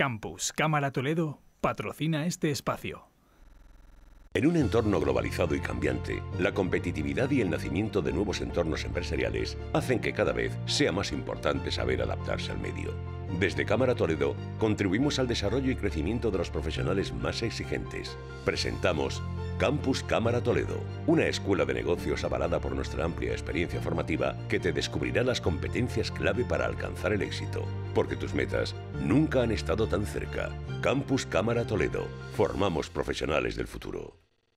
Campus Cámara Toledo patrocina este espacio. En un entorno globalizado y cambiante, la competitividad y el nacimiento de nuevos entornos empresariales hacen que cada vez sea más importante saber adaptarse al medio. Desde Cámara Toledo contribuimos al desarrollo y crecimiento de los profesionales más exigentes. Presentamos Campus Cámara Toledo, una escuela de negocios avalada por nuestra amplia experiencia formativa que te descubrirá las competencias clave para alcanzar el éxito. Porque tus metas nunca han estado tan cerca. Campus Cámara Toledo. Formamos profesionales del futuro.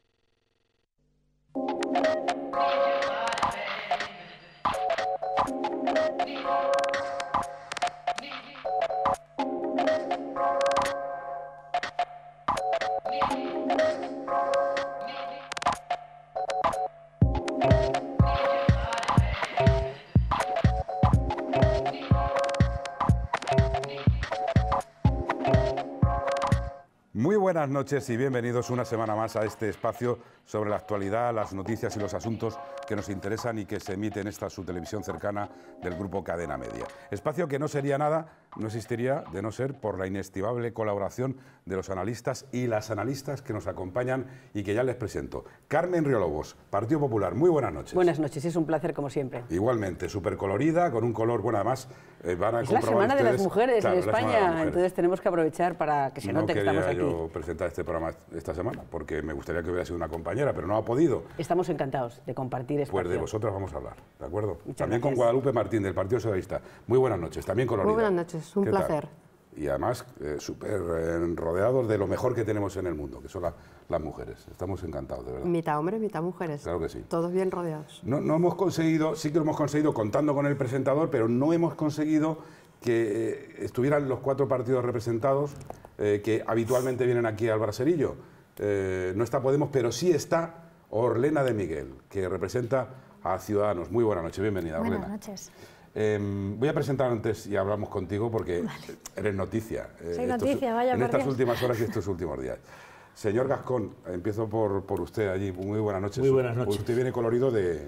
Muy buenas noches y bienvenidos una semana más a este espacio sobre la actualidad, las noticias y los asuntos que nos interesan y que se emite en esta su televisión cercana del grupo Cadena Media. Espacio que no sería nada, no existiría de no ser por la inestimable colaboración de los analistas y las analistas que nos acompañan y que ya les presento. Carmen Riolobos, Partido Popular, muy buenas noches. Buenas noches, es un placer como siempre. Igualmente, súper colorida, con un color, bueno, además van a es la Semana de las Mujeres en España, entonces tenemos que aprovechar para que se note que estamos aquí. No quería yo presentar este programa esta semana, porque me gustaría que hubiera sido una compañera, pero no ha podido. Estamos encantados de compartir espacio. Pues de vosotras vamos a hablar, ¿de acuerdo? Muchas también gracias. con Guadalupe Martín, del Partido Socialista. Muy buenas noches, también colorida. Muy buenas noches, un placer. Y además, súper rodeados de lo mejor que tenemos en el mundo, que son las mujeres. Estamos encantados, de verdad. Mitad hombres, mitad mujeres. Claro que sí. Todos bien rodeados. No hemos conseguido, sí que lo hemos conseguido contando con el presentador, pero no hemos conseguido que estuvieran los 4 partidos representados que habitualmente vienen aquí al Braserillo. No está Podemos, pero sí está Orlena de Miguel, que representa a Ciudadanos. Muy buenas noches, bienvenida, Orlena. Buenas noches. Voy a presentar antes y hablamos contigo porque eres noticia. Soy noticia, vaya en por estas Dios. últimas horas y estos últimos días. Señor Gascón, empiezo por usted allí. Muy buenas noches. Muy buenas noches. Usted viene colorido de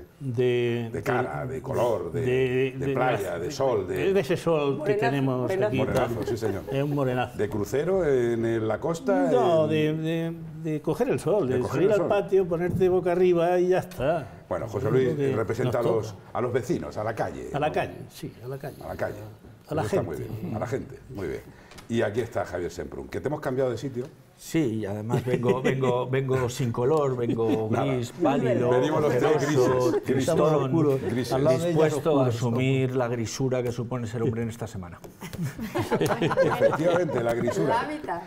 cara, de color, de playa, de sol. De ese sol que tenemos aquí. Morenazo, sí señor. Es un morenazo. ¿De crucero en la costa? No, de coger el sol, de salir al patio, ponerte boca arriba y ya está. Bueno, José Luis representa a los vecinos, a la calle. A la calle, sí, a la calle. A la calle. A la gente. gente. Muy bien, a la gente, muy bien. Y aquí está Javier Semprún, que te hemos cambiado de sitio. Sí, y además vengo sin color, vengo gris, pálido, venimos los tres grises, dispuesto a asumir la grisura que supone ser hombre en esta semana. Efectivamente, la grisura. La mitad.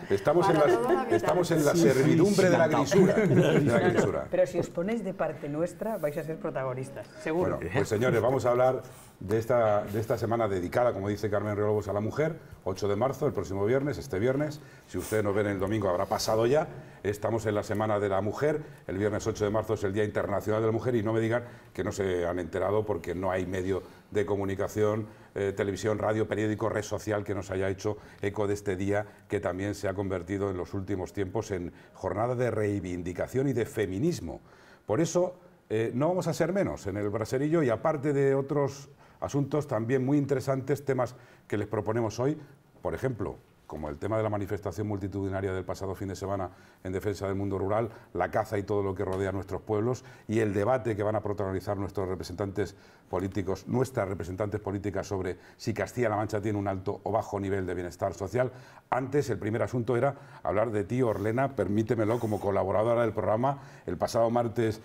Estamos en la servidumbre de la grisura. Pero si os ponéis de parte nuestra, vais a ser protagonistas, seguro. Bueno, pues señores, vamos a hablar de esta semana dedicada, como dice Carmen Riolobos, a la mujer, 8 de marzo, el próximo viernes, este viernes. Si ustedes nos ven el domingo habrá pasado ya. Estamos en la Semana de la Mujer. El viernes 8 de marzo es el Día Internacional de la Mujer y no me digan que no se han enterado porque no hay medio de comunicación, televisión, radio, periódico, red social que nos haya hecho eco de este día que también se ha convertido en los últimos tiempos en jornada de reivindicación y de feminismo. Por eso no vamos a ser menos en el Braserillo y aparte de otros asuntos también muy interesantes, temas que les proponemos hoy, por ejemplo, como el tema de la manifestación multitudinaria del pasado fin de semana en defensa del mundo rural, la caza y todo lo que rodea a nuestros pueblos y el debate que van a protagonizar nuestros representantes políticos, nuestras representantes políticas sobre si Castilla-La Mancha tiene un alto o bajo nivel de bienestar social. Antes, el primer asunto era hablar de ti, Orlena, permítemelo, como colaboradora del programa. El pasado martes,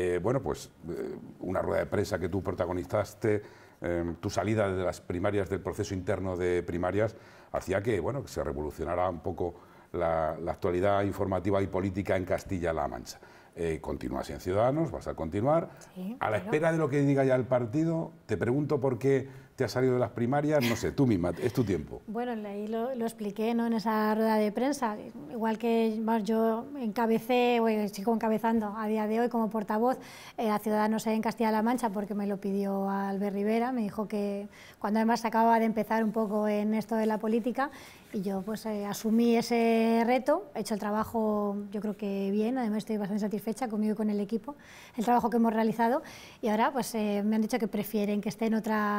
una rueda de prensa que tú protagonizaste, tu salida de las primarias, del proceso interno de primarias, hacía que se revolucionara un poco la actualidad informativa y política en Castilla-La Mancha. Continúas en Ciudadanos, vas a continuar. Sí, a la espera de lo que diga ya el partido, te pregunto por qué te has salido de las primarias, no sé, tú misma, es tu tiempo. Bueno, ahí lo expliqué, ¿no?, en esa rueda de prensa, igual que yo encabecé, sigo encabezando a día de hoy como portavoz a Ciudadanos en Castilla-La Mancha, porque me lo pidió Albert Rivera, me dijo que cuando además acababa de empezar un poco en esto de la política, y yo pues asumí ese reto, he hecho el trabajo yo creo que bien, además estoy bastante satisfecha conmigo y con el equipo, el trabajo que hemos realizado, y ahora pues me han dicho que prefieren que esté en otras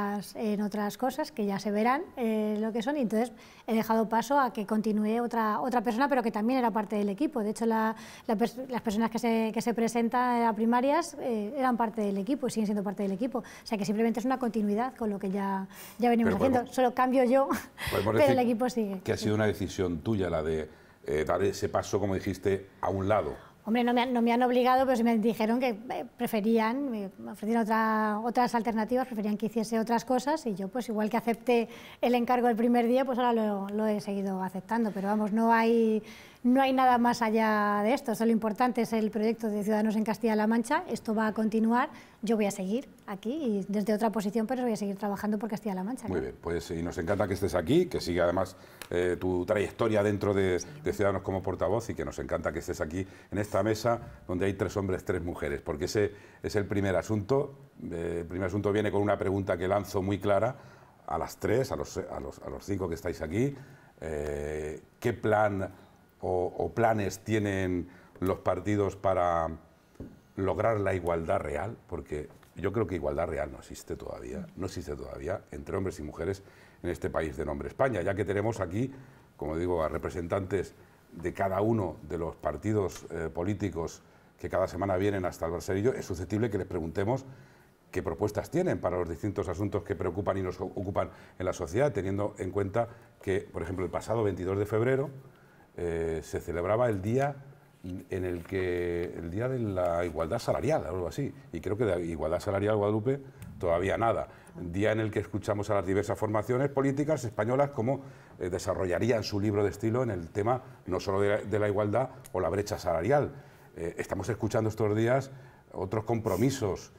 en otras cosas que ya se verán lo que son, y entonces he dejado paso a que continúe otra persona, pero que también era parte del equipo. De hecho, las personas que se presentan a primarias eran parte del equipo y siguen siendo parte del equipo. O sea que simplemente es una continuidad con lo que ya venimos haciendo. Solo cambio yo, pero el equipo sigue. Que ha sido una decisión tuya la de dar ese paso, como dijiste, a un lado. Hombre, no me han obligado, pero sí me dijeron que preferían, me ofrecieron otras alternativas, preferían que hiciese otras cosas, y yo, pues igual que acepté el encargo el primer día, pues ahora lo he seguido aceptando. Pero vamos, no hay nada más allá de esto. Lo importante es el proyecto de Ciudadanos en Castilla-La Mancha. Esto va a continuar. Yo voy a seguir aquí y desde otra posición, pero voy a seguir trabajando por Castilla-La Mancha. Muy bien, pues y nos encanta que estés aquí, que siga además tu trayectoria dentro de Ciudadanos como portavoz, y que nos encanta que estés aquí en esta mesa donde hay 3 hombres, 3 mujeres, porque ese es el primer asunto. El primer asunto viene con una pregunta que lanzo muy clara a las 3, a los 5 que estáis aquí. ¿Qué plan o planes tienen los partidos para lograr la igualdad real? Porque yo creo que igualdad real no existe todavía entre hombres y mujeres en este país de nombre España, ya que tenemos aquí, como digo, a representantes de cada uno de los partidos políticos que cada semana vienen hasta el Barcelillo. Es susceptible que les preguntemos qué propuestas tienen para los distintos asuntos que preocupan y nos ocupan en la sociedad, teniendo en cuenta que, por ejemplo, el pasado 22 de febrero se celebraba el día de la igualdad salarial, algo así, y creo que de igualdad salarial, Guadalupe, todavía nada. Día en el que escuchamos a las diversas formaciones políticas españolas cómo desarrollarían su libro de estilo en el tema no solo de la igualdad o la brecha salarial. Estamos escuchando estos días otros compromisos,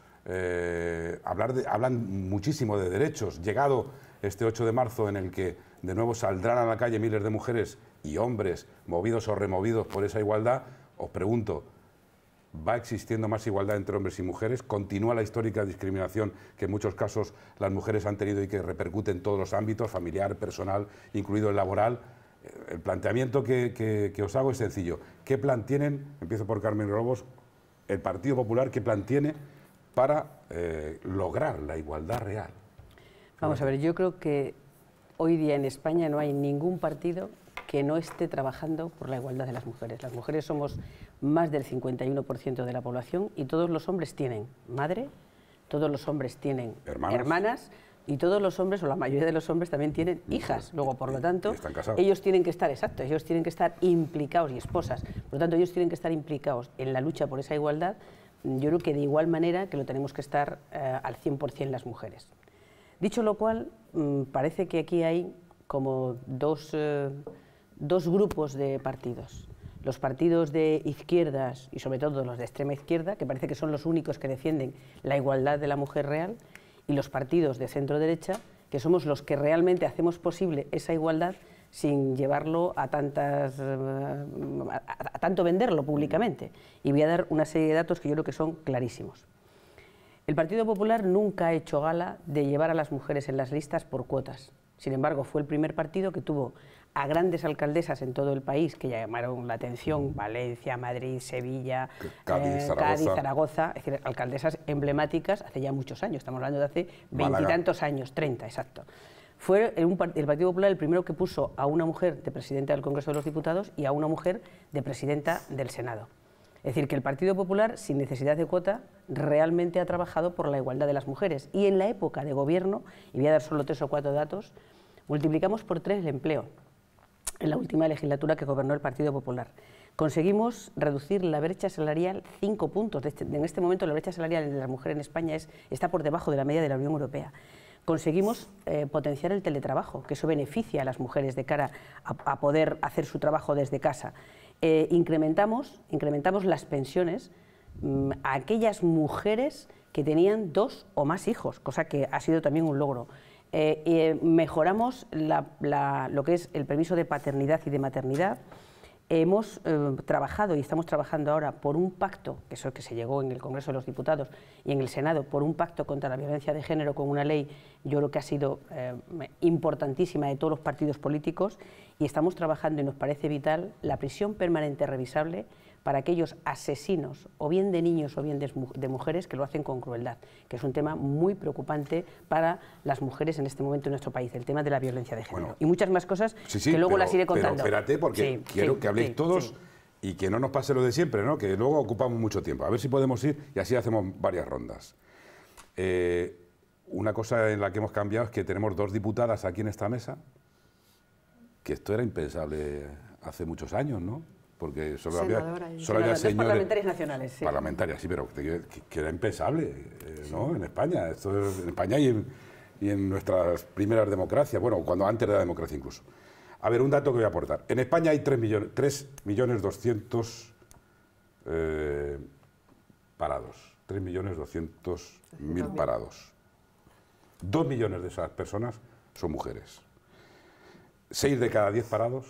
hablan muchísimo de derechos. Llegado este 8 de marzo, en el que de nuevo saldrán a la calle miles de mujeres y hombres movidos o removidos por esa igualdad, os pregunto, ¿va existiendo más igualdad entre hombres y mujeres? ¿Continúa la histórica discriminación que en muchos casos las mujeres han tenido y que repercute en todos los ámbitos, familiar, personal, incluido el laboral? El planteamiento que os hago es sencillo. ¿Qué plan tienen, empiezo por Carmen Villalobos, el Partido Popular, qué plan tiene para lograr la igualdad real? Vamos a ver, yo creo que hoy día en España no hay ningún partido que no esté trabajando por la igualdad de las mujeres. Las mujeres somos más del 51% de la población, y todos los hombres tienen madre, todos los hombres tienen hermanas, y todos los hombres, o la mayoría de los hombres, también tienen hijas. Luego, por lo tanto, ellos tienen que estar, ellos tienen que estar implicados, y esposas, por lo tanto, ellos tienen que estar implicados en la lucha por esa igualdad. Yo creo que de igual manera que lo tenemos que estar al 100% las mujeres. Dicho lo cual, parece que aquí hay como dos grupos de partidos. Los partidos de izquierdas, y sobre todo los de extrema izquierda, que parece que son los únicos que defienden la igualdad de la mujer real, y los partidos de centro derecha, que somos los que realmente hacemos posible esa igualdad sin llevarlo a tanto venderlo públicamente. Y voy a dar una serie de datos que yo creo que son clarísimos. El Partido Popular nunca ha hecho gala de llevar a las mujeres en las listas por cuotas. Sin embargo, fue el primer partido que tuvo a grandes alcaldesas en todo el país que llamaron la atención: Valencia, Madrid, Sevilla, Cádiz, Zaragoza, es decir, alcaldesas emblemáticas hace ya muchos años, estamos hablando de hace 20 y tantos años, 30, exacto. Fue el Partido Popular el primero que puso a una mujer de presidenta del Congreso de los Diputados y a una mujer de presidenta del Senado. Es decir, que el Partido Popular, sin necesidad de cuota, realmente ha trabajado por la igualdad de las mujeres. Y en la época de gobierno, y voy a dar solo 3 o 4 datos, multiplicamos por 3 el empleo. En la última legislatura que gobernó el Partido Popular conseguimos reducir la brecha salarial 5 puntos. En este momento la brecha salarial de las mujeres en España está por debajo de la media de la Unión Europea. Conseguimos potenciar el teletrabajo, que eso beneficia a las mujeres de cara a poder hacer su trabajo desde casa. Incrementamos las pensiones a aquellas mujeres que tenían 2 o más hijos, cosa que ha sido también un logro. Mejoramos lo que es el permiso de paternidad y de maternidad. Hemos trabajado, y estamos trabajando ahora, por un pacto, que es el que se llegó en el Congreso de los Diputados y en el Senado, por un pacto contra la violencia de género, con una ley, yo creo que ha sido importantísima, de todos los partidos políticos, y estamos trabajando, y nos parece vital, la prisión permanente revisable para aquellos asesinos, o bien de niños o bien de mujeres, que lo hacen con crueldad, que es un tema muy preocupante para las mujeres en este momento en nuestro país, el tema de la violencia de género. Bueno, y muchas más cosas que luego las iré contando. Pero espérate, porque quiero que habléis todos y que no nos pase lo de siempre, ¿no? Que luego ocupamos mucho tiempo. A ver si podemos ir y así hacemos varias rondas. Una cosa en la que hemos cambiado es que tenemos 2 diputadas aquí en esta mesa, que esto era impensable hace muchos años, ¿no? Porque solo había señores parlamentarias nacionales. Sí. Parlamentarias, sí, pero que era impensable, ¿no? En España. Esto es en España y en nuestras primeras democracias, bueno, cuando antes de la democracia incluso. A ver, un dato que voy a aportar. En España hay 3.200.000 parados. 3.200.000 parados. 2 millones de esas personas son mujeres. 6 de cada 10 parados,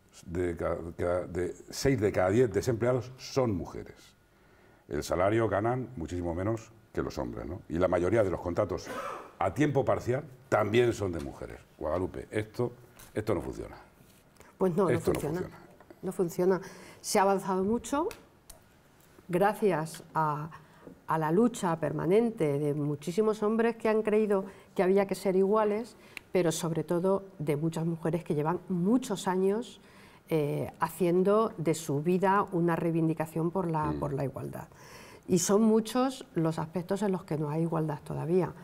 6 de cada 10 desempleados son mujeres. El salario ganan muchísimo menos que los hombres, ¿no? Y la mayoría de los contratos a tiempo parcial también son de mujeres. Guadalupe, esto no funciona. Pues no, no funciona. Se ha avanzado mucho gracias a la lucha permanente de muchísimos hombres que han creído que había que ser iguales, pero sobre todo de muchas mujeres que llevan muchos años haciendo de su vida una reivindicación por la igualdad. Y son muchos los aspectos en los que no hay igualdad todavía.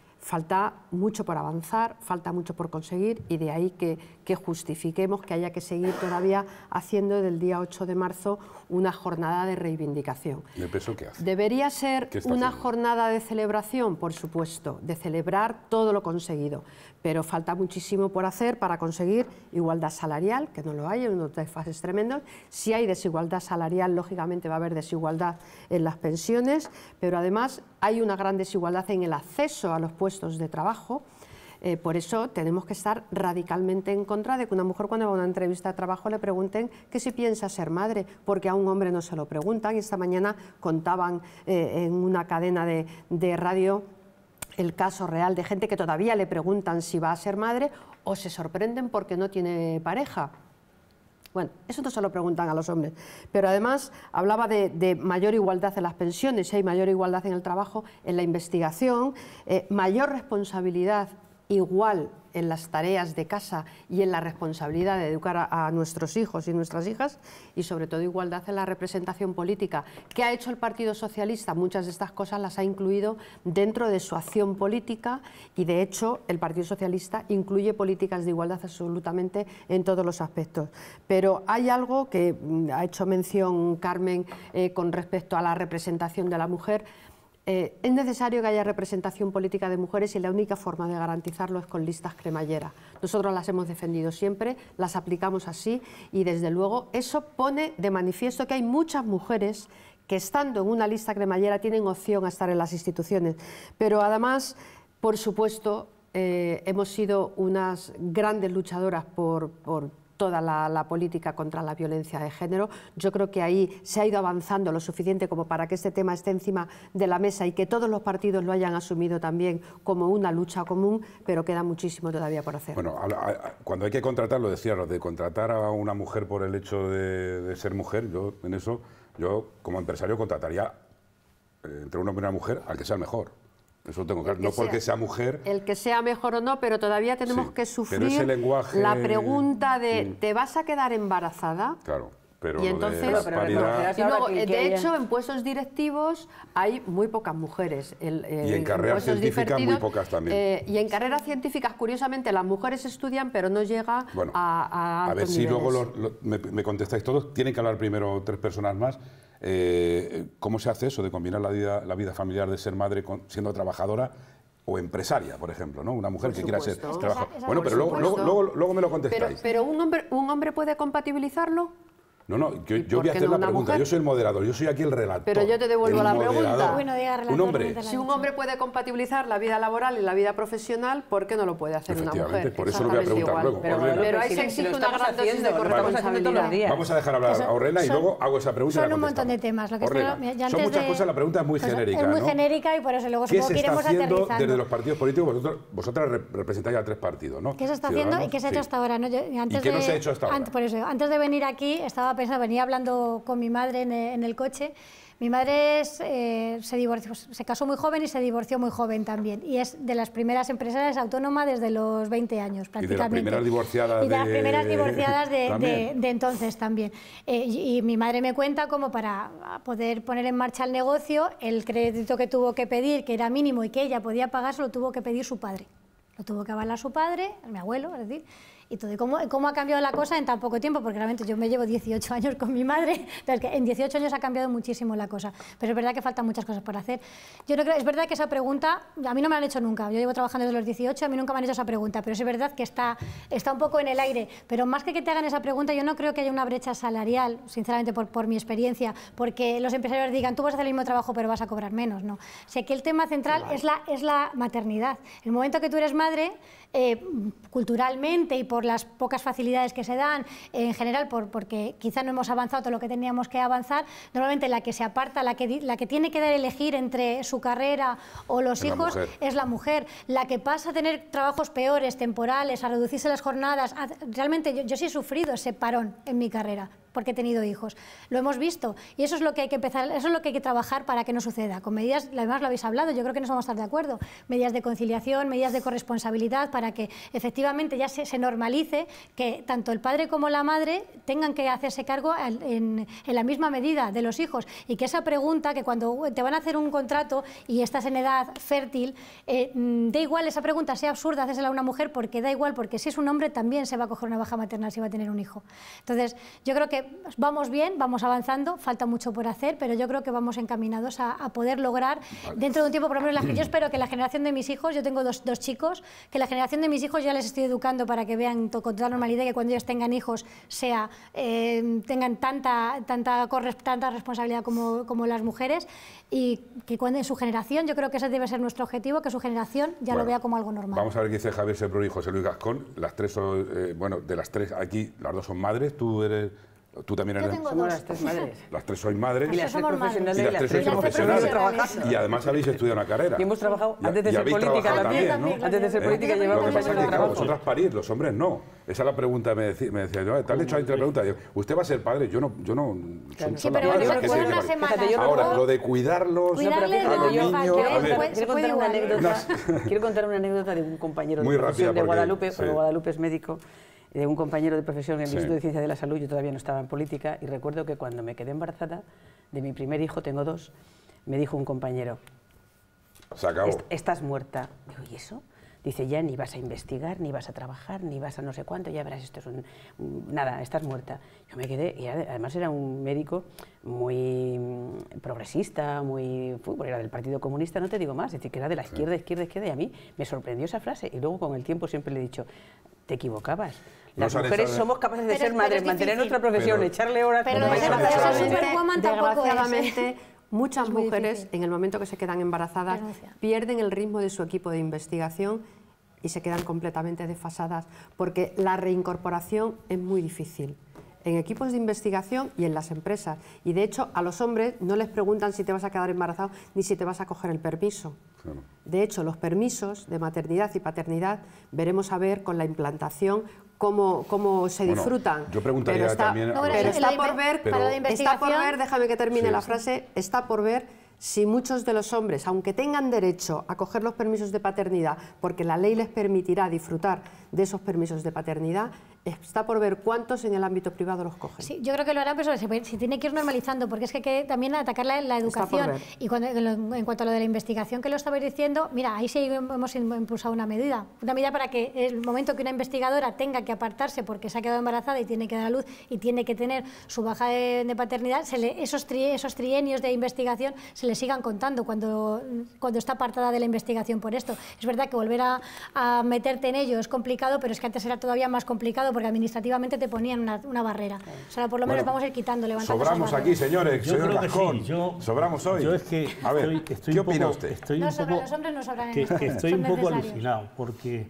Falta mucho por avanzar, falta mucho por conseguir, y de ahí que justifiquemos que haya que seguir todavía haciendo del día 8 de marzo una jornada de reivindicación. ¿Y el PSOE qué hace? ¿Debería ser una jornada de celebración? Por supuesto, de celebrar todo lo conseguido, pero falta muchísimo por hacer para conseguir igualdad salarial, que no lo hay, en unos desfases tremendos. Si hay desigualdad salarial, lógicamente va a haber desigualdad en las pensiones, pero además hay una gran desigualdad en el acceso a los puestos de trabajo. Por eso tenemos que estar radicalmente en contra de que una mujer, cuando va a una entrevista de trabajo, le pregunten que si piensa ser madre, porque a un hombre no se lo preguntan. Y esta mañana contaban en una cadena de radio el caso real de gente que todavía le preguntan si va a ser madre, o se sorprenden porque no tiene pareja. Bueno, eso no se lo preguntan a los hombres, pero además hablaba de mayor igualdad en las pensiones, si hay mayor igualdad en el trabajo, en la investigación, mayor responsabilidad igual en las tareas de casa y en la responsabilidad de educar a nuestros hijos y nuestras hijas, y sobre todo igualdad en la representación política. ¿Qué ha hecho el Partido Socialista? Muchas de estas cosas las ha incluido dentro de su acción política, y de hecho el Partido Socialista incluye políticas de igualdad absolutamente en todos los aspectos. Pero hay algo que ha hecho mención Carmen con respecto a la representación de la mujer. Es necesario que haya representación política de mujeres, y la única forma de garantizarlo es con listas cremallera. Nosotros las hemos defendido siempre, las aplicamos así, y desde luego eso pone de manifiesto que hay muchas mujeres que, estando en una lista cremallera, tienen opción a estar en las instituciones. Pero además, por supuesto, hemos sido unas grandes luchadoras por toda la política contra la violencia de género. Yo creo que ahí se ha ido avanzando lo suficiente como para que este tema esté encima de la mesa y que todos los partidos lo hayan asumido también como una lucha común, pero queda muchísimo todavía por hacer. Bueno, cuando hay que contratar, lo decía, lo de contratar a una mujer por el hecho de ser mujer, yo como empresario contrataría entre un hombre y una mujer al que sea el mejor. Eso tengo claro, no porque sea mujer. El que sea mejor o no, pero todavía tenemos que sufrir la pregunta de ¿te vas a quedar embarazada? Claro, pero y entonces, de hecho, en puestos directivos hay muy pocas mujeres. Y en carreras científicas muy pocas también. Y en carreras científicas, curiosamente, las mujeres estudian, pero no llega a ver si niveles. Luego me contestáis todos. Tienen que hablar primero 3 personas más. ¿Cómo se hace eso de combinar la vida familiar de ser madre siendo trabajadora o empresaria, por ejemplo, ¿no? Una mujer que quiera ser trabajadora. Bueno, pero luego me lo contestáis. Pero un hombre puede compatibilizarlo. No, yo voy a hacer la pregunta. Yo soy el moderador, yo soy aquí el relator. Pero yo te devuelvo la pregunta. Bueno, si un hombre puede compatibilizar la vida laboral y la vida profesional, ¿por qué no lo puede hacer una mujer? Por eso lo voy a preguntar luego. Pero ahí se exige una gran dosis de corresponsabilidad. Vamos a dejar hablar a Ornella y luego hago esa pregunta. Son un montón de temas. Son muchas cosas, la pregunta es muy genérica. Es muy genérica, y por eso luego supongo que iremos aterrizando. ¿Qué se está haciendo desde los partidos políticos? Vosotras representáis a 3 partidos, ¿no? ¿Qué se está haciendo y qué se ha hecho hasta ahora? ¿Y qué no se ha hecho hasta ahora? Por eso, antes de venir aquí estaba pensando, venía hablando con mi madre en el coche. Mi madre se casó muy joven y se divorció muy joven también. Y es de las primeras empresarias autónomas desde los 20 años, prácticamente. Y de las primeras divorciadas. Y de las primeras divorciadas de entonces también. Y mi madre me cuenta cómo para poder poner en marcha el negocio, el crédito que tuvo que pedir, que era mínimo y que ella podía pagar, se lo tuvo que pedir su padre. Lo tuvo que avalar su padre, mi abuelo, es decir. Y todo, ¿cómo ha cambiado la cosa en tan poco tiempo? Porque realmente yo me llevo 18 años con mi madre, entonces que en 18 años ha cambiado muchísimo la cosa, pero es verdad que faltan muchas cosas por hacer. Yo no creo, es verdad que esa pregunta, a mí no me la han hecho nunca, yo llevo trabajando desde los 18, a mí nunca me han hecho esa pregunta, pero es verdad que está un poco en el aire, pero más que te hagan esa pregunta, yo no creo que haya una brecha salarial, sinceramente por mi experiencia, porque los empresarios digan, tú vas a hacer el mismo trabajo pero vas a cobrar menos, no. O sea, que el tema central es la maternidad. El momento que tú eres madre, culturalmente y por las pocas facilidades que se dan, en general porque quizá no hemos avanzado todo lo que teníamos que avanzar, normalmente la que se aparta, la que tiene que dar elegir entre su carrera o los hijos es la mujer, la que pasa a tener trabajos peores, temporales, a reducirse las jornadas. Realmente yo sí he sufrido ese parón en mi carrera porque he tenido hijos, lo hemos visto y eso es lo que hay que empezar, eso es lo que hay que trabajar para que no suceda, con medidas, además lo habéis hablado, yo creo que nos vamos a estar de acuerdo, medidas de conciliación, medidas de corresponsabilidad para que efectivamente ya se normalice que tanto el padre como la madre tengan que hacerse cargo en la misma medida de los hijos y que esa pregunta, que cuando te van a hacer un contrato y estás en edad fértil, da igual esa pregunta, sea absurda, hacérsela a una mujer porque da igual, porque si es un hombre también se va a coger una baja maternal si va a tener un hijo. Entonces, yo creo que vamos bien, vamos avanzando, falta mucho por hacer, pero yo creo que vamos encaminados a poder lograr dentro de un tiempo, por lo menos yo espero que la generación de mis hijos, yo tengo dos chicos, que la generación de mis hijos ya les estoy educando para que vean con toda normalidad que cuando ellos tengan hijos tengan tanta responsabilidad como las mujeres y que cuando en su generación, yo creo que ese debe ser nuestro objetivo, que su generación ya lo vea como algo normal. Vamos a ver qué dice Javier Semprún y José Luis Gascón, las tres son, de las tres aquí, las dos son madres, tú también eres... Somos las tres madres. Las tres sois madres. Y las tres profesionales. Y las tres sois profesionales. Y además habéis estudiado una carrera. Y hemos trabajado antes de ser política también, ¿no? Antes de ser política llevamos años de trabajo. Vosotras parís, los hombres no. Esa es la pregunta, me decía yo, te han hecho ahí la pregunta, usted va a ser padre, yo no. Sí, pero fue una semana. Ahora, lo de cuidarlos a los niños... Quiero contar una anécdota de un compañero de profesión de Guadalupe, porque Guadalupe es médico, de un compañero de profesión en el Instituto de Ciencias de la Salud. Yo todavía no estaba en política y recuerdo que cuando me quedé embarazada de mi primer hijo, tengo dos, me dijo un compañero, se acabó. Estás muerta. Digo, ¿y eso? Dice, ya ni vas a investigar, ni vas a trabajar, ni vas a no sé cuánto, ya verás, esto es nada, estás muerta. Yo me quedé, y además era un médico muy progresista, era del Partido Comunista, no te digo más, es decir, que era de la izquierda, y a mí me sorprendió esa frase, y luego con el tiempo siempre le he dicho, te equivocabas. Las mujeres somos capaces de ser madres, mantener nuestra profesión, echarle horas... Pero desgraciadamente, muchas mujeres, en el momento que se quedan embarazadas, pierden el ritmo de su equipo de investigación y se quedan completamente desfasadas, porque la reincorporación es muy difícil en equipos de investigación y en las empresas. Y de hecho, a los hombres no les preguntan si te vas a quedar embarazado ni si te vas a coger el permiso. Claro. De hecho, los permisos de maternidad y paternidad veremos a ver con la implantación cómo se disfrutan. Yo preguntaría también... Pero está por ver, déjame que termine la frase, está por ver si muchos de los hombres, aunque tengan derecho a coger los permisos de paternidad, porque la ley les permitirá disfrutar de esos permisos de paternidad, está por ver cuántos en el ámbito privado los cogen. Sí, yo creo que lo harán, pero se tiene que ir normalizando, porque es que hay que también atacar la educación. Y en cuanto a lo de la investigación que lo estabais diciendo, mira, ahí sí hemos impulsado una medida para que el momento que una investigadora tenga que apartarse porque se ha quedado embarazada y tiene que dar a luz y tiene que tener su baja de paternidad, esos trienios de investigación se le sigan contando cuando está apartada de la investigación por esto. Es verdad que volver a meterte en ello es complicado, pero es que antes era todavía más complicado porque administrativamente te ponían una barrera. O sea, por lo menos vamos a ir quitando, levantando esas barreras. Sobramos aquí, señores, señor Gascón. Sobramos hoy. Yo es que a ver, ¿qué opina usted? Los hombres no sobran en esto. Estoy un poco alucinado porque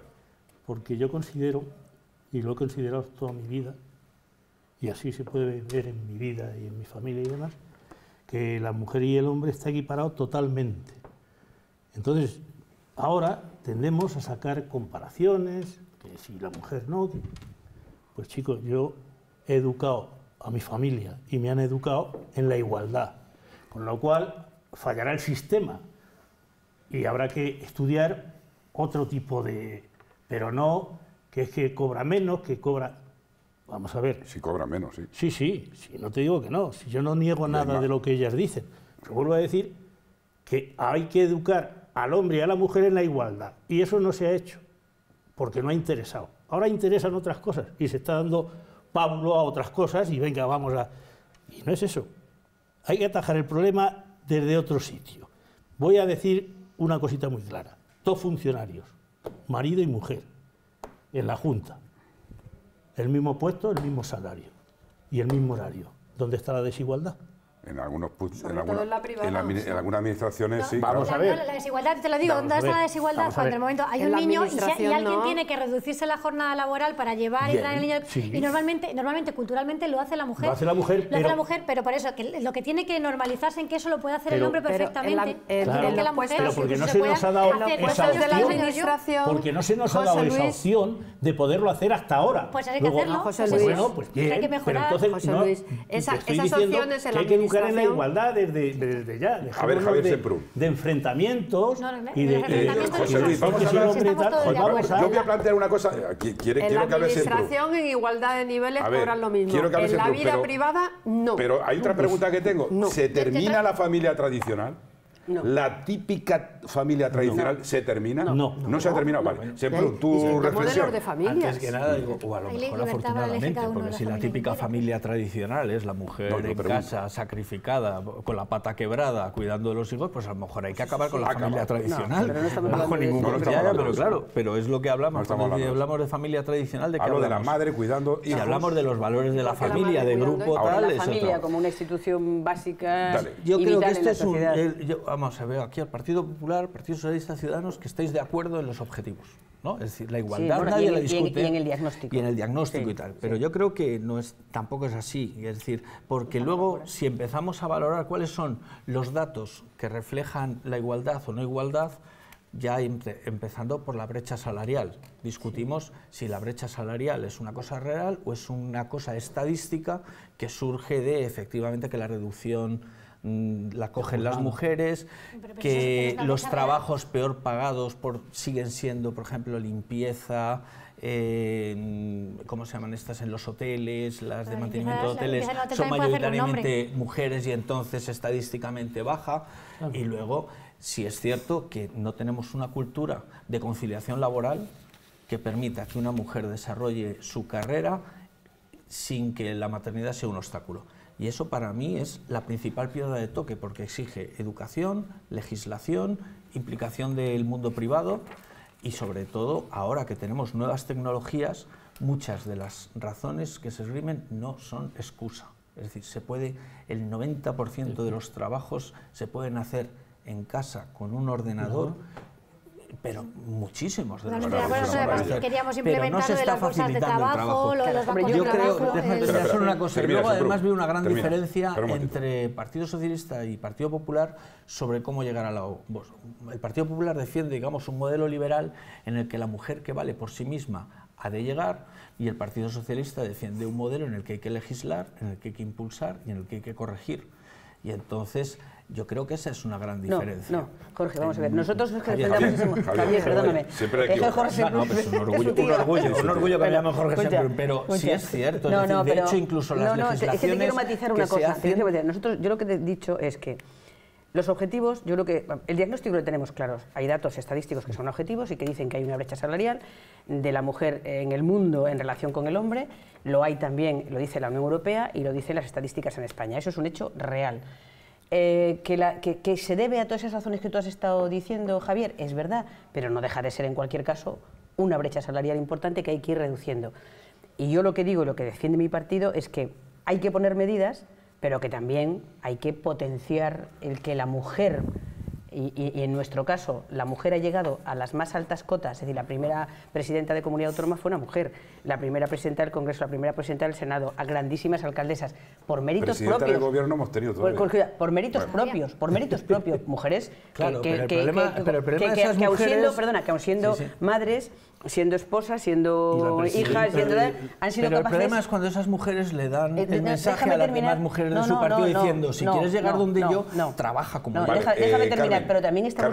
yo considero, y lo he considerado toda mi vida, y así se puede ver en mi vida y en mi familia y demás, que la mujer y el hombre está equiparado totalmente. Entonces, ahora tendemos a sacar comparaciones, que si la mujer no... Pues chicos, yo he educado a mi familia y me han educado en la igualdad, con lo cual fallará el sistema y habrá que estudiar otro tipo de... pero no que es que cobra menos, que cobra... Vamos a ver. Si cobra menos, sí. Sí, sí, sí, no te digo que no, si yo no niego nada de lo que ellas dicen. Pero vuelvo a decir que hay que educar al hombre y a la mujer en la igualdad, y eso no se ha hecho, porque no ha interesado. Ahora interesan otras cosas, y se está dando pábulo a otras cosas, y venga, vamos a... Y no es eso. Hay que atajar el problema desde otro sitio. Voy a decir una cosita muy clara. 2 funcionarios, marido y mujer, en la Junta. El mismo puesto, el mismo salario y el mismo horario. ¿Dónde está la desigualdad? En algunos en algunas administraciones sí. Vamos a ver. La desigualdad, te lo digo, ¿dónde está la desigualdad? Cuando en el momento hay un niño y alguien tiene que reducirse la jornada laboral para llevar y traer al niño. Sí. Y normalmente, culturalmente lo hace la mujer. Lo hace la mujer, lo hace la mujer, pero por eso, que lo que tiene que normalizarse en que eso lo puede hacer el hombre perfectamente. Pero porque no se nos ha dado esa opción. Porque no se nos ha dado esa opción de poderlo hacer hasta ahora. Pues hay que hacerlo. José Luis, bueno, pues bien, hay que mejorar. pero entonces José Luis, esas opciones en la administración en la igualdad desde ya. A ver, Javier Semprún. De enfrentamientos y de José Luis, vamos a hablar. Yo voy a plantear una cosa. Quiero en la que hable Semprún. administración, en igualdad de niveles, cobran lo mismo. En la vida privada, no. Pero hay otra pregunta que tengo. ¿Se termina la familia tradicional? No. ¿La típica familia tradicional se termina? No se ha terminado. Vale. Semprún, tu reflexión. Modelos de familias. Antes que nada, digo, o a lo mejor afortunadamente, porque si la típica familia tradicional es la mujer en casa, sacrificada, con la pata quebrada, cuidando de los hijos, pues a lo mejor hay que acabar con la familia tradicional. Pero no estamos bajo ningún problema. pero claro, pero es lo que hablamos. Cuando hablamos de familia tradicional, ¿de qué Hablo hablamos? de la madre cuidando hijos. Si hablamos de los valores de la familia, de grupo tal, la es familia otro. como una institución básica Yo y creo que vital en la sociedad. vamos a ver, aquí al Partido Popular, Partido Socialista, Ciudadanos, que estéis de acuerdo en los objetivos, ¿no? Es decir, la igualdad, bueno, nadie la discute. Y en el diagnóstico. Y en el diagnóstico Sí, y tal. Pero yo creo que tampoco es así. Es decir, porque luego, si empezamos a valorar cuáles son los datos que reflejan la igualdad o no igualdad, ya empezando por la brecha salarial. Discutimos si la brecha salarial es una cosa real o es una cosa estadística que surge de, efectivamente, que la reducción la cogen las mujeres, que los trabajos peor pagados siguen siendo, por ejemplo, limpieza, ¿cómo se llaman estas en los hoteles? Las de mantenimiento de hoteles son mayoritariamente mujeres y entonces estadísticamente baja. Y luego, si es cierto que no tenemos una cultura de conciliación laboral que permita que una mujer desarrolle su carrera sin que la maternidad sea un obstáculo. Y eso para mí es la principal piedra de toque, porque exige educación, legislación, implicación del mundo privado y sobre todo, ahora que tenemos nuevas tecnologías, muchas de las razones que se esgrimen no son excusa. Es decir, el 90% de los trabajos se pueden hacer en casa con un ordenador, pero muchísimos de los trabajos. Queríamos implementar lo de las bolsas de trabajo, lo de los bancos de trabajo. Déjame solo una cosa. Luego además veo una gran diferencia entre Partido Socialista y Partido Popular sobre cómo llegar a la... El Partido Popular defiende, digamos, un modelo liberal en el que la mujer que vale por sí misma ha de llegar, y el Partido Socialista defiende un modelo en el que hay que legislar, en el que hay que impulsar y en el que hay que corregir. Y entonces yo creo que esa es una gran diferencia. No, Jorge, vamos a ver. Nosotros nos que defendamos... Javier, perdóname. Siempre me equivoco. No, pues un orgullo que me llame Jorge Semprún, pero sí es cierto. De hecho, incluso las legislaciones... Es que te quiero matizar una cosa. Nosotros, yo lo que te he dicho es que los objetivos, yo creo que el diagnóstico lo tenemos claro. Hay datos estadísticos que son objetivos y que dicen que hay una brecha salarial de la mujer en el mundo en relación con el hombre. Lo hay también, lo dice la Unión Europea y lo dicen las estadísticas en España. Eso es un hecho real. Que se debe a todas esas razones que tú has estado diciendo, Javier, es verdad, pero no deja de ser en cualquier caso una brecha salarial importante que hay que ir reduciendo. Y yo lo que digo y lo que defiende mi partido es que hay que poner medidas, pero que también hay que potenciar el que la mujer y en nuestro caso la mujer ha llegado a las más altas cotas, es decir, la primera presidenta de comunidad autónoma fue una mujer, la primera presidenta del Congreso, la primera presidenta del Senado, a grandísimas alcaldesas, por méritos presidenta propios. del gobierno hemos tenido todavía. Por méritos propios, mujeres claro, que aun siendo madres, siendo esposas, siendo hijas, han sido capaces... El problema es cuando esas mujeres le dan el mensaje a las demás mujeres de su partido diciendo, si quieres llegar donde yo, trabaja como yo. Déjame terminar, Carmen, pero también estamos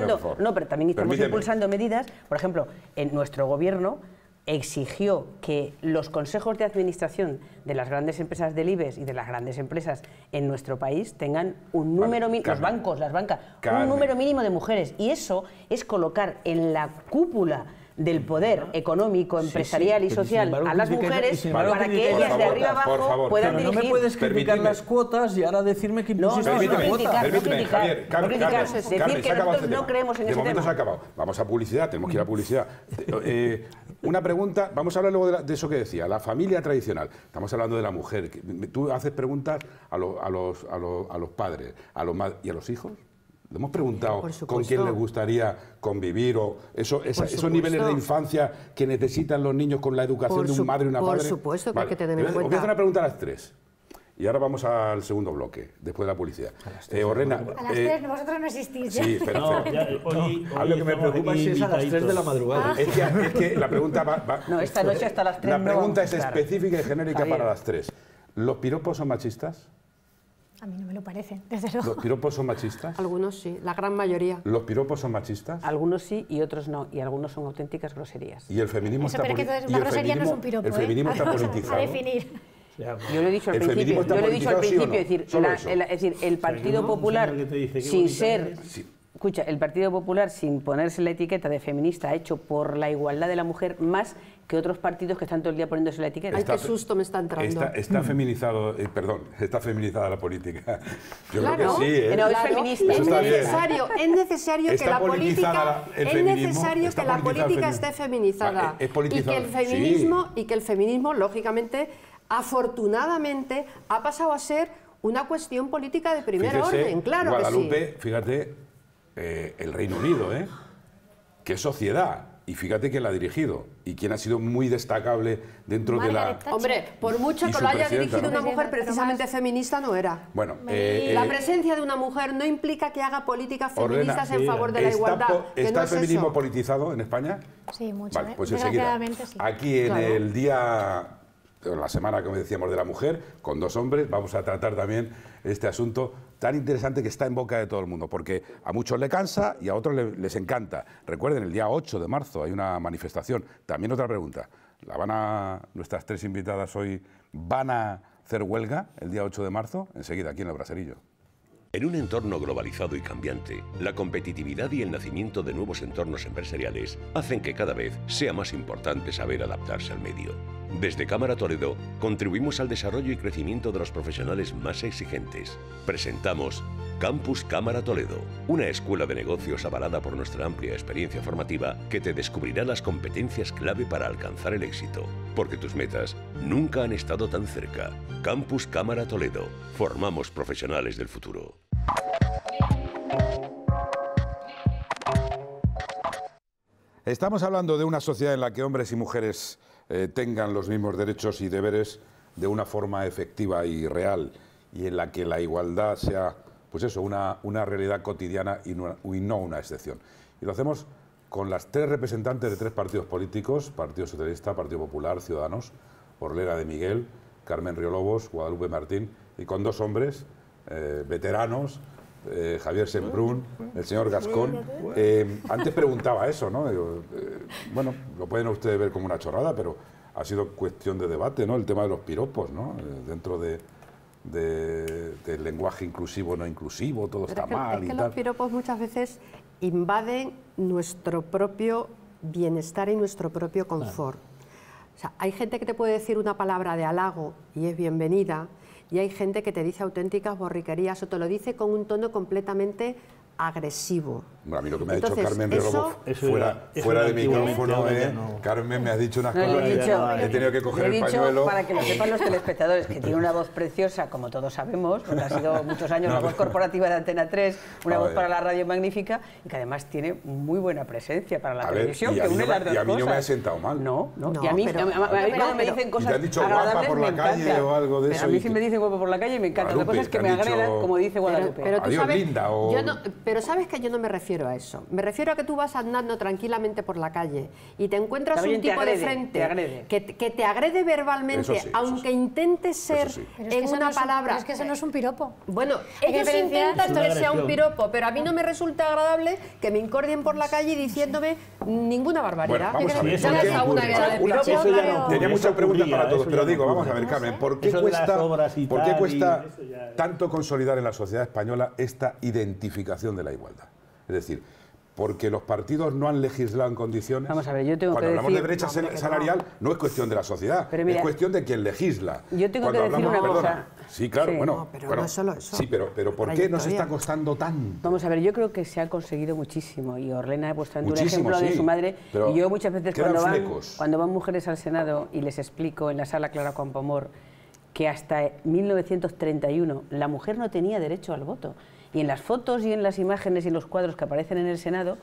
impulsando medidas. Por ejemplo, en nuestro gobierno exigió que los consejos de administración de las grandes empresas del IBEX y de las grandes empresas en nuestro país tengan un número mínimo, los bancos, las bancas, un número mínimo de mujeres. Y eso es colocar en la cúpula del poder económico, empresarial y social a las mujeres para que ellas de arriba abajo puedan dirigir. No me puedes criticar las cuotas y ahora decirme que impusiste una cuota. Carmen, decir que nosotros no creemos en ese tema. De momento se ha acabado. Vamos a publicidad, tenemos que ir a publicidad. Una pregunta, vamos a hablar luego de eso que decía, la familia tradicional. Estamos hablando de la mujer. Tú haces preguntas a los padres y a los hijos. ¿Le hemos preguntado con quién les gustaría convivir o esos niveles de infancia que necesitan los niños con la educación de un madre y una padre? Por supuesto que hay que tener en cuenta. Os voy a hacer una pregunta a las 3. Y ahora vamos al segundo bloque, después de la publicidad. Orrena, a las 3 vosotros no existís. Sí, pero Algo que me preocupa es a las 3 de la madrugada. Es que la pregunta va... No, esta noche hasta las 3 La pregunta es específica y genérica para las 3. ¿Los piropos son machistas? A mí no me lo parece, desde luego. ¿Los piropos son machistas? Algunos sí, la gran mayoría. ¿Los piropos son machistas? Algunos sí y otros no, y algunos son auténticas groserías. ¿Y el feminismo está politizado? Pero que una grosería no es un piropo, ¿El feminismo está politizado? A definir. Yo lo he dicho al principio, es decir, el Partido Popular, sin ser... Escucha, el Partido Popular, sin ponerse la etiqueta de feminista, ha hecho por la igualdad de la mujer más que otros partidos que están todo el día poniéndose la etiqueta. Ay, qué susto me está entrando. Está feminizado, está feminizada la política. Yo claro, creo que sí, ¿eh? Pero es feminista. Es necesario que la política esté feminizada. Y que el feminismo, lógicamente, afortunadamente, ha pasado a ser una cuestión política de primer orden. Claro Guadalupe, que sí. Fíjate, el Reino Unido, qué sociedad, y fíjate quién la ha dirigido y quién ha sido muy destacable dentro de la... Hombre, por mucho que lo haya dirigido una mujer precisamente feminista, no era. Bueno, la presencia de una mujer no implica que haga políticas feministas en favor de la igualdad. ¿Está el feminismo politizado en España? Sí, mucho. Vale, pues enseguida. Sí. Aquí en el día... la semana, como decíamos, de la mujer, con 2 hombres, vamos a tratar también este asunto tan interesante que está en boca de todo el mundo, porque a muchos le cansa y a otros les encanta. Recuerden, el día 8 de marzo hay una manifestación. También otra pregunta, nuestras 3 invitadas hoy van a hacer huelga el día 8 de marzo, enseguida, aquí en el Braserillo. En un entorno globalizado y cambiante, la competitividad y el nacimiento de nuevos entornos empresariales hacen que cada vez sea más importante saber adaptarse al medio. Desde Cámara Toledo, contribuimos al desarrollo y crecimiento de los profesionales más exigentes. Presentamos Campus Cámara Toledo, una escuela de negocios avalada por nuestra amplia experiencia formativa que te descubrirá las competencias clave para alcanzar el éxito. Porque tus metas nunca han estado tan cerca. Campus Cámara Toledo. Formamos profesionales del futuro. Estamos hablando de una sociedad en la que hombres y mujeres tengan los mismos derechos y deberes de una forma efectiva y real, y en la que la igualdad sea, pues eso, una realidad cotidiana y no una excepción. Y lo hacemos con las 3 representantes de 3 partidos políticos: Partido Socialista, Partido Popular, Ciudadanos, Orlera de Miguel, Carmen Riolobos, Guadalupe Martín, y con 2 hombres veteranos, Javier Semprún, el señor Gascón. Antes preguntaba eso, ¿no? Bueno, lo pueden ustedes ver como una chorrada, pero ha sido cuestión de debate, ¿no? El tema de los piropos, ¿no? Dentro del lenguaje inclusivo o no inclusivo, todo está mal y tal. Los piropos muchas veces invaden nuestro propio bienestar y nuestro propio confort. O sea, hay gente que te puede decir una palabra de halago y es bienvenida, y hay gente que te dice auténticas borriquerías o te lo dice con un tono completamente agresivo. Bueno, a mí lo que me ha Entonces, dicho Carmen Riolobos fuera de micrófono, Carmen me ha dicho unas cosas, he tenido que coger el pañuelo. Para que lo sepan los telespectadores, que tiene una voz preciosa, como todos sabemos, porque ha sido muchos años la voz corporativa de Antena 3, una voz para la radio magnífica, y que además tiene muy buena presencia para la televisión, que une las dos cosas. Y a mí no me ha sentado mal. No, y a mí cuando me dicen cosas agradables me encanta. O algo de eso, a mí sí me dicen guapo por la calle y me encanta. Otra cosa es que me agredan, como dice Guadalupe. Pero tú sabes, linda, pero sabes que yo no me refiero a eso. Me refiero a que tú vas andando tranquilamente por la calle y te encuentras un tipo de frente que te agrede verbalmente, aunque intentes ser en una palabra. Pero es que eso no es un piropo. Bueno, ellos intentan que sea un piropo, pero a mí no me resulta agradable que me incordien por la calle diciéndome ninguna barbaridad. Bueno, vamos a ver. Tenía muchas preguntas para todos, pero digo, vamos a ver, Carmen, ¿por qué cuesta tanto consolidar en la sociedad española esta identificación de la igualdad? Es decir, porque los partidos no han legislado en condiciones. Vamos a ver, yo tengo Cuando que hablamos decir, de brecha salarial, no es cuestión de la sociedad, es cuestión de quien legisla. Yo tengo que decir una cosa. Sí, claro, bueno. Pero no es solo eso. Sí, pero ¿por qué nos está costando tanto? Vamos a ver, yo creo que se ha conseguido muchísimo, y Orlena ha puesto un ejemplo de su madre, y yo muchas veces cuando van mujeres al Senado y les explico en la sala Clara Campoamor que hasta 1931 la mujer no tenía derecho al voto. Y en las fotos y en las imágenes y en los cuadros que aparecen en el Senado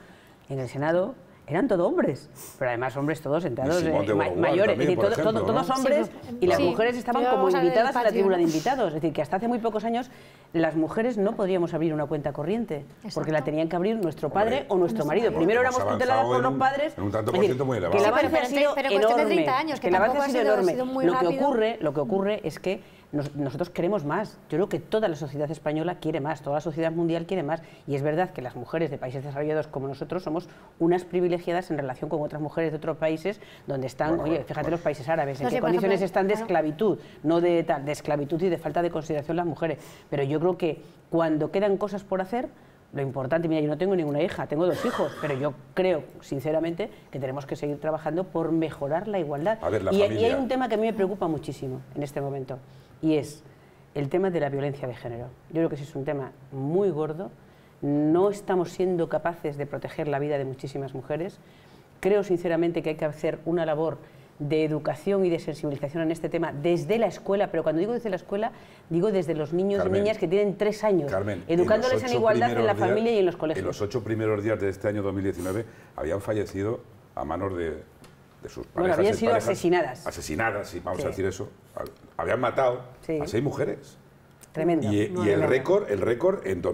eran todos hombres, pero además hombres todos sentados mayores, es decir, todos hombres, y las mujeres estaban como invitadas a la tribuna de invitados. Es decir, que hasta hace muy pocos años las mujeres no podíamos abrir una cuenta corriente, porque la tenían que abrir nuestro padre o nuestro marido. Primero éramos tuteladas por los padres. En un tanto por ciento muy elevado. Que el avance ha sido enorme. Que el avance ha sido enorme. Lo que ocurre es que nosotros queremos más. Yo creo que toda la sociedad española quiere más, toda la sociedad mundial quiere más. Y es verdad que las mujeres de países desarrollados como nosotros somos unas privilegiadas en relación con otras mujeres de otros países donde están, fíjate los países árabes, en qué condiciones están de esclavitud, no de esclavitud y de falta de consideración las mujeres. Pero yo creo que cuando quedan cosas por hacer, lo importante, mira, yo no tengo ninguna hija, tengo 2 hijos, pero yo creo, sinceramente, que tenemos que seguir trabajando por mejorar la igualdad. Y hay un tema que a mí me preocupa muchísimo en este momento, y es el tema de la violencia de género. Yo creo que ese es un tema muy gordo, no estamos siendo capaces de proteger la vida de muchísimas mujeres. Creo, sinceramente, que hay que hacer una labor de educación y de sensibilización en este tema desde la escuela, pero cuando digo desde la escuela, digo desde los niños y niñas que tienen 3 años, educándoles en igualdad en la familia y en los colegios. En los 8 primeros días de este año 2019 habían fallecido a manos de sus parejas. Bueno, habían sido asesinadas. Asesinadas, sí, vamos a decir eso. Habían matado a 6 mujeres. Tremendo. Y el récord en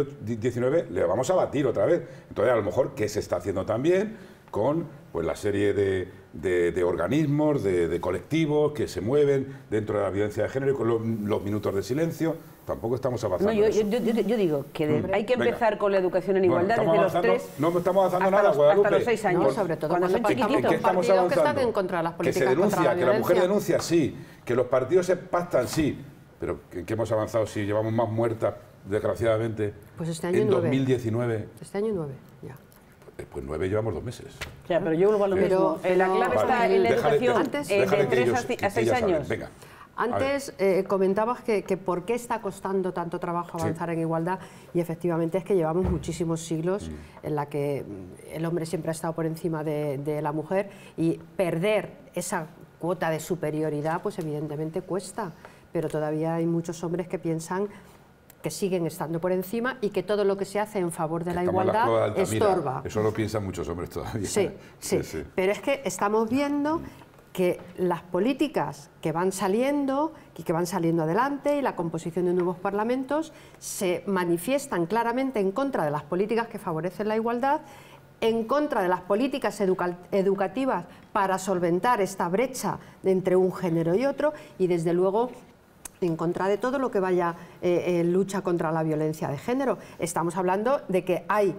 2019 le vamos a batir otra vez. Entonces, a lo mejor, ¿qué se está haciendo también con la serie de organismos, de colectivos que se mueven dentro de la violencia de género y con los minutos de silencio? Tampoco estamos avanzando. No, yo digo que hay que empezar con la educación en igualdad desde los 3. No estamos avanzando nada, Guadalupe. Hasta los 6 años. No, sobre todo cuando son chiquititos. ¿Qué estamos partidos que están en contra de las políticas que se denuncia, contra la que la mujer violencia. denuncia, sí. Que los partidos se pactan, sí. Pero ¿qué hemos avanzado si llevamos más muertas, desgraciadamente, pues este año en 9. 2019? Este año 9, ya. Pues 9 llevamos 2 meses. Ya, pero yo vuelvo a lo mismo. La clave está en la educación de 3 a 6 años. Venga. Antes comentabas que por qué está costando tanto trabajo avanzar en igualdad, y efectivamente es que llevamos muchísimos siglos en la que el hombre siempre ha estado por encima de la mujer, y perder esa cuota de superioridad pues evidentemente cuesta, pero todavía hay muchos hombres que piensan que siguen estando por encima y que todo lo que se hace en favor de la igualdad estorba. Eso lo piensan muchos hombres todavía. Sí, pero es que estamos viendo que las políticas que van saliendo y que van saliendo adelante y la composición de nuevos parlamentos se manifiestan claramente en contra de las políticas que favorecen la igualdad, en contra de las políticas educativas para solventar esta brecha entre un género y otro, y desde luego en contra de todo lo que vaya en lucha contra la violencia de género. Estamos hablando de que hay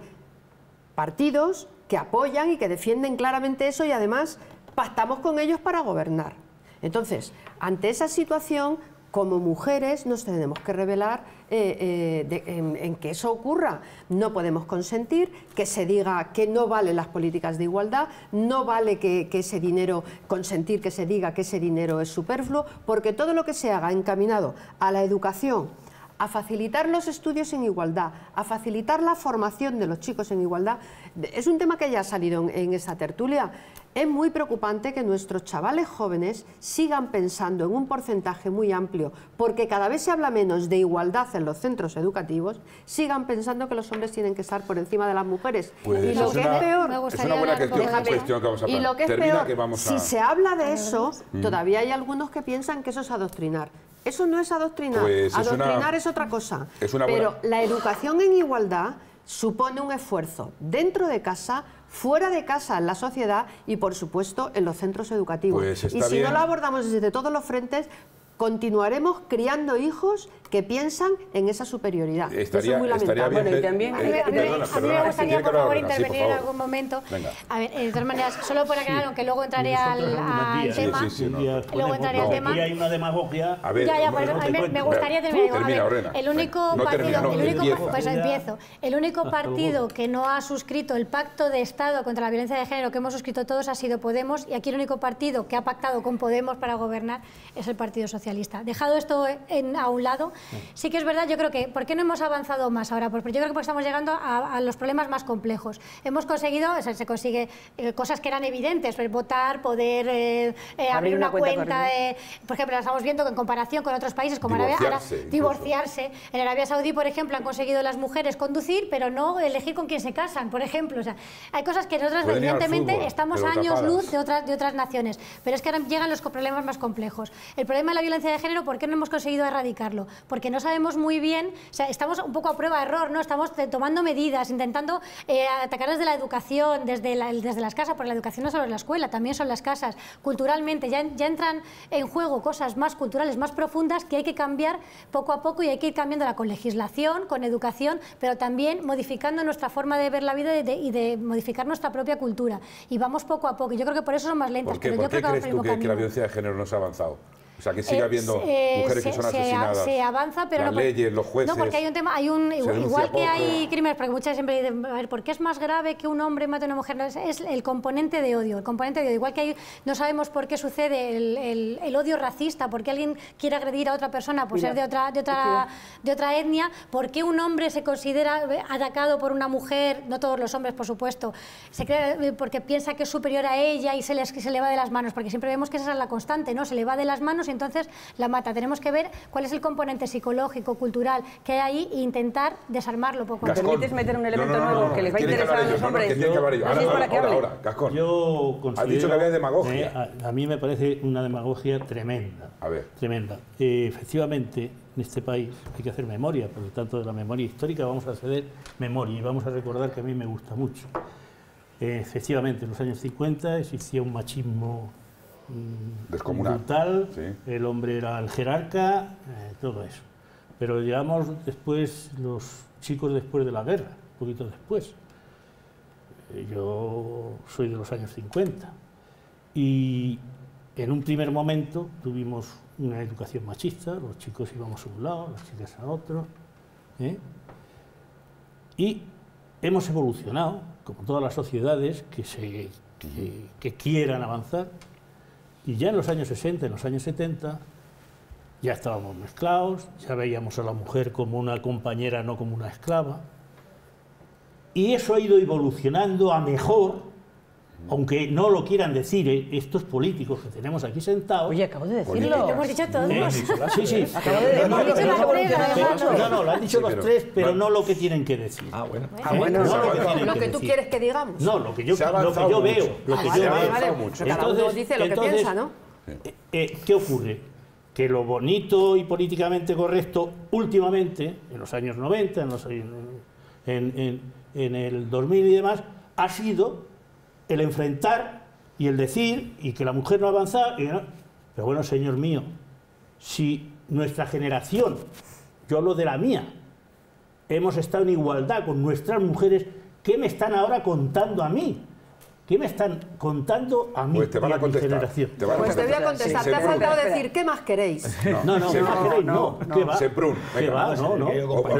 partidos que apoyan y que defienden claramente eso, y además pactamos con ellos para gobernar. Entonces, ante esa situación, como mujeres nos tenemos que revelar en que eso ocurra. No podemos consentir que se diga que no valen las políticas de igualdad, no vale que ese dinero, consentir que se diga que ese dinero es superfluo, porque todo lo que se haga encaminado a la educación, a facilitar los estudios en igualdad, a facilitar la formación de los chicos en igualdad. Es un tema que ya ha salido en esa tertulia. Es muy preocupante que nuestros chavales jóvenes sigan pensando en un porcentaje muy amplio, porque cada vez se habla menos de igualdad en los centros educativos, sigan pensando que los hombres tienen que estar por encima de las mujeres. Pues y lo que es peor, es una buena cuestión que vamos a hablar. Y lo que es peor, si se habla de eso, todavía hay algunos que piensan que eso es adoctrinar. Eso no es adoctrinar, pues adoctrinar es otra cosa. Pero la educación en igualdad supone un esfuerzo dentro de casa, fuera de casa, en la sociedad y, por supuesto, en los centros educativos. Pues y si no lo abordamos desde todos los frentes, continuaremos criando hijos que piensan en esa superioridad. Eso es muy lamentable. Bueno, y también a mí me gustaría, por favor, intervenir en algún momento. Venga. A ver, de todas maneras, solo por aclarar, aunque luego entraré al tema. Luego entraré al tema. Aquí hay una demagogia. A ver, Ya, pues, me gustaría terminar. El único partido, el único partido que no ha suscrito el pacto de Estado contra la violencia de género que hemos suscrito todos ha sido Podemos, y aquí el único partido que ha pactado con Podemos para gobernar es el Partido Socialista. Dejado esto a un lado, sí que es verdad, yo creo que, ¿por qué no hemos avanzado más ahora? Porque yo creo que estamos llegando a los problemas más complejos. Hemos conseguido, o sea, se consigue cosas que eran evidentes, votar, poder abrir una cuenta, por ejemplo, estamos viendo que en comparación con otros países como divorciarse. En Arabia Saudí, por ejemplo, han conseguido las mujeres conducir, pero no elegir con quién se casan, por ejemplo. O sea, hay cosas que nosotros, evidentemente, estamos a años luz de otras naciones, pero es que ahora llegan los problemas más complejos. El problema de la violencia de género, ¿por qué no hemos conseguido erradicarlo? Porque no sabemos muy bien, o sea, estamos un poco a prueba de error, ¿no? Estamos tomando medidas, intentando atacar desde la educación, desde las casas, porque la educación no solo es la escuela, también son las casas. Culturalmente ya entran en juego cosas más culturales, más profundas, que hay que cambiar poco a poco, y hay que ir cambiándola con legislación, con educación, pero también modificando nuestra forma de ver la vida y de modificar nuestra propia cultura. Y vamos poco a poco, y yo creo que por eso son más lentas. ¿Por qué crees tú que la violencia de género no se ha avanzado? O sea, que sigue habiendo mujeres que son asesinadas. Se avanza, pero las leyes, los jueces. No, porque hay un tema, igual que hay crímenes, porque muchas siempre dicen, a ver, ¿por qué es más grave que un hombre mate a una mujer? No, es el componente de odio, Igual que no sabemos por qué sucede el odio racista, por qué alguien quiere agredir a otra persona por ser de otra etnia, por qué un hombre se considera atacado por una mujer, no todos los hombres, por supuesto, porque piensa que es superior a ella y se le va de las manos, porque siempre vemos que esa es la constante, ¿no? Se le va de las manos y entonces la mata. Tenemos que ver cuál es el componente psicológico, cultural que hay ahí e intentar desarmarlo poco a poco. ¿Me permites meter un elemento nuevo que les va a interesar a los hombres? Ahora, Gascón. Yo considero, has dicho que había demagogia. A mí me parece una demagogia tremenda. A ver. Tremenda. Efectivamente, en este país hay que hacer memoria, porque tanto de la memoria histórica vamos a hacer memoria y vamos a recordar que a mí me gusta mucho. Efectivamente, en los años 50 existía un machismo descomunal, brutal, sí. El hombre era el jerarca, todo eso. Pero llegamos después, los chicos después de la guerra, un poquito después. Yo soy de los años 50 y en un primer momento tuvimos una educación machista, los chicos íbamos a un lado, las chicas a otro, y hemos evolucionado, como todas las sociedades que quieran avanzar. Y ya en los años 60, en los años 70, ya estábamos mezclados, ya veíamos a la mujer como una compañera, no como una esclava. Y eso ha ido evolucionando a mejor, aunque no lo quieran decir estos políticos que tenemos aquí sentados. Oye, acabo de decirlo. Lo hemos dicho todos. Sí. Acabo de decirlo. No, lo han dicho los tres, pero no lo que tienen que decir. Lo que tú quieres que digamos. No, lo que yo veo. Cada uno dice lo que piensa, ¿no? ¿Qué ocurre? Que lo bonito y políticamente correcto últimamente, en los años 90, en el 2000 y demás, ha sido el enfrentar y el decir y que la mujer no avanza. Pero bueno, señor mío, si nuestra generación, yo hablo de la mía, hemos estado en igualdad con nuestras mujeres, ¿qué me están ahora contando a mí? ¿Qué me están contando a mí? Pues te van a contestar. Pues te voy a contestar. Te ha faltado decir, ¿qué más queréis? No. ¿Qué va? Semprún. ¿Qué va? No.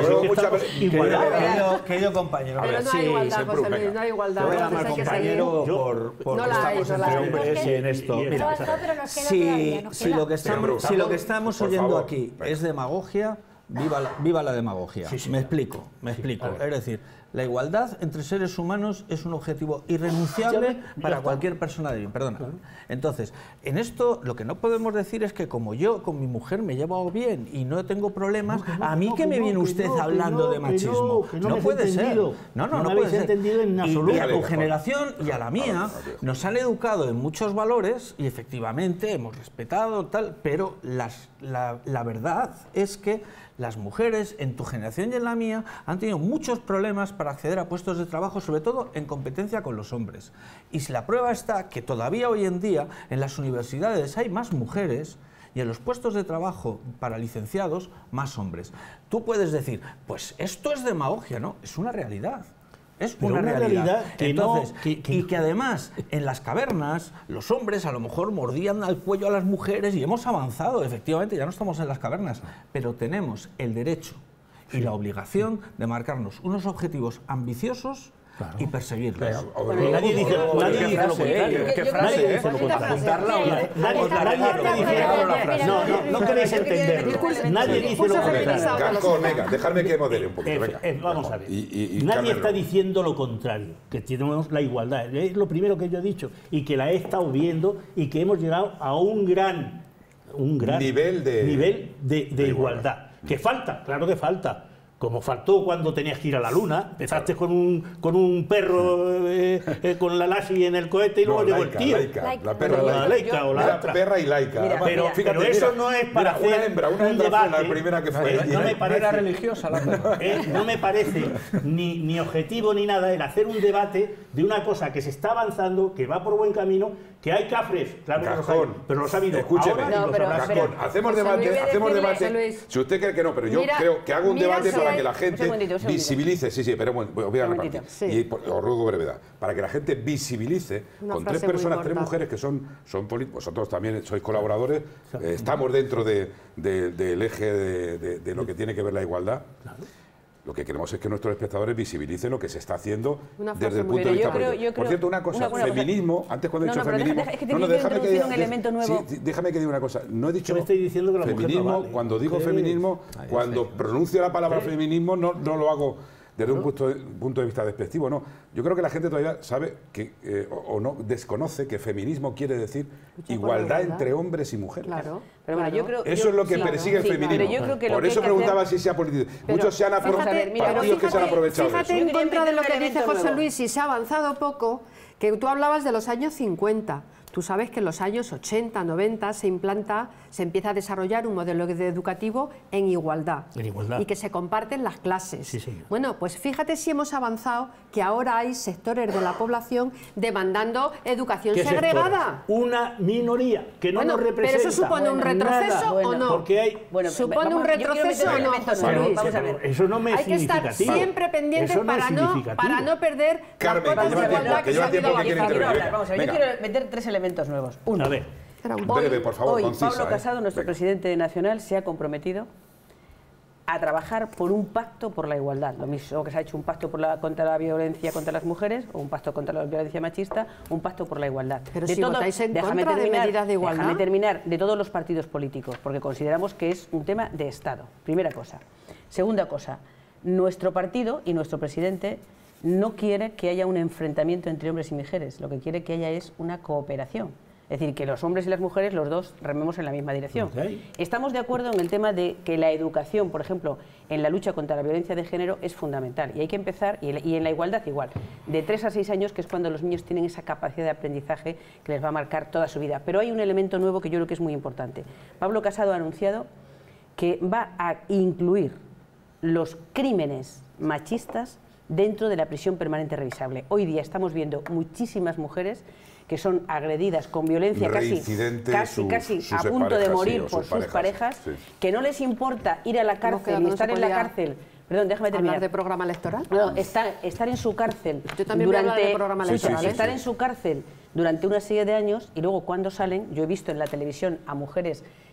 Querido compañero. Pero no hay igualdad, José Luis, no hay igualdad. Te voy a llamar compañero porque estamos entre hombres en esto. Mira, si lo que estamos oyendo aquí es demagogia, viva la demagogia. Me explico. Es decir, la igualdad entre seres humanos es un objetivo irrenunciable para cualquier persona de bien. Perdona. Entonces, en esto lo que no podemos decir es que como yo con mi mujer me llevo bien y no tengo problemas, a mí que me viene usted hablando de machismo. No puede ser. No puede ser. Y a tu generación y a la mía nos han educado en muchos valores y efectivamente hemos respetado tal, pero la verdad es que las mujeres en tu generación y en la mía han tenido muchos problemas para acceder a puestos de trabajo, sobre todo en competencia con los hombres. Y si la prueba está que todavía hoy en día en las universidades hay más mujeres y en los puestos de trabajo para licenciados más hombres. Tú puedes decir, pues esto es demagogia, ¿no? Es una realidad. Es una realidad. Entonces, y que además en las cavernas los hombres a lo mejor mordían al cuello a las mujeres y hemos avanzado, efectivamente, ya no estamos en las cavernas, pero tenemos el derecho y la obligación de marcarnos unos objetivos ambiciosos y perseguirlos. Nadie dice lo contrario. ¿Qué frase? No queréis entender. Nadie dice lo contrario. Venga, dejadme que modere un poquito. Vamos a ver. Nadie está diciendo lo contrario, que tenemos la igualdad. Es lo primero que yo he dicho y que la he estado viendo y que hemos llegado a un gran nivel de igualdad. Que falta, claro que falta. Como faltó cuando tenías que ir a la luna, empezaste con un perro con la Lassie en el cohete y luego llegó el tío. La perra laica o la otra. Perra y laica. Pero eso no es para hacer un debate. La primera que fue. No me parece era religiosa la perra. No me parece ni objetivo ni nada el hacer un debate de una cosa que se está avanzando, que va por buen camino, que hay cafres, claro que los hay, pero los ha habido. Escúcheme, Cajón, hacemos debate. Si usted cree que no, pero yo creo que hago un debate para que la gente visibilice. Sí, pero bueno, voy a repartir. Y os ruego brevedad. Para que la gente visibilice con tres personas, tres mujeres que son vosotros también sois colaboradores, estamos dentro del eje de lo que tiene que ver la igualdad. Lo que queremos es que nuestros espectadores visibilicen lo que se está haciendo desde el punto de vista político. Por cierto, una cosa, feminismo, antes cuando he dicho feminismo... Déjame que diga una cosa. No he dicho feminismo, cuando digo feminismo, cuando pronuncio la palabra feminismo, no lo hago desde un punto de vista despectivo, no. Yo creo que la gente todavía sabe que, o no desconoce que feminismo quiere decir igualdad entre hombres y mujeres. Claro. Pero bueno, yo creo, eso es lo que persigue el feminismo. Por eso preguntaba si se ha politizado. Muchos se han aprovechado, partidos que se han aprovechado. Fíjate en contra de lo que dice José Luis, si se ha avanzado poco, que tú hablabas de los años 50. Tú sabes que en los años 80, 90 se empieza a desarrollar un modelo educativo en igualdad. Y que se comparten las clases. Sí. Bueno, pues fíjate si hemos avanzado, que ahora hay sectores de la población demandando educación segregada. Una minoría que no nos representa. ¿Pero eso supone un retroceso o no? Porque hay... ¿Supone un retroceso o no, José Luis? Vamos a ver. Eso no me es significativo. Hay que estar siempre pendientes para no perder las cuotas de igualdad que se ha habido aquí. Yo quiero meter tres elementos nuevos. Uno, a ver. Breve, por favor, hoy Pablo Casado, nuestro presidente nacional, se ha comprometido a trabajar por un pacto por la igualdad. Lo mismo que se ha hecho un pacto contra la violencia contra las mujeres, o un pacto contra la violencia machista, un pacto por la igualdad. Pero si votáis en contra de medidas de igualdad. Déjame terminar, de todos los partidos políticos, porque consideramos que es un tema de Estado. Primera cosa. Segunda cosa, nuestro partido y nuestro presidente no quiere que haya un enfrentamiento entre hombres y mujeres. Lo que quiere que haya es una cooperación. Es decir, que los hombres y las mujeres, los dos, rememos en la misma dirección. Estamos de acuerdo en el tema de que la educación, por ejemplo, en la lucha contra la violencia de género es fundamental. Y hay que empezar, y en la igualdad igual, de 3 a 6 años, que es cuando los niños tienen esa capacidad de aprendizaje que les va a marcar toda su vida. Pero hay un elemento nuevo que yo creo que es muy importante. Pablo Casado ha anunciado que va a incluir los crímenes machistas dentro de la prisión permanente revisable. Hoy día estamos viendo muchísimas mujeres que son agredidas con violencia casi a punto de morir por sus parejas, que no les importa ir a la cárcel y estar en la cárcel. Perdón, déjame terminar. ¿Hablar de programa electoral? No, estar en su cárcel. Yo también durante de programa electoral. Estar en su cárcel durante una serie de años y luego cuando salen, yo he visto en la televisión a mujeres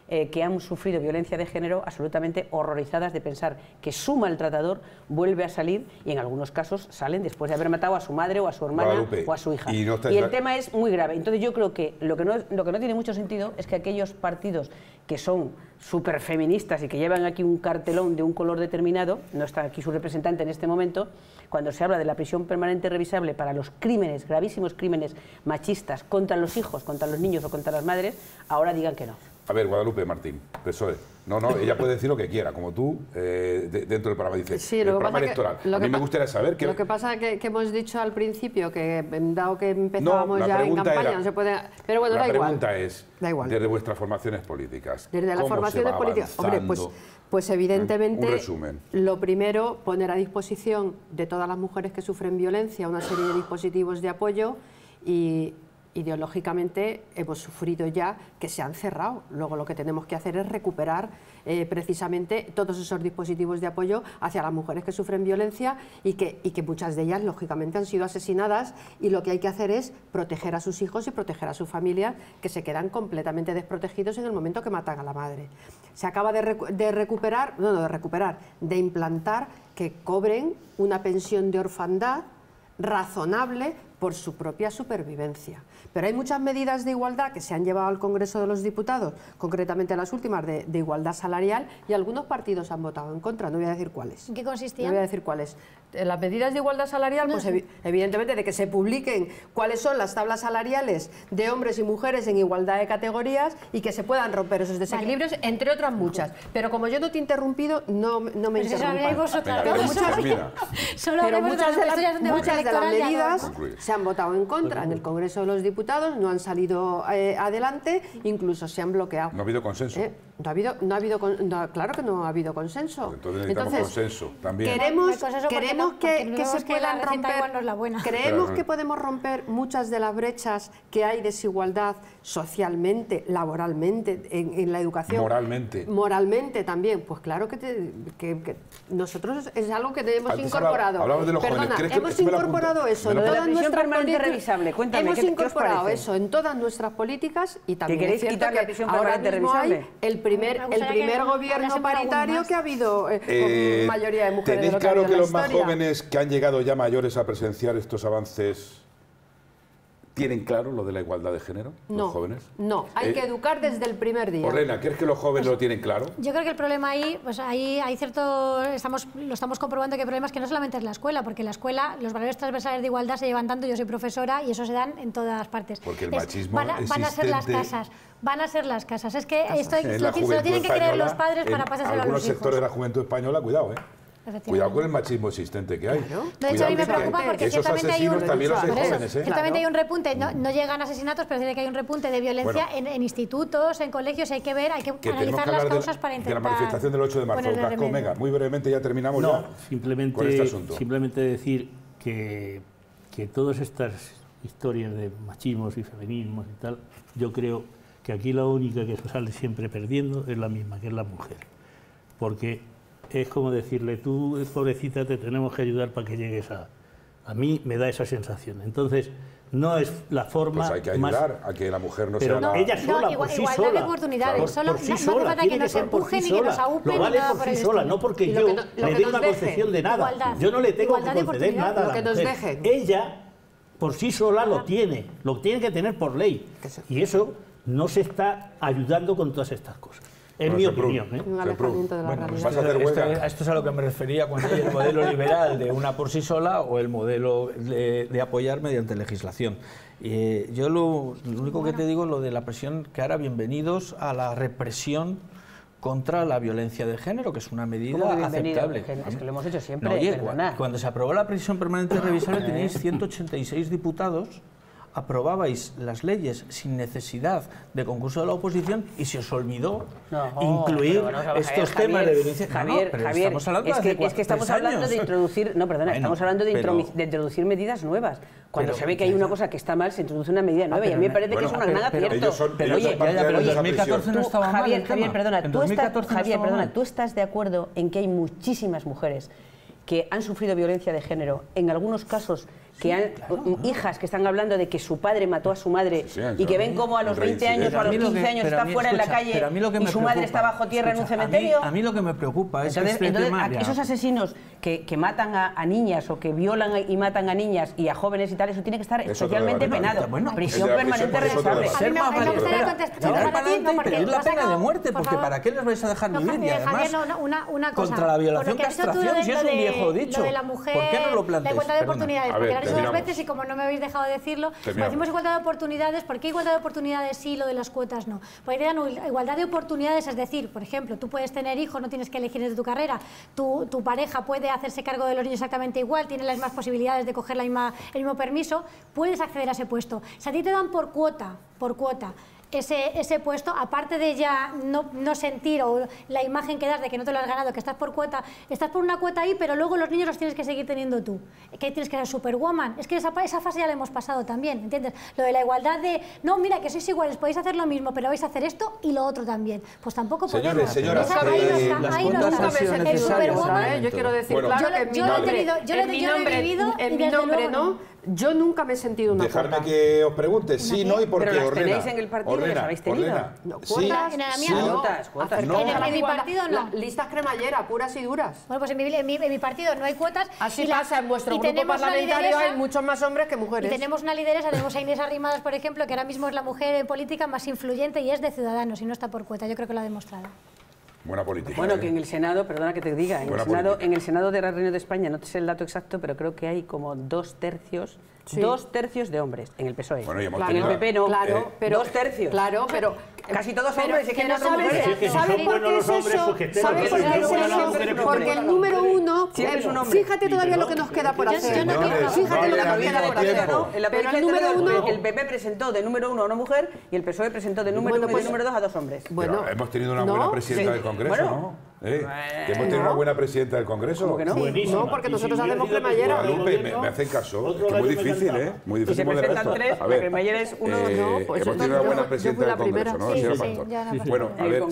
que han sufrido violencia de género absolutamente horrorizadas de pensar que su maltratador vuelve a salir, y en algunos casos salen después de haber matado a su madre o a su hermana Guadalupe, o a su hija. y el tema es muy grave. Entonces yo creo que lo que no tiene mucho sentido es que aquellos partidos que son súper feministas y que llevan aquí un cartelón de un color determinado, no está aquí su representante en este momento, cuando se habla de la prisión permanente revisable para los crímenes, gravísimos crímenes machistas contra los hijos, contra los niños o contra las madres, ahora digan que no. A ver, Guadalupe Martín, PSOE. No, ella puede decir lo que quiera, como tú, dentro del programa. Dice, sí, el programa electoral. A mí me gustaría saber que... Lo que pasa es que hemos dicho al principio que, dado que empezábamos ya en campaña, no se puede... Pero bueno, da igual. La pregunta es, desde vuestras formaciones políticas, desde las formaciones políticas, hombre, pues evidentemente, un resumen. Lo primero, poner a disposición de todas las mujeres que sufren violencia una serie de dispositivos de apoyo, y ideológicamente hemos sufrido ya que se han cerrado. Luego lo que tenemos que hacer es recuperar precisamente todos esos dispositivos de apoyo hacia las mujeres que sufren violencia y que muchas de ellas lógicamente han sido asesinadas, y lo que hay que hacer es proteger a sus hijos y proteger a sus familias, que se quedan completamente desprotegidos en el momento que matan a la madre. Se acaba de implantar que cobren una pensión de orfandad razonable por su propia supervivencia. Pero hay muchas medidas de igualdad que se han llevado al Congreso de los Diputados, concretamente las últimas de igualdad salarial, y algunos partidos han votado en contra, no voy a decir cuáles. ¿En qué consistían? No voy a decir cuáles. Las medidas de igualdad salarial, pues evidentemente de que se publiquen cuáles son las tablas salariales de hombres y mujeres en igualdad de categorías y que se puedan romper esos desequilibrios, entre otras muchas. Pero como yo no te he interrumpido, no me interrumpas. Pero muchas de las medidas se han votado en contra en el Congreso de los Diputados, no han salido adelante, incluso se han bloqueado. No ha habido consenso. Claro que no ha habido consenso. Entonces necesitamos consenso también. Queremos que se puedan romper. Creemos que podemos romper muchas de las brechas que hay desigualdad socialmente, laboralmente, en la educación. Moralmente también. Pues claro que nosotros es algo que hemos incorporado. Hablamos de los jóvenes. Hemos incorporado eso en todas nuestras políticas. Hemos incorporado eso en todas nuestras políticas, y también es cierto que ahora mismo hay el primer gobierno paritario que ha habido con mayoría de mujeres. ¿Tenéis claro que los más jóvenes que han llegado ya mayores a presenciar estos avances tienen claro lo de la igualdad de género? ¿Los jóvenes? No, hay que educar desde el primer día. Orlena, ¿crees que los jóvenes lo tienen claro? Yo creo que el problema ahí, pues ahí hay cierto, lo estamos comprobando, que el problema es que no solamente es la escuela, porque en la escuela los valores transversales de igualdad se llevan tanto, yo soy profesora, y eso se dan en todas partes. Porque el machismo van a ser las casas. Van a ser las casas. Es que esto se lo tienen que creer los padres para pasárselo a los hijos. Algunos sectores de la juventud española, cuidado, Cuidado con el machismo existente que hay. De hecho, a mí me preocupa porque ciertamente hay un repunte, no llegan asesinatos, pero sí que hay un repunte de violencia en institutos, en colegios, hay que analizar las causas para intentar... De la manifestación del 8 de marzo, Blasco, venga, muy brevemente ya terminamos con este asunto. Simplemente decir que todas estas historias de machismos y feminismos y tal, yo creo que aquí la única que sale siempre perdiendo es la misma, que es la mujer. Porque es como decirle, tú, pobrecita, te tenemos que ayudar para que llegues a... A mí me da esa sensación. Entonces, no es la forma pues hay que ayudar a que la mujer no sea la... ella sola, por sí sola. Igualdad de oportunidades. Por sí sola. No hace falta que nos empujen ni que nos aúpen. Lo vale por sí sola, no porque yo le dé una concesión de nada. Yo no le tengo que conceder nada a la mujer. Ella, por sí sola, lo tiene que tener por ley. Y eso no se está ayudando con todas estas cosas. Es mi opinión. Un alejamiento de la realidad. Esto es a lo que me refería cuando hay el modelo liberal de una por sí sola o el modelo de apoyar mediante legislación. Yo lo único que te digo es lo de la presión, que ahora bienvenidos a la represión contra la violencia de género, que es una medida aceptable. Es que lo hemos hecho siempre. No, oye, cuando se aprobó la prisión permanente revisable teníais 186 diputados, aprobabais las leyes sin necesidad de concurso de la oposición y se os olvidó incluir estos temas de violencia. Javier, estamos hablando es que estamos hablando de introducir, estamos hablando de introducir medidas nuevas. Cuando se ve que hay una cosa que está mal, se introduce una medida nueva y a mí me parece que es un gran acierto. Pero en 2014 no estaba mal. Javier, perdona, ¿tú estás de acuerdo en que hay muchísimas mujeres que han sufrido violencia de género, en algunos casos hijas que están hablando de que su padre mató a su madre y que ven cómo a los 20 años o a los 15 años está fuera en la calle y su madre está bajo tierra en un cementerio. A mí lo que me preocupa es entonces, esos asesinos que matan a niñas o que violan y matan a niñas y a jóvenes y tal, eso tiene que estar especialmente penado. Prisión permanente revisable. Ser más valiente, tirar para adelante y pedir la pena de muerte, porque ¿para qué les vais a dejar vivir? Y además, contra la violación, castración, si es un viejo dicho. Lo de la mujer, ¿por qué no lo planteáis? La igualdad de oportunidades, porque lo han dicho dos veces y como no me habéis dejado decirlo, decimos igualdad de oportunidades, ¿por qué igualdad de oportunidades sí, lo de las cuotas no? Porque igualdad de oportunidades, es decir, por ejemplo, tú puedes tener hijos, no tienes que elegir desde tu carrera, tu pareja puede hacerse cargo de los niños exactamente igual, tiene las mismas posibilidades de coger el mismo permiso, puedes acceder a ese puesto. Si a ti te dan por cuota, ese puesto, aparte de ya no sentir o la imagen que das de que no te lo has ganado, que estás por cuota, estás por una cuota ahí, pero luego los niños los tienes que seguir teniendo tú. Que tienes que ser superwoman. Es que esa fase ya la hemos pasado también, ¿entiendes? Lo de la igualdad de, no, mira, que sois iguales, podéis hacer lo mismo, pero vais a hacer esto y lo otro también. Pues tampoco podemos. Señoras, ahí no está. El superwoman, yo quiero decir, claro, yo lo he vivido en mi nombre, ¿no? Yo nunca me he sentido una cuota. Dejadme que os pregunte, sí, no y por qué, Pero las Ornena. tenéis en el partido, las habéis tenido. ¿Cuotas? En la mía cuotas. En mi partido no. Listas cremallera, puras y duras. Bueno, pues en mi partido no hay cuotas. Así pasa, en vuestro grupo parlamentario hay muchos más hombres que mujeres. Y tenemos una lideresa, tenemos a Inés Arrimadas, por ejemplo, que ahora mismo es la mujer en política más influyente y es de Ciudadanos y no está por cuota. Yo creo que lo ha demostrado. Buena política. Bueno, que en el Senado, perdona que te diga, en el Senado de la Reunión de España, no te sé el dato exacto, pero creo que hay como 2/3 de hombres en el PSOE. Bueno, en el PP no. Claro, pero 2/3. Claro, pero casi todos hombres. ¿Sabes por qué es eso? ¿Sabes por qué es eso? Porque el número uno, fíjate todavía lo que nos queda por hacer. Fíjate lo que nos queda por hacer. Pero el número uno, el PP presentó de número 1 a una mujer y el PSOE presentó de número 1 y de número 2 a 2 hombres. Bueno, hemos tenido una buena presidenta del Congreso, ¿no? ¿Que hemos tenido una buena presidenta del Congreso? ¿Cómo que no? No, porque nosotros hacemos cremallera. Guadalupe, me hacen caso, es que es muy difícil, ¿eh? Muy difícil moderar esto. A ver, cremallera es uno, hemos tenido una buena presidenta del Congreso, ¿no? Bueno, a ver,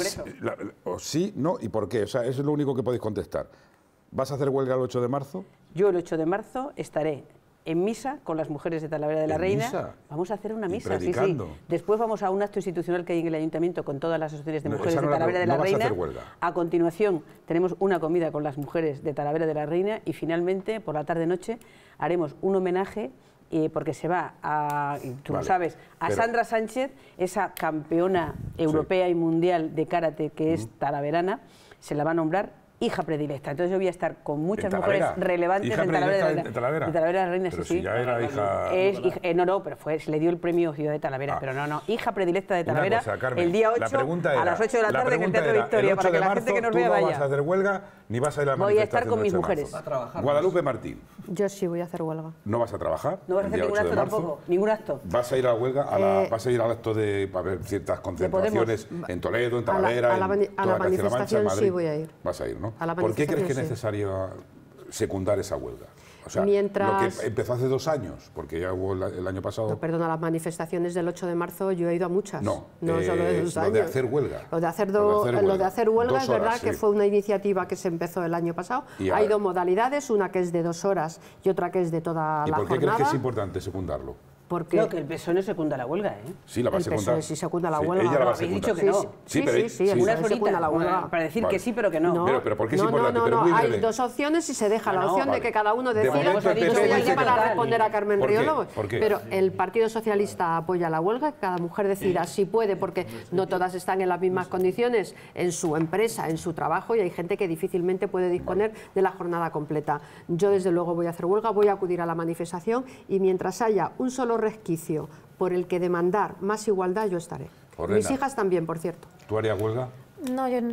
sí, no, ¿y por qué? O sea, eso es lo único que podéis contestar. ¿Vas a hacer huelga el 8 de marzo? Yo el 8 de marzo estaré en misa con las mujeres de Talavera de la Reina. ¿Misa? Vamos a hacer una misa, predicando? sí. Después vamos a un acto institucional que hay en el Ayuntamiento con todas las asociaciones de mujeres de no Talavera de la Reina. Vas a hacer huelga. A continuación tenemos una comida con las mujeres de Talavera de la Reina y finalmente por la tarde-noche haremos un homenaje porque se va a, tú lo sabes, a Sandra Sánchez, esa campeona europea y mundial de karate que es talaverana, se la va a nombrar hija predilecta. Entonces yo voy a estar con muchas mujeres relevantes en Talavera de la Reina. Pero sí, si ya era hija... no, pero se le dio el premio Ciudad de Talavera, pero no, hija predilecta de Talavera, el día 8 a las 8 de la tarde en el Teatro Victoria, para que la gente que nos vea vaya. ¿No vas a hacer huelga ni vas a ir a la manifestación? Voy a estar con mis mujeres. Guadalupe Martín. Yo sí voy a hacer huelga. ¿No vas a trabajar? ¿No vas a hacer ningún acto tampoco? ¿Ningún acto? ¿Vas a ir a la huelga? ¿Vas a ir al acto de ciertas concentraciones en Toledo, en Talavera, a la manifestación sí voy a ir. Vas a ir, ¿no? ¿Por qué crees que es necesario secundar esa huelga? O sea, lo que empezó hace 2 años, porque ya hubo el año pasado... No, perdona, las manifestaciones del 8 de marzo yo he ido a muchas. No solo de 2 años. Lo de hacer huelga. Lo de hacer huelga es verdad que fue una iniciativa que se empezó el año pasado. Hay 2 modalidades, una que es de 2 horas y otra que es de toda la jornada. ¿Y por qué crees que es importante secundarlo? Porque no, que el PSOE no secunda la huelga, ¿eh? Sí, la va a secundar. El PSOE sí secunda la huelga. Ella la va a secundar. Habéis dicho que no. Sí, una solita la huelga. Para decir que sí, pero que no. Pero ¿por qué es importante? No, hay 2 opciones y se deja la opción de que cada uno decida. Yo estoy aquí para responder a Carmen Riolo. Pero el Partido Socialista apoya la huelga, que cada mujer decida si puede, porque no todas están en las mismas condiciones en su empresa, en su trabajo, y hay gente que difícilmente puede disponer de la jornada completa. Yo desde luego voy a hacer huelga, voy a acudir a la manifestación y mientras haya un solo resquicio por el que demandar más igualdad, yo estaré. Ornena. Mis hijas también, por cierto. ¿Tú harías huelga? No, yo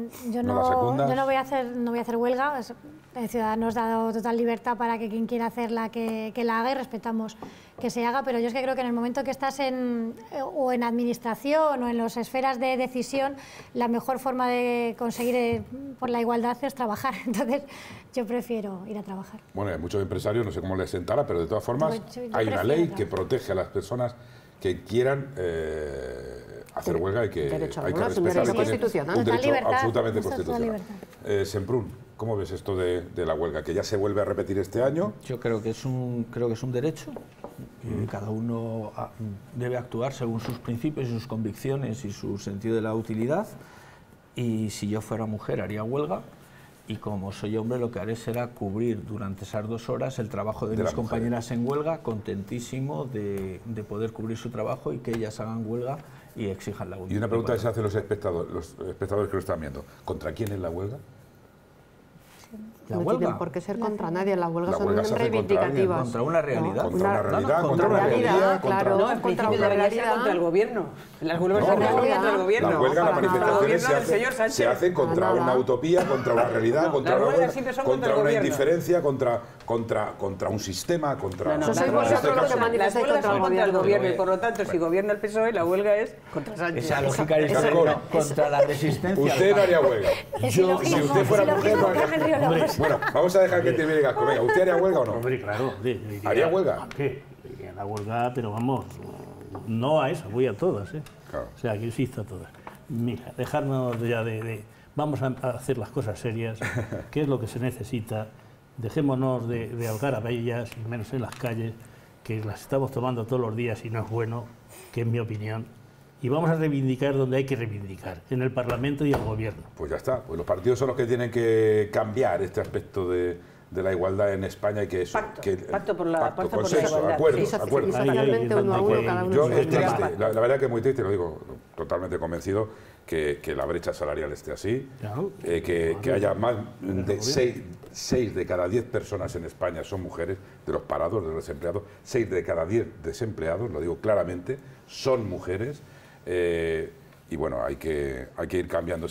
no voy a hacer huelga. El Ciudadanos ha dado total libertad para que quien quiera hacerla que la haga y respetamos que se haga, pero yo es que creo que en el momento que estás en administración o en las esferas de decisión, la mejor forma de conseguir por la igualdad es trabajar. Entonces yo prefiero ir a trabajar. Bueno, hay muchos empresarios, no sé cómo les sentará, pero de todas formas hay una ley que protege a las personas que quieran hacer huelga y que hay que respetar. Derecho constitucional. Un derecho absolutamente constitucional. Semprún, ¿Cómo ves esto de la huelga? ¿Que ya se vuelve a repetir este año? Yo creo que es un derecho. Cada uno debe actuar según sus principios y sus convicciones y su sentido de la utilidad. Y si yo fuera mujer haría huelga. Y como soy hombre, lo que haré será cubrir durante esas 2 horas el trabajo de mis compañeras en huelga, contentísimo de poder cubrir su trabajo y que ellas hagan huelga y exijan la huelga. Y una pregunta que se hace los espectadores que lo están viendo. ¿Contra quién es la huelga? ¿La no huelga? tienen por qué ser contra nadie, las huelgas La huelga son se hace reivindicativas. Contra una realidad. Contra una realidad, contra una realidad, claro. No, en principio debería ser contra el gobierno. Las huelgas se hacen contra el gobierno. La huelga, las manifestaciones se hacen contra una utopía, contra una realidad, contra una indiferencia, contra un sistema, contra... Las huelgas son contra el gobierno y por lo tanto si gobierna el PSOE la huelga es contra Sánchez. Esa lógica es contra la resistencia. Usted no haría huelga. Si usted fuera mujer no haría huelga. Bueno, vamos a dejar que termine Gasco. Venga, ¿usted haría huelga o no? Hombre, claro. ¿Haría huelga? ¿A qué? Iría a la huelga, pero vamos, no a eso, voy a todas, ¿eh? Claro. O sea, que insisto a todas. Mira, dejarnos ya vamos a hacer las cosas serias, qué es lo que se necesita, dejémonos de algarabellas, y menos en las calles, que las estamos tomando todos los días y no es bueno, que es mi opinión. Y vamos a reivindicar donde hay que reivindicar, en el Parlamento y el Gobierno. Pues ya está, pues los partidos son los que tienen que cambiar este aspecto de la igualdad en España y que eso... Pacto por la consenso, acuerdos. Socialmente uno a uno, cada uno. Yo es triste, la verdad que es muy triste, lo digo totalmente convencido, que la brecha salarial esté así, que haya más de 6 de cada 10 personas en España son mujeres, de los parados, de los desempleados, 6 de cada 10 desempleados, lo digo claramente, son mujeres. Y bueno, hay que ir cambiando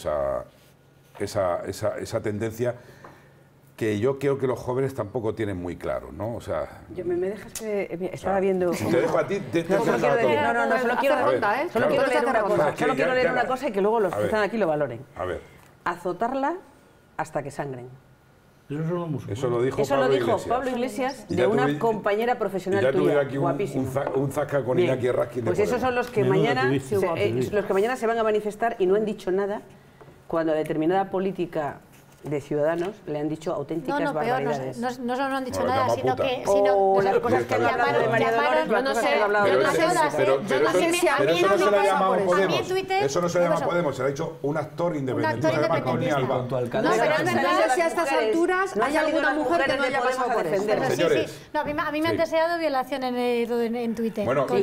esa tendencia que yo creo que los jóvenes tampoco tienen muy claro, ¿no? O sea... ¿Me dejas que...? Estaba viendo... Si te dejo a ti... solo quiero leer una cosa y que luego los que están aquí lo valoren. A ver. Azotarla hasta que sangren. Eso lo dijo Pablo Iglesias de una compañera profesional tuya, guapísima. Un zasca con Iñaki Raskin. Pues esos son los que mañana se van a manifestar y no han dicho nada cuando a determinada política de Ciudadanos le han dicho auténticas barbaridades. No solo no han dicho nada, sino que... las cosas que han hablado de María Dolores, yo no sé si a mí no se le ha llamado Podemos. Twitter, eso no se le llama Podemos, se le ha dicho un actor independiente. Un actor independiente. No, pero es verdad si a estas alturas hay alguna mujer que no haya pasado por eso. Señores. No, a mí me han deseado violación en Twitter. Bueno, a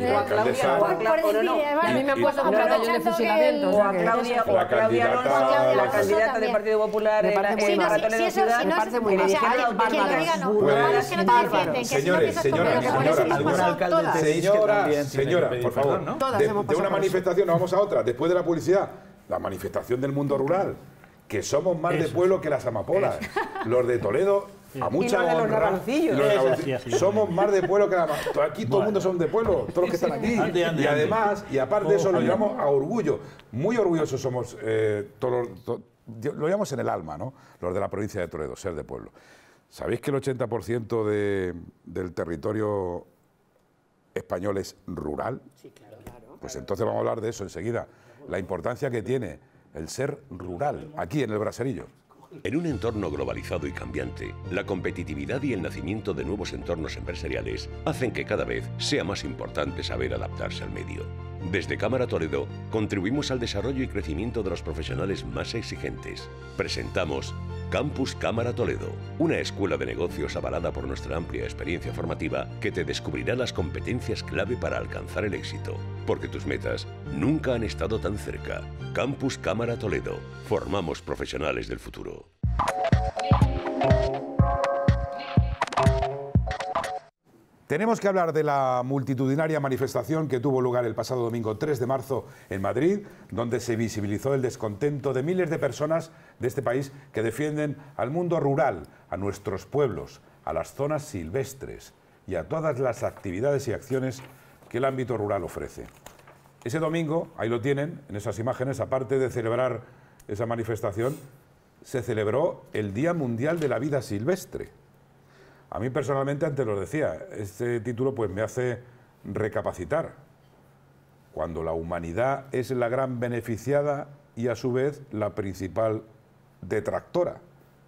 mí me han puesto un batallón de fusilamiento. O a Claudia Alonso, la candidata del Partido Popular. Me parece muy bien. Señora, por favor, de una manifestación nos vamos a otra, después de la publicidad, la manifestación del mundo rural, que somos más de pueblo que las amapolas, los de Toledo, a mucha honra, somos más de pueblo que las amapolas, aquí todo el mundo son de pueblo, todos los que están aquí, y además, y aparte de eso lo llevamos a orgullo, muy orgullosos somos todos lo llevamos en el alma, ¿no? Los de la provincia de Toledo, ser de pueblo. ¿Sabéis que el 80% del territorio español es rural? Sí, claro. Pues entonces vamos a hablar de eso enseguida. La importancia que tiene el ser rural, aquí en el Braserillo. En un entorno globalizado y cambiante, la competitividad y el nacimiento de nuevos entornos empresariales hacen que cada vez sea más importante saber adaptarse al medio. Desde Cámara Toledo, contribuimos al desarrollo y crecimiento de los profesionales más exigentes. Presentamos Campus Cámara Toledo, una escuela de negocios avalada por nuestra amplia experiencia formativa que te descubrirá las competencias clave para alcanzar el éxito. Porque tus metas nunca han estado tan cerca. Campus Cámara Toledo. Formamos profesionales del futuro. Tenemos que hablar de la multitudinaria manifestación que tuvo lugar el pasado domingo 3 de marzo en Madrid, donde se visibilizó el descontento de miles de personas de este país que defienden al mundo rural, a nuestros pueblos, a las zonas silvestres y a todas las actividades y acciones que el ámbito rural ofrece. Ese domingo, ahí lo tienen, en esas imágenes, aparte de celebrar esa manifestación, se celebró el Día Mundial de la Vida Silvestre. A mí personalmente, antes lo decía, este título pues me hace recapacitar. Cuando la humanidad es la gran beneficiada y a su vez la principal detractora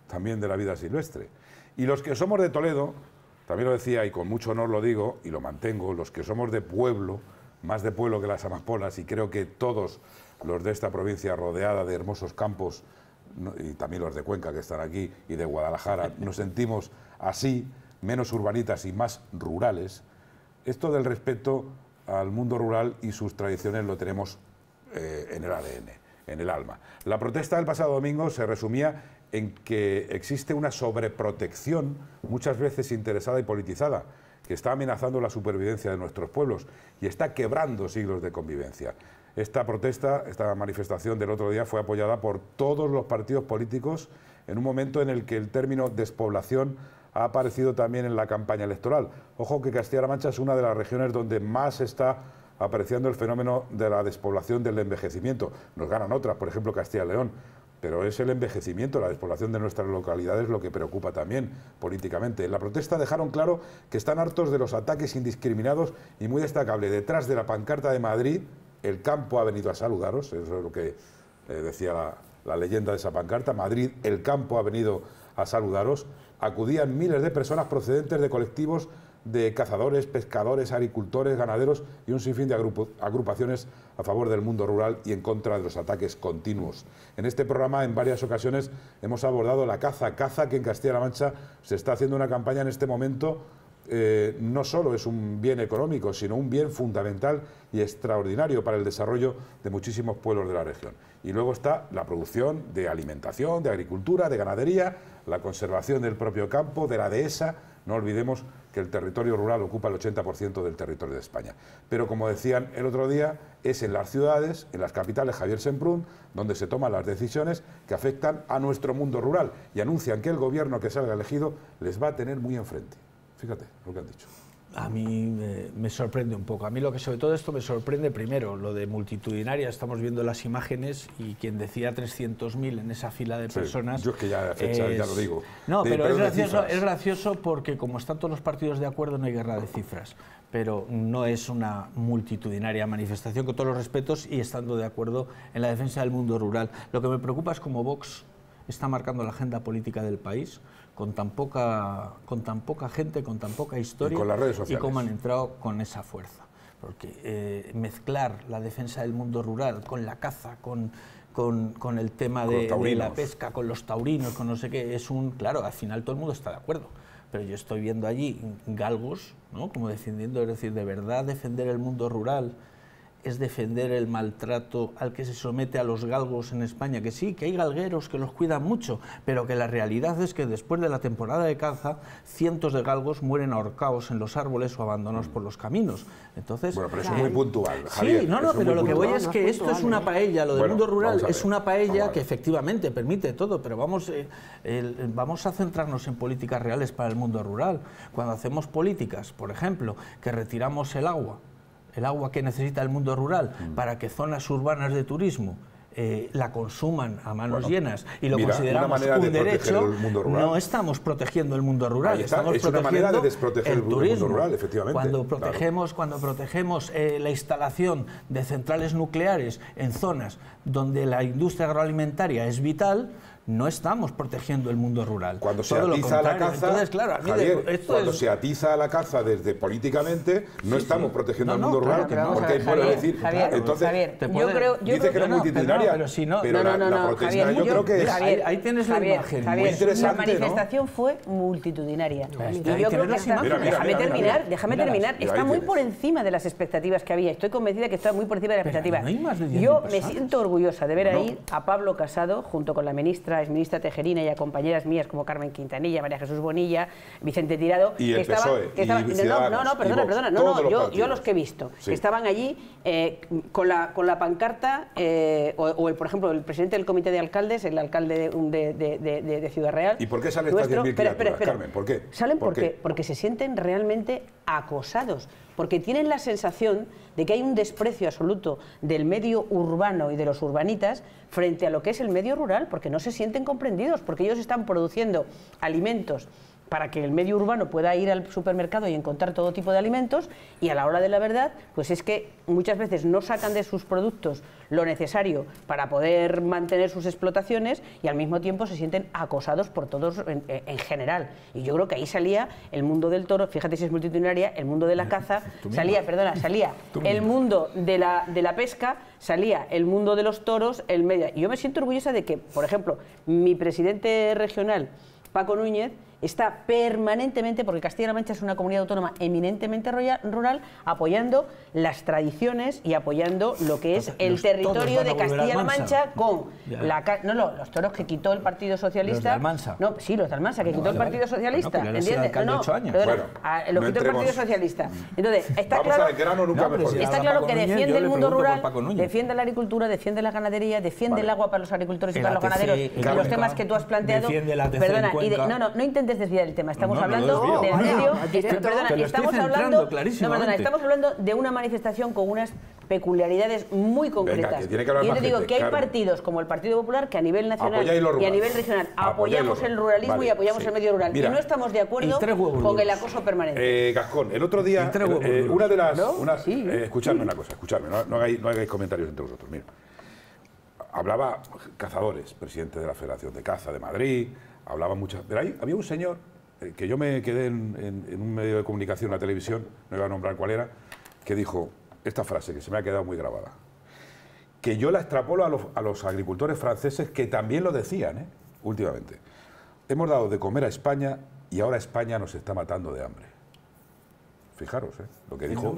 también de la vida silvestre. Y los que somos de Toledo, también lo decía y con mucho honor lo digo y lo mantengo, los que somos de pueblo, más de pueblo que las amapolas, y creo que todos los de esta provincia rodeada de hermosos campos, y también los de Cuenca que están aquí y de Guadalajara, nos sentimos así, menos urbanitas y más rurales. Esto del respeto al mundo rural y sus tradiciones lo tenemos en el ADN, en el alma. La protesta del pasado domingo se resumía en que existe una sobreprotección, muchas veces interesada y politizada, que está amenazando la supervivencia de nuestros pueblos y está quebrando siglos de convivencia. Esta protesta, esta manifestación del otro día fue apoyada por todos los partidos políticos en un momento en el que el término despoblación ha aparecido también en la campaña electoral. Ojo que Castilla-La Mancha es una de las regiones donde más está apareciendo el fenómeno de la despoblación, del envejecimiento. Nos ganan otras, por ejemplo Castilla y León, pero es el envejecimiento, la despoblación de nuestras localidades lo que preocupa también políticamente. En la protesta dejaron claro que están hartos de los ataques indiscriminados y muy destacable, detrás de la pancarta de Madrid, el campo ha venido a saludaros, eso es lo que decía la leyenda de esa pancarta, Madrid, el campo ha venido a saludaros, acudían miles de personas procedentes de colectivos de cazadores, pescadores, agricultores, ganaderos y un sinfín de agrupaciones a favor del mundo rural y en contra de los ataques continuos. En este programa, en varias ocasiones, hemos abordado la caza que en Castilla-La Mancha se está haciendo una campaña en este momento. No solo es un bien económico, sino un bien fundamental y extraordinario para el desarrollo de muchísimos pueblos de la región. Y luego está la producción de alimentación, de agricultura, de ganadería, la conservación del propio campo, de la dehesa. No olvidemos que el territorio rural ocupa el 80% del territorio de España. Pero como decían el otro día, es en las ciudades, en las capitales, Javier Semprún, donde se toman las decisiones que afectan a nuestro mundo rural y anuncian que el gobierno que salga elegido les va a tener muy enfrente. Fíjate lo que han dicho. A mí me sorprende un poco. A mí lo que sobre todo esto me sorprende primero, lo de multitudinaria. Estamos viendo las imágenes y quien decía 300.000 en esa fila de personas... Yo es que ya fecha, ya lo digo. No, pero es gracioso porque como están todos los partidos de acuerdo no hay guerra de cifras. Pero no es una multitudinaria manifestación, con todos los respetos y estando de acuerdo en la defensa del mundo rural. Lo que me preocupa es cómo Vox está marcando la agenda política del país, con tan poca gente, con tan poca historia, y con las redes sociales. Y cómo han entrado con esa fuerza. Porque mezclar la defensa del mundo rural con la caza, con el tema de la pesca, con los taurinos, con no sé qué, es un... Claro, al final todo el mundo está de acuerdo. Pero yo estoy viendo allí galgos, ¿no? Como defendiendo, es decir, de verdad defender el mundo rural es defender el maltrato al que se somete a los galgos en España, que sí, que hay galgueros que los cuidan mucho, pero que la realidad es que después de la temporada de caza, cientos de galgos mueren ahorcados en los árboles o abandonados por los caminos. Entonces, bueno, pero eso es muy puntual, Javier. Sí, pero lo que voy es que esto es una paella, lo del mundo rural es una paella que efectivamente permite todo, pero vamos a centrarnos en políticas reales para el mundo rural. Cuando hacemos políticas, por ejemplo, que retiramos el agua que necesita el mundo rural para que zonas urbanas de turismo la consuman a manos llenas y lo consideramos un derecho, no estamos protegiendo el mundo rural, estamos protegiendo el turismo. Rural, efectivamente. Cuando protegemos la instalación de centrales nucleares en zonas donde la industria agroalimentaria es vital, no estamos protegiendo el mundo rural. Cuando se atiza la caza, entonces, claro, se atiza la caza desde políticamente, no estamos protegiendo el mundo rural, porque hay pueblo decir. Entonces, dice que no es multitudinaria, pero la protesta yo creo que es... Ahí tienes la imagen. Muy interesante, la manifestación fue multitudinaria. Y yo creo que déjame terminar, está muy por encima de las expectativas que había. Estoy convencida que está muy por encima de las expectativas. Yo me siento orgullosa de ver ahí a Pablo Casado, junto con la exministra Tejerina y a compañeras mías como Carmen Quintanilla, María Jesús Bonilla, Vicente Tirado, y el PSOE, perdona, yo los que he visto, que estaban allí con la pancarta, por ejemplo, el presidente del comité de alcaldes, el alcalde de Ciudad Real. ¿Y por qué salen estas 10.000 criaturas, Carmen? ¿Por qué? Salen porque se sienten realmente acosados, porque tienen la sensación de que hay un desprecio absoluto del medio urbano y de los urbanitas frente a lo que es el medio rural, porque no se sienten comprendidos, porque ellos están produciendo alimentos para que el medio urbano pueda ir al supermercado y encontrar todo tipo de alimentos, y a la hora de la verdad, pues es que muchas veces no sacan de sus productos lo necesario para poder mantener sus explotaciones y al mismo tiempo se sienten acosados por todos en general. Y yo creo que ahí salía el mundo del toro, fíjate si es multitudinaria, el mundo de la caza, salía el mundo de la pesca, salía el mundo de los toros, el medio. Y yo me siento orgullosa de que, por ejemplo, mi presidente regional, Paco Núñez, está permanentemente, porque Castilla-La Mancha es una comunidad autónoma eminentemente rural, apoyando las tradiciones y apoyando lo que es el territorio de Castilla-La Mancha con los toros que quitó el Partido Socialista. ¿Los de Almansa? No, sí, los de Almansa, que quitó el Partido Socialista. ¿Entiendes? Lo quitó el Partido Socialista. Entonces, está claro que defiende el mundo rural, defiende la agricultura, defiende la ganadería, defiende el agua para los agricultores y para los ganaderos, y los temas que tú has planteado. Perdona, no intentes desviar el tema, estamos hablando del medio, estamos hablando de una manifestación con unas peculiaridades muy concretas. Y yo te digo que hay partidos como el Partido Popular que a nivel nacional y a nivel regional apoyamos el ruralismo y apoyamos el medio rural. Y no estamos de acuerdo con el acoso permanente. Gascón, el otro día, una de las... escuchadme una cosa, no hagáis comentarios entre vosotros. Mira, hablaba Cazadores, presidente de la Federación de Caza de Madrid, hablaba muchas... Pero ahí había un señor que yo me quedé en un medio de comunicación, una televisión, no iba a nombrar cuál era, que dijo esta frase que se me ha quedado muy grabada, que yo la extrapolo a los agricultores franceses que también lo decían, últimamente. Hemos dado de comer a España y ahora España nos está matando de hambre. Fijaros, lo que dijo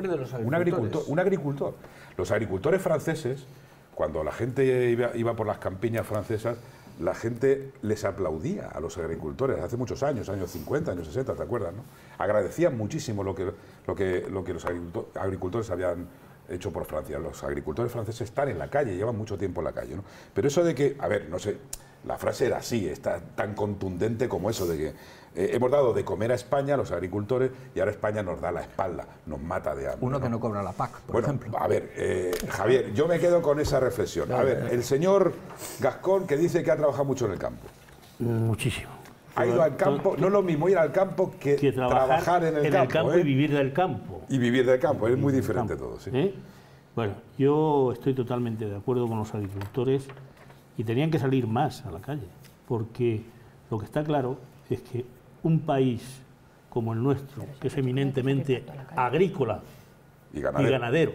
un agricultor. Los agricultores franceses, cuando la gente iba por las campiñas francesas, la gente les aplaudía a los agricultores hace muchos años 50, años 60, ¿te acuerdas? ¿No? Agradecían muchísimo lo que los agricultores habían hecho por Francia. Los agricultores franceses están en la calle, llevan mucho tiempo en la calle, ¿no? Pero eso de que, a ver, no sé, la frase era así, está tan contundente como eso de que hemos dado de comer a España, a los agricultores, y ahora España nos da la espalda, nos mata de hambre. Uno que no cobra la PAC, por ejemplo. A ver, Javier, yo me quedo con esa reflexión. A ver, el señor Gascón, que dice que ha trabajado mucho en el campo. Muchísimo. Ha ido al campo, no es lo mismo ir al campo que trabajar en el campo y vivir del campo. Y vivir del campo, es muy diferente todo, sí. Bueno, yo estoy totalmente de acuerdo con los agricultores y tenían que salir más a la calle, porque lo que está claro es que un país como el nuestro, que es eminentemente agrícola y ganadero,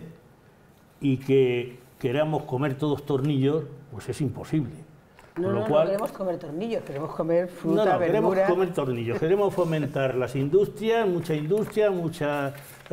y que queramos comer todos tornillos, pues es imposible. No queremos comer tornillos, queremos comer fruta, verdura... queremos comer tornillos, queremos fomentar las industrias, mucha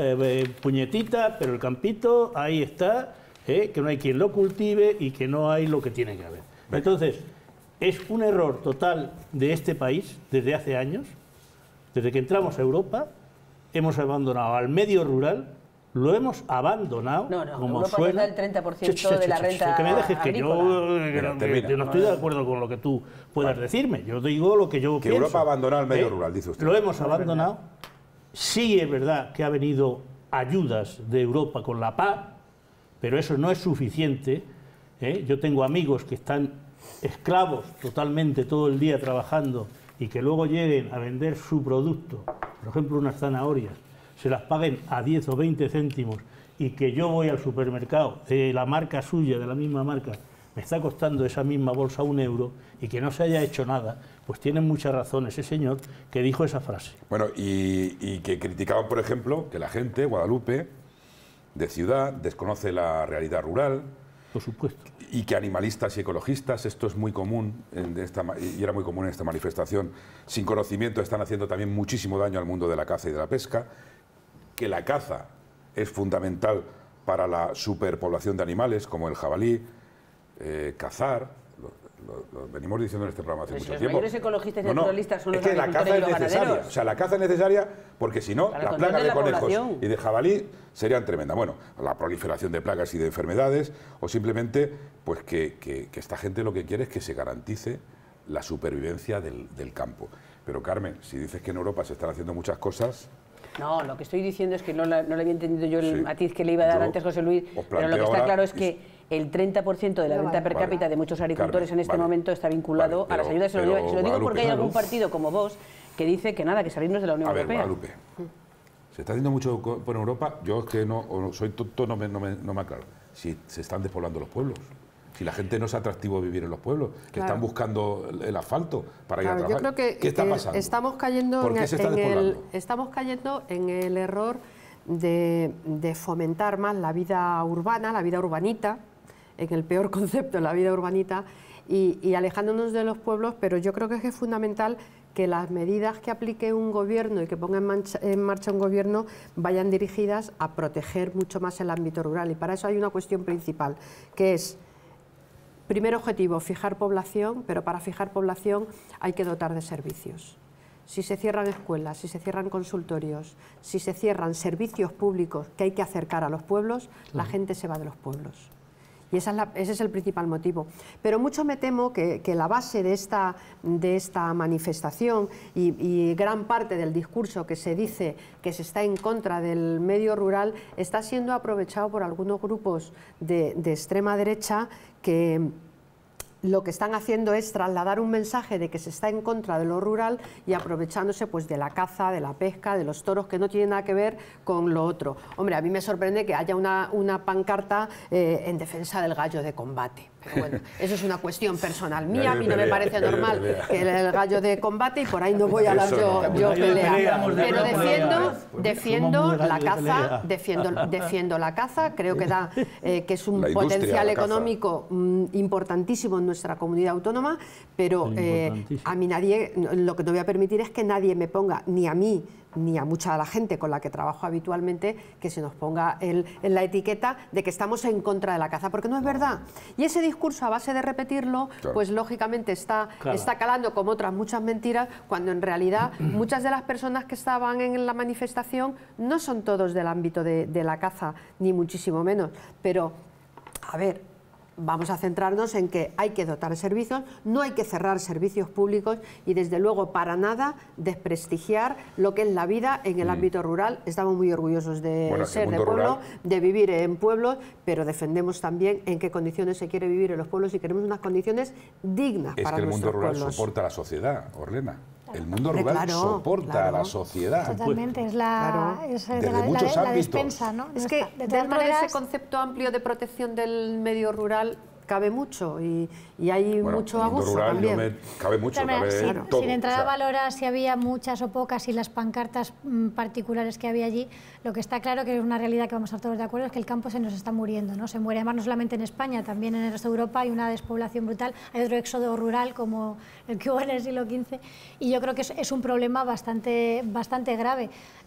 puñetita, pero el campito ahí está, que no hay quien lo cultive y que no hay lo que tiene que haber. Entonces, es un error total de este país desde hace años. Desde que entramos a Europa, hemos abandonado al medio rural, lo hemos abandonado, como Europa suena... el 30% de la renta que me dejes, que agrícola. yo no estoy de acuerdo con lo que tú puedas decirme. Yo digo lo que yo pienso. Europa ha abandonado el medio rural, dice usted. Lo hemos abandonado. Sí es verdad que ha venido ayudas de Europa con la PAC, pero eso no es suficiente. Yo tengo amigos que están esclavos totalmente todo el día trabajando y que luego lleguen a vender su producto, por ejemplo unas zanahorias, se las paguen a 10 o 20 céntimos y que yo voy al supermercado de la marca suya, de la misma marca, me está costando esa misma bolsa 1 euro y que no se haya hecho nada, pues tiene mucha razón ese señor que dijo esa frase. Bueno, y que criticaban, por ejemplo, que la gente, Guadalupe, de ciudad, desconoce la realidad rural. Por supuesto. Y que animalistas y ecologistas, esto es muy común, y era muy común en esta manifestación, sin conocimiento están haciendo también muchísimo daño al mundo de la caza y de la pesca, que la caza es fundamental para la superpoblación de animales, como el jabalí, cazar, lo venimos diciendo en este programa hace mucho tiempo. Los mayores ecologistas y naturalistas son los agricultores y los ganaderos. O sea, la caza es necesaria porque si no, la plaga de conejos y de jabalí serían tremendas. Bueno, la proliferación de plagas y de enfermedades, o simplemente pues que esta gente lo que quiere es que se garantice la supervivencia del campo. Pero Carmen, si dices que en Europa se están haciendo muchas cosas... No, lo que estoy diciendo es que no le había entendido yo el matiz que le iba a dar antes José Luis, pero lo que está claro es que el 30% de la renta per cápita de muchos agricultores en este momento está vinculado a las ayudas. Se lo digo porque hay algún partido como Vox que dice que nada, que salirnos de la Unión Europea. Guadalupe, se está haciendo mucho por Europa, yo es que no soy tonto, no me aclaro. Si se están despoblando los pueblos, si la gente no es atractivo vivir en los pueblos, que están buscando el asfalto para ir a trabajar. Yo creo que, ¿Qué está pasando? Estamos cayendo en el error de fomentar más la vida urbana, la vida urbanita, en el peor concepto, la vida urbanita, y alejándonos de los pueblos, pero yo creo que es fundamental que las medidas que aplique un gobierno y que ponga en marcha un gobierno vayan dirigidas a proteger mucho más el ámbito rural. Y para eso hay una cuestión principal, que es, primer objetivo, fijar población, pero para fijar población hay que dotar de servicios. Si se cierran escuelas, si se cierran consultorios, si se cierran servicios públicos que hay que acercar a los pueblos, la gente se va de los pueblos. Y ese es el principal motivo. Pero mucho me temo que la base de esta manifestación y gran parte del discurso que se dice que se está en contra del medio rural está siendo aprovechado por algunos grupos de extrema derecha que lo que están haciendo es trasladar un mensaje de que se está en contra de lo rural y aprovechándose pues de la caza, de la pesca, de los toros, que no tienen nada que ver con lo otro. Hombre, a mí me sorprende que haya una pancarta en defensa del gallo de combate. Pero bueno, eso es una cuestión personal mía, a mí no me parece normal que el gallo de combate, y por ahí no voy a hablar yo pelea. Pero defiendo la caza, defiendo la caza, creo que es un potencial económico importantísimo en nuestra comunidad autónoma, pero a mí lo que no voy a permitir es que nadie me ponga, ni a mí, ni a mucha de la gente con la que trabajo habitualmente, que se nos ponga en la etiqueta de que estamos en contra de la caza, porque no es verdad. Y ese discurso, a base de repetirlo, pues lógicamente está calando como otras muchas mentiras, cuando en realidad muchas de las personas que estaban en la manifestación no son todos del ámbito de la caza, ni muchísimo menos. Pero, a ver, vamos a centrarnos en que hay que dotar servicios, no hay que cerrar servicios públicos y desde luego para nada desprestigiar lo que es la vida en el ámbito rural. Estamos muy orgullosos de ser de pueblo, de vivir en pueblos, pero defendemos también en qué condiciones se quiere vivir en los pueblos y queremos unas condiciones dignas para nuestros pueblos. Es que el mundo rural soporta a la sociedad, Orlena. El mundo rural soporta a la sociedad. Totalmente, es la despensa, ¿no? Es que dentro de ese concepto amplio de protección del medio rural cabe mucho y hay mucho abuso también. Cabe mucho, todo. Sin entrar a valorar si había muchas o pocas y las pancartas particulares que había allí, lo que está claro, que es una realidad que vamos a estar todos de acuerdo, es que el campo se nos está muriendo, ¿no? Se muere además no solamente en España, también en el resto de Europa hay una despoblación brutal, hay otro éxodo rural como el que hubo en el siglo XV y yo creo que es un problema bastante grave.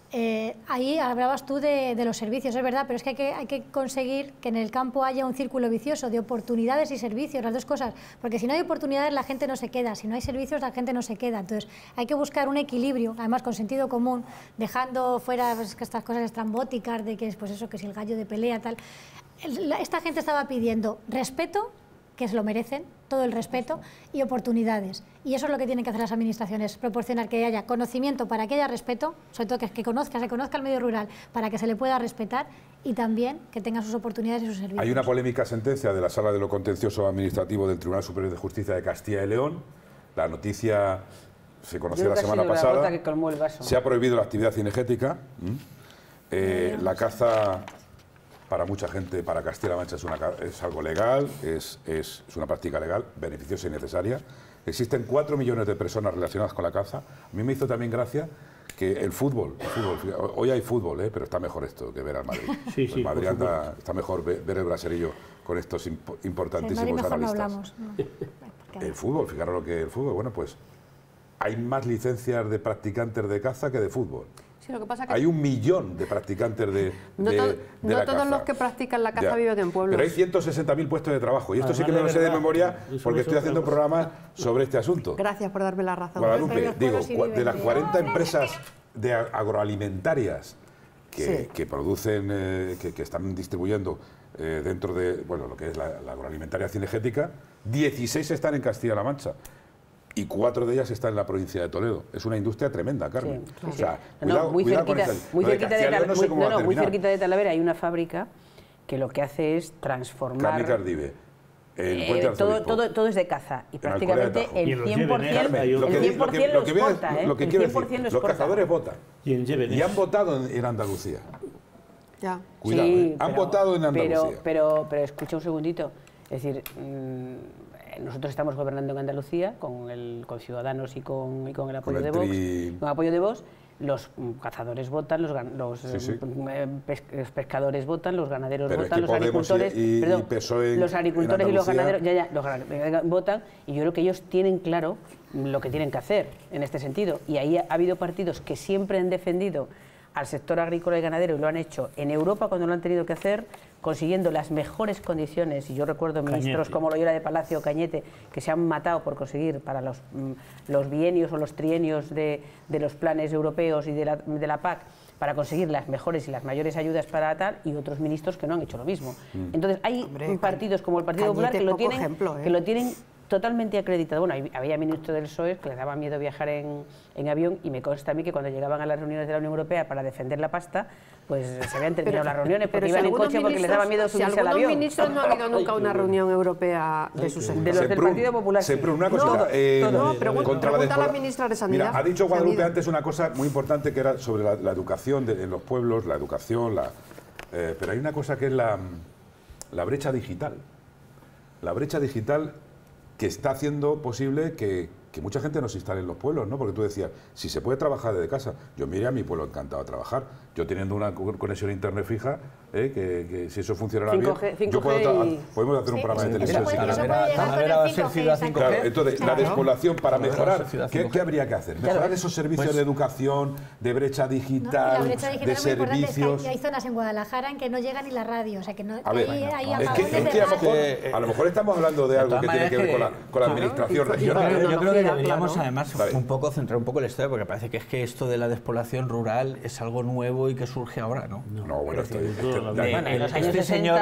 Ahí hablabas tú de los servicios, es verdad, pero es que hay que conseguir que en el campo haya un círculo vicioso de oportunidades y servicios, las dos cosas, porque si no hay oportunidades la gente no se queda, si no hay servicios la gente no se queda, entonces hay que buscar un equilibrio, además con sentido común, dejando fuera pues, estas cosas estrambóticas de que es pues eso, que si el gallo de pelea, tal. Esta gente estaba pidiendo respeto, que se lo merecen, todo el respeto, y oportunidades. Y eso es lo que tienen que hacer las administraciones, proporcionar que haya conocimiento para que haya respeto, sobre todo que se conozca el medio rural, para que se le pueda respetar, y también que tenga sus oportunidades y sus servicios. Hay una polémica sentencia de la Sala de lo Contencioso Administrativo del Tribunal Superior de Justicia de Castilla y León. La noticia se conoció la semana pasada. Se ha prohibido la actividad cinegética. La caza, para mucha gente, para Castilla-La Mancha es algo legal, es una práctica legal, beneficiosa y necesaria. Existen 4 millones de personas relacionadas con la caza. A mí me hizo también gracia que el fútbol, hoy hay fútbol, pero está mejor esto que ver al Madrid. El Madrid está mejor ver el braserillo con estos importantísimos analistas. El fútbol, fijaros lo que es el fútbol, bueno, pues hay más licencias de practicantes de caza que de fútbol. Sí, lo que pasa que hay 1 millón de practicantes de no todos los que practican la caza viven en pueblos. Pero hay 160.000 puestos de trabajo y esto sí que me lo sé de memoria porque estoy haciendo programas sobre este asunto. Gracias por darme la razón. Guadalupe, digo, de las 40 empresas agroalimentarias que producen, que están distribuyendo dentro de lo que es la agroalimentaria cinegética, 16 están en Castilla-La Mancha. Y 4 de ellas están en la provincia de Toledo. Es una industria tremenda, Carmen. Sí, o sea, muy cerquita de Talavera hay una fábrica que lo que hace es transformar... Carne Cardive. todo es de caza y prácticamente el 100% lo exporta. Lo que quiero decir, los cazadores votan y han votado en Andalucía. Ya. Cuidado, sí, han votado en Andalucía. Pero escucha un segundito, es decir, nosotros estamos gobernando en Andalucía con Ciudadanos y con el apoyo de Vox, con apoyo de Vox. Los cazadores votan, los pescadores votan, los ganaderos votan, los agricultores, los agricultores y los ganaderos votan, y yo creo que ellos tienen claro lo que tienen que hacer en este sentido. Y ahí ha habido partidos que siempre han defendido al sector agrícola y ganadero y lo han hecho en Europa cuando lo han tenido que hacer, consiguiendo las mejores condiciones. Y yo recuerdo ministros como Loyola de Palacio o Cañete que se han matado por conseguir para los bienios o los trienios de los planes europeos y de la PAC, para conseguir las mejores y las mayores ayudas para tal, y otros ministros que no han hecho lo mismo. Entonces hay partidos como el Partido Popular que lo tienen totalmente acreditado. Bueno, había ministros del PSOE que les daba miedo viajar en avión, y me consta a mí que cuando llegaban a las reuniones de la Unión Europea para defender la pasta, pues se habían terminado las reuniones porque iban en coche porque les daba miedo subirse al avión. Algunos ministros no han ido nunca a una reunión europea de su sector. De los del Partido Popular. Una cosa, pregunta a la ministra de Sanidad. Mira, ha dicho Guadalupe antes una cosa muy importante que era sobre la educación en los pueblos, la educación, pero hay una cosa que es la brecha digital. La brecha digital que está haciendo posible que mucha gente no se instale en los pueblos, ¿no? Porque tú decías, si se puede trabajar desde casa, yo me iría a mi pueblo encantado a trabajar. Yo teniendo una conexión a internet fija, que si eso funcionara bien, yo podemos hacer un programa de televisión. Claro, entonces, la despoblación para mejorar, ¿qué habría que hacer? Mejorar esos servicios de educación, de brecha digital, de servicios. Hay zonas en Guadalajara en que no llega ni la radio, o sea que no a lo mejor estamos hablando de algo que tiene que ver con la administración regional. Yo creo que deberíamos además centrar un poco la historia, porque parece que es que esto de la despoblación rural es algo nuevo y que surge ahora, ¿no? No, bueno, este señor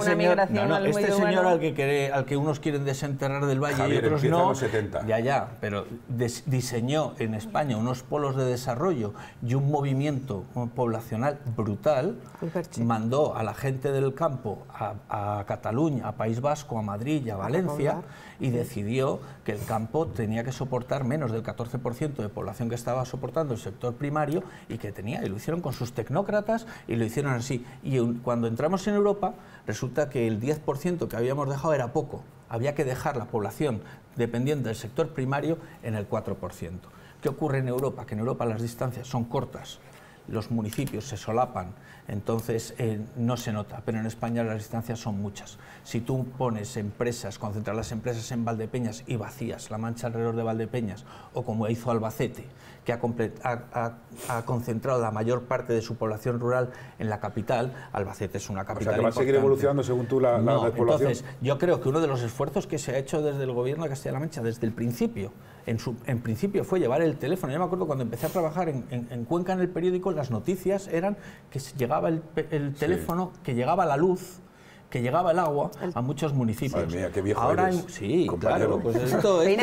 al que unos quieren desenterrar del valle, Javier, y otros no, 70. pero diseñó en España unos polos de desarrollo y un movimiento poblacional brutal. Mandó a la gente del campo a Cataluña, a País Vasco, a Madrid y a Valencia, y decidió que el campo tenía que soportar menos del 14% de población que estaba soportando el sector primario, y lo hicieron con sus tecnócratas, y lo hicieron así. Y cuando entramos en Europa, resulta que el 10% que habíamos dejado era poco. Había que dejar la población dependiente del sector primario en el 4%. ¿Qué ocurre en Europa? Que en Europa las distancias son cortas, los municipios se solapan, entonces no se nota, pero en España las distancias son muchas. Si tú pones empresas, concentras las empresas en Valdepeñas y vacías la Mancha alrededor de Valdepeñas, o como hizo Albacete, que ha concentrado la mayor parte de su población rural en la capital. Albacete es una capital importante. O sea, que va a seguir evolucionando según tú la despoblación. Entonces, yo creo que uno de los esfuerzos que se ha hecho desde el gobierno de Castilla-La Mancha, desde el principio, en principio fue llevar el teléfono. Yo me acuerdo cuando empecé a trabajar en Cuenca, en el periódico, las noticias eran que llegaba el teléfono, que llegaba la luz, que llegaba el agua a muchos municipios. Madre mía, qué viejo ahora eres, sí, compañero. claro, pues esto y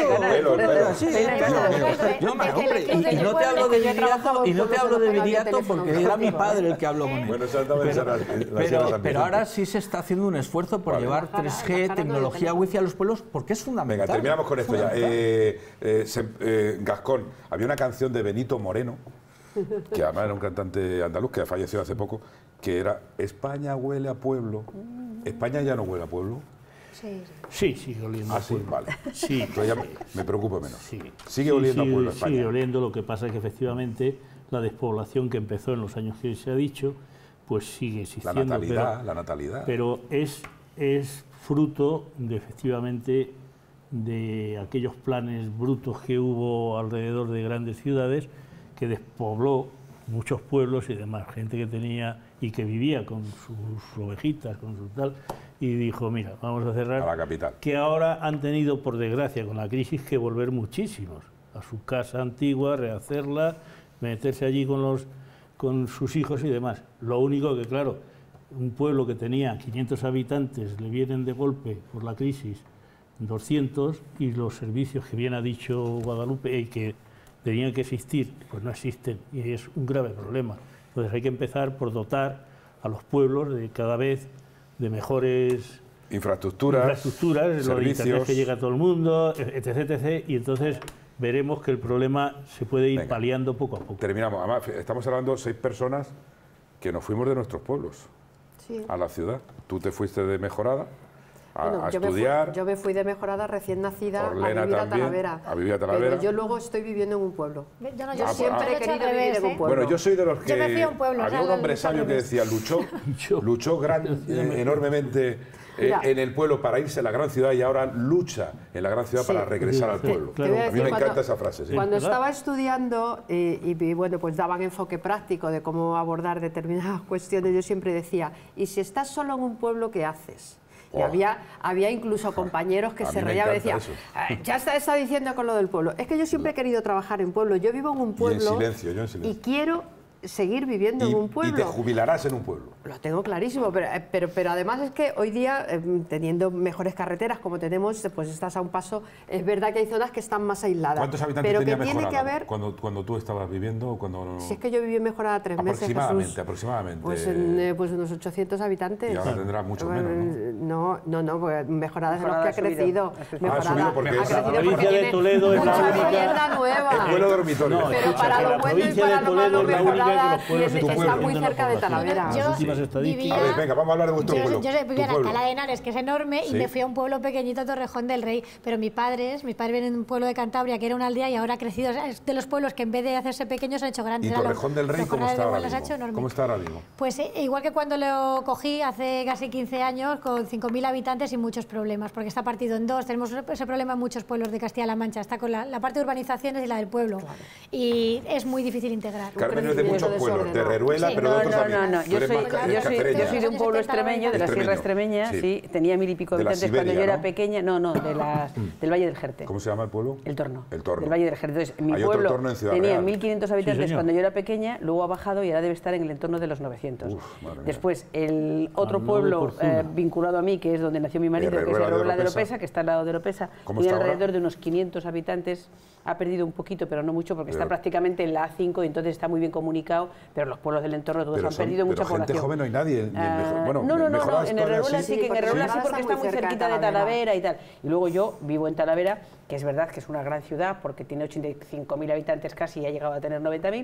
no te hablo de Viriato porque era mi padre el que habló con él. Bueno, pero ahora sí se está haciendo un esfuerzo por llevar 3G, tecnología wifi a los pueblos, porque es fundamental. Venga, terminamos con esto ya. Gascón, había una canción de Benito Moreno, que además era un cantante andaluz que falleció hace poco, que era España huele a pueblo. ¿España ya no huele a pueblo? Sí, sigue oliendo a pueblo. Sí, vale. Sí, entonces ya me preocupo menos. Sí. Sigue oliendo a pueblo España. Sigue oliendo, lo que pasa es que efectivamente la despoblación que empezó en los años que se ha dicho, pues sigue existiendo. La natalidad. Pero es fruto de, efectivamente, de aquellos planes brutos que hubo alrededor de grandes ciudades, que despobló muchos pueblos y demás, gente que tenía y que vivía con sus ovejitas, con su tal, y dijo, mira, vamos a cerrar, a la capital. Que ahora han tenido, por desgracia, con la crisis, que volver muchísimos a su casa antigua, rehacerla, meterse allí con sus hijos y demás. Lo único que, claro, un pueblo que tenía 500 habitantes, le vienen de golpe por la crisis 200, y los servicios que bien ha dicho Guadalupe y que tenían que existir, pues no existen, y es un grave problema. Entonces hay que empezar por dotar a los pueblos de cada vez de mejores infraestructuras, lo de internet que llega a todo el mundo, etc. Y entonces veremos que el problema se puede ir paliando poco a poco. Terminamos. Además, estamos hablando de 6 personas que nos fuimos de nuestros pueblos a la ciudad. Tú te fuiste de Mejorada a estudiar. Yo me fui de Mejorada recién nacida Orlena a vivir también, a Talavera. a vivir a Talavera. Pero yo luego estoy viviendo en un pueblo. Yo siempre he querido vivir en un pueblo. Bueno, yo soy de los que... Yo me fui a un pueblo. Había un hombre sabio que decía, luchó enormemente en el pueblo para irse a la gran ciudad y ahora lucha en la gran ciudad para regresar al pueblo. A mí me encanta esa frase. Sí. Cuando estaba estudiando y bueno, pues daban enfoque práctico de cómo abordar determinadas cuestiones, yo siempre decía, ¿y si estás solo en un pueblo, qué haces? Y había incluso compañeros que se reían y decían, ya está diciendo con lo del pueblo. Es que yo siempre he querido trabajar en pueblo. Yo vivo en un pueblo yo en silencio. Y quiero seguir viviendo en un pueblo. Y te jubilarás en un pueblo. Lo tengo clarísimo, pero además es que hoy día, teniendo mejores carreteras como tenemos, pues estás a un paso. Es verdad que hay zonas que están más aisladas. ¿Cuántos habitantes tenía Mejorada cuando tú estabas viviendo? Si es que yo viví en Mejorada 3 meses, Jesús. Aproximadamente. Pues unos 800 habitantes. Y ahora tendrá mucho menos, ¿no? No, pues Mejorada es de los que ha crecido. Mejorada ha crecido la provincia de Toledo es la única... nueva. El pueblo dormitorio. Pero para lo bueno y para lo malo, Mejorada está muy cerca de Talavera. Venga, vamos a hablar de vuestro pueblo. Yo vivía en Alcalá de Henares, que es enorme, y me fui a un pueblo pequeñito, Torrejón del Rey. Pero mis padres vienen de un pueblo de Cantabria que era una aldea y ahora ha crecido. Es de los pueblos que en vez de hacerse pequeños se han hecho grandes. ¿Y Torrejón del Rey cómo está ahora mismo? ¿Cómo está ahora mismo? Pues igual que cuando lo cogí hace casi 15 años, con 5.000 habitantes y muchos problemas, porque está partido en dos. Tenemos ese problema en muchos pueblos de Castilla-La Mancha. Está con la parte de urbanizaciones y la del pueblo. Claro. Y es muy difícil integrar. Carmen es de muchos pueblos, de Reruela, pero de otros también. No. Yo soy de un pueblo extremeño, de la Sierra Extremeña, sí. Tenía 1000 y pico habitantes cuando yo era pequeña. No, del Valle del Jerte. ¿Cómo se llama el pueblo? El Torno. El Torno. Del Valle del Jerte. Entonces, mi pueblo tenía 1500 habitantes cuando yo era pequeña, luego ha bajado y ahora debe estar en el entorno de los 900. Después, el otro pueblo vinculado a mí, que es donde nació mi marido, que es Reruela de Oropesa, que está al lado de Oropesa, tiene alrededor de unos 500 habitantes. Ha perdido un poquito, pero no mucho, porque está prácticamente en la A5 y entonces está muy bien comunicado, pero los pueblos del entorno todos han perdido mucha población. Gente joven no hay nadie. No, en Herreruela sí, porque está muy cerquita de Talavera y tal. Y luego yo vivo en Talavera, que es verdad que es una gran ciudad, porque tiene 85.000 habitantes casi y ha llegado a tener 90.000.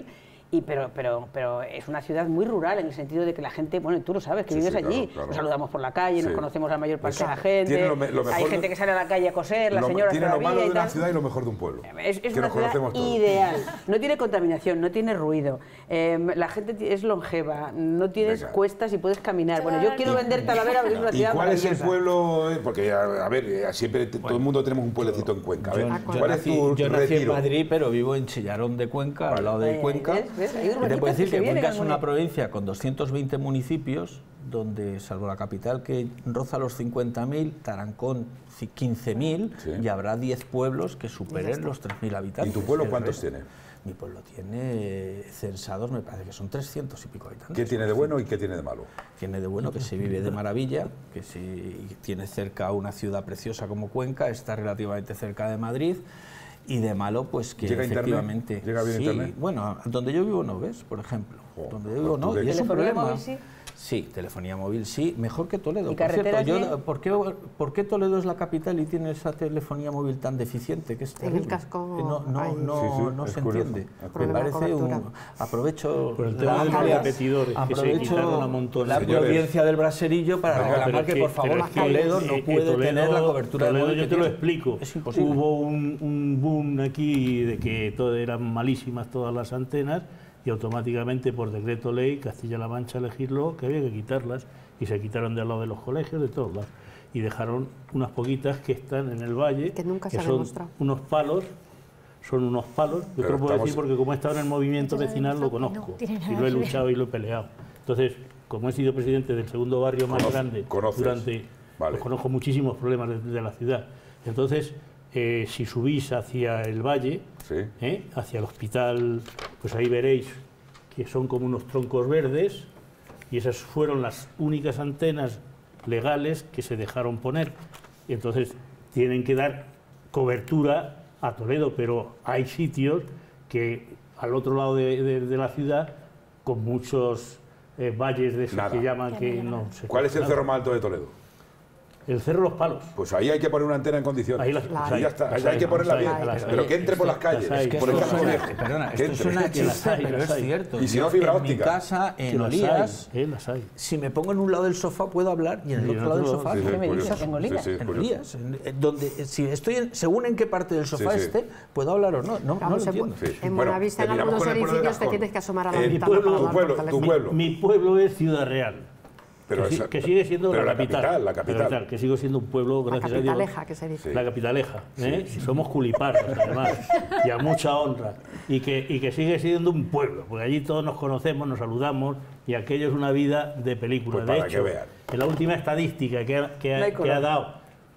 Pero es una ciudad muy rural en el sentido de que la gente, bueno, tú lo sabes, que vives allí, nos saludamos por la calle, nos conocemos a la mayor parte de la gente, hay gente que sale a la calle a coser, las señoras tiene lo malo de una tal. Ciudad y lo mejor de un pueblo. Es una ciudad ideal, no tiene contaminación, no tiene ruido, la gente es longeva, no tienes cuestas y puedes caminar. Bueno, yo quiero vender Talavera porque es una ciudad. ¿Y cuál es el pueblo? Porque, a ver, siempre todo el mundo tenemos un pueblecito en Cuenca. ¿Cuál es tu retiro? Yo nací en Madrid, pero vivo en Chillarón de Cuenca, al lado de Cuenca. Te puedo decir que Cuenca es una provincia con 220 municipios, donde, salvo la capital, que roza los 50.000, Tarancón 15.000, y habrá 10 pueblos que superen los 3.000 habitantes. ¿Y tu pueblo cuántos tiene? Mi pueblo tiene censados, me parece que son 300 y pico habitantes. ¿Qué tiene de bueno y qué tiene de malo? Tiene de bueno que se vive de maravilla, que tiene cerca una ciudad preciosa como Cuenca, está relativamente cerca de Madrid. Y de malo, pues que ¿Llega efectivamente... Internet? ¿Llega bien Internet? Bueno, donde yo vivo no, ¿ves? Por ejemplo. Donde yo vivo no, y es un problema. Móvil, sí? Sí, telefonía móvil sí, mejor que Toledo. ¿Y carreteras cierto, ¿por qué Toledo es la capital y tiene esa telefonía móvil tan deficiente? Que es terrible. En el casco no se entiende. Me parece aprovecho por el tema de los repetidores, la audiencia del Braserillo para reclamar que por favor Toledo no puede tener la cobertura Toledo, de móvil. Yo te lo explico. Es imposible. Hubo un boom aquí de que eran malísimas todas las antenas, y automáticamente por decreto ley Castilla-La Mancha legisló que había que quitarlas, y se quitaron de al lado de los colegios, de todos lados, y dejaron unas poquitas que están en el valle, que nunca se son unos palos, yo te lo puedo decir porque como he estado en el movimiento vecinal lo conozco, y lo he luchado y lo he peleado. Entonces, como he sido presidente del segundo barrio más grande pues conozco muchísimos problemas de la ciudad. Entonces, si subís hacia el valle, hacia el hospital, pues ahí veréis que son como unos troncos verdes, y esas fueron las únicas antenas legales que se dejaron poner. Y entonces tienen que dar cobertura a Toledo, pero hay sitios que al otro lado de la ciudad, con muchos valles de esos que llaman que no se... ¿Cuál es el cerro más alto de Toledo? El Cerro Los Palos. Pues ahí hay que poner una antena en condiciones. Ahí ya está, ahí hay que ponerla bien. Pero que entre por las calles. Por el Casco Viejo. Perdona, esto es una chista, pero es cierto. Y si no, fibra óptica. En mi casa, en Olías, si me pongo en un lado del sofá puedo hablar y en el otro lado del sofá. ¿Qué me dices? En Olías. En Olías. Donde, si estoy según en qué parte del sofá esté, puedo hablar o no. No lo entiendo. En Buenavista, en algunos edificios, te tienes que asomar a la ventana. Tu pueblo. Mi pueblo es Ciudad Real. Pero que sigue siendo la capital. La capital. Que sigue siendo un pueblo, gracias a Dios. La capitaleja, que se dice. La capitaleja. Somos culipardos, además, y a mucha honra. Y que sigue siendo un pueblo, porque allí todos nos conocemos, nos saludamos, y aquello es una vida de película. Pues de para hecho, que vean. en la última estadística que ha dado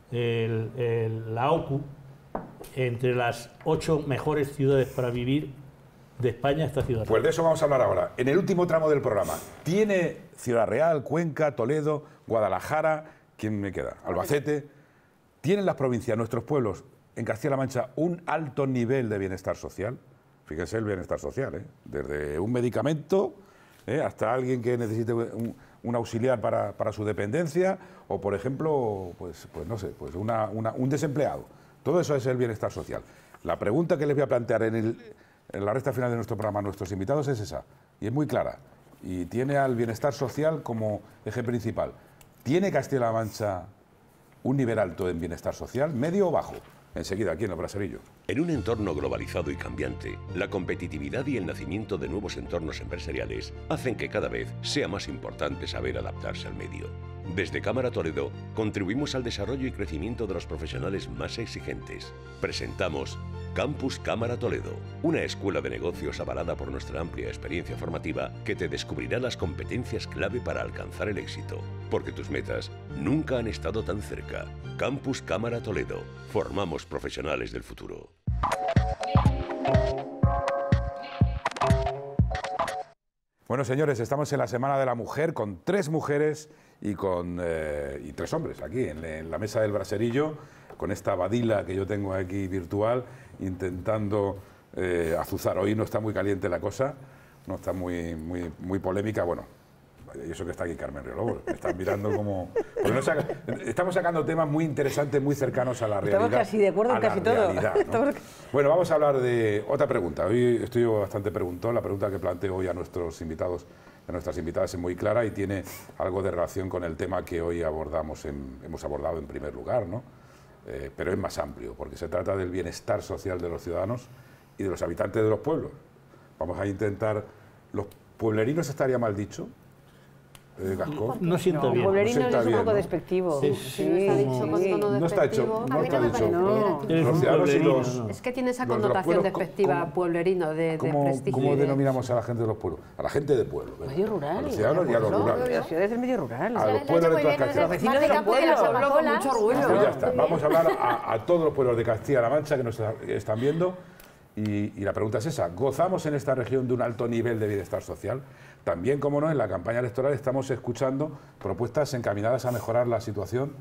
la OCU, entre las 8 mejores ciudades para vivir de España, esta ciudad. Pues de eso vamos a hablar ahora. En el último tramo del programa, ¿tiene Ciudad Real, Cuenca, Toledo, Guadalajara, ¿quién me queda? Albacete? ¿Tienen las provincias, nuestros pueblos, en Castilla-La Mancha, un alto nivel de bienestar social? Fíjense el bienestar social, desde un medicamento hasta alguien que necesite un auxiliar para su dependencia, o por ejemplo, pues no sé, pues un desempleado. Todo eso es el bienestar social. La pregunta que les voy a plantear en la recta final de nuestro programa a nuestros invitados es esa, y es muy clara, y tiene al bienestar social como eje principal. ¿Tiene Castilla-La Mancha un nivel alto en bienestar social, medio o bajo? Enseguida, aquí en el Braserillo. En un entorno globalizado y cambiante, la competitividad y el nacimiento de nuevos entornos empresariales hacen que cada vez sea más importante saber adaptarse al medio. Desde Cámara Toledo, contribuimos al desarrollo y crecimiento de los profesionales más exigentes. Presentamos Campus Cámara Toledo, una escuela de negocios avalada por nuestra amplia experiencia formativa que te descubrirá las competencias clave para alcanzar el éxito, porque tus metas nunca han estado tan cerca. Campus Cámara Toledo, formamos profesionales del futuro. Bueno, señores, estamos en la Semana de la Mujer con 3 mujeres y 3 hombres aquí en la mesa del Braserillo, con esta badila que yo tengo aquí virtual, intentando azuzar. Hoy no está muy caliente la cosa, no está muy polémica, bueno, y eso que está aquí Carmen Riolobos, me están mirando como... estamos sacando temas muy interesantes, muy cercanos a la realidad. Estamos casi de acuerdo en casi todo. ¿No? Bueno, vamos a hablar de otra pregunta. Hoy estoy bastante preguntón. La pregunta que planteo hoy a nuestros invitados, a nuestras invitadas, es muy clara y tiene algo de relación con el tema que hoy hemos abordado en primer lugar, ¿no? Pero es más amplio, porque se trata del bienestar social de los ciudadanos y de los habitantes de los pueblos. Vamos a intentar... ¿Los pueblerinos estaría mal dicho? Gascón. No siento bien. Pueblerino es un poco ¿no? despectivo. No está hecho. A mí no me parece bien. Los ciudadanos y los... Es que tiene esa connotación despectiva, pueblerino, de prestigio. ¿Cómo denominamos a la gente de los pueblos? A la gente de pueblo. Medio rural. A los ciudadanos y a los rurales. Las ciudades del medio rural. A los pueblos de todas Castilla. Los vecinos de los pueblos. Hablo con mucho orgullo. Pues ya está. Vamos a hablar a todos los pueblos de Castilla-La Mancha que nos están viendo. Y la pregunta es esa, ¿gozamos en esta región de un alto nivel de bienestar social? También, como no, en la campaña electoral estamos escuchando propuestas encaminadas a mejorar la situación.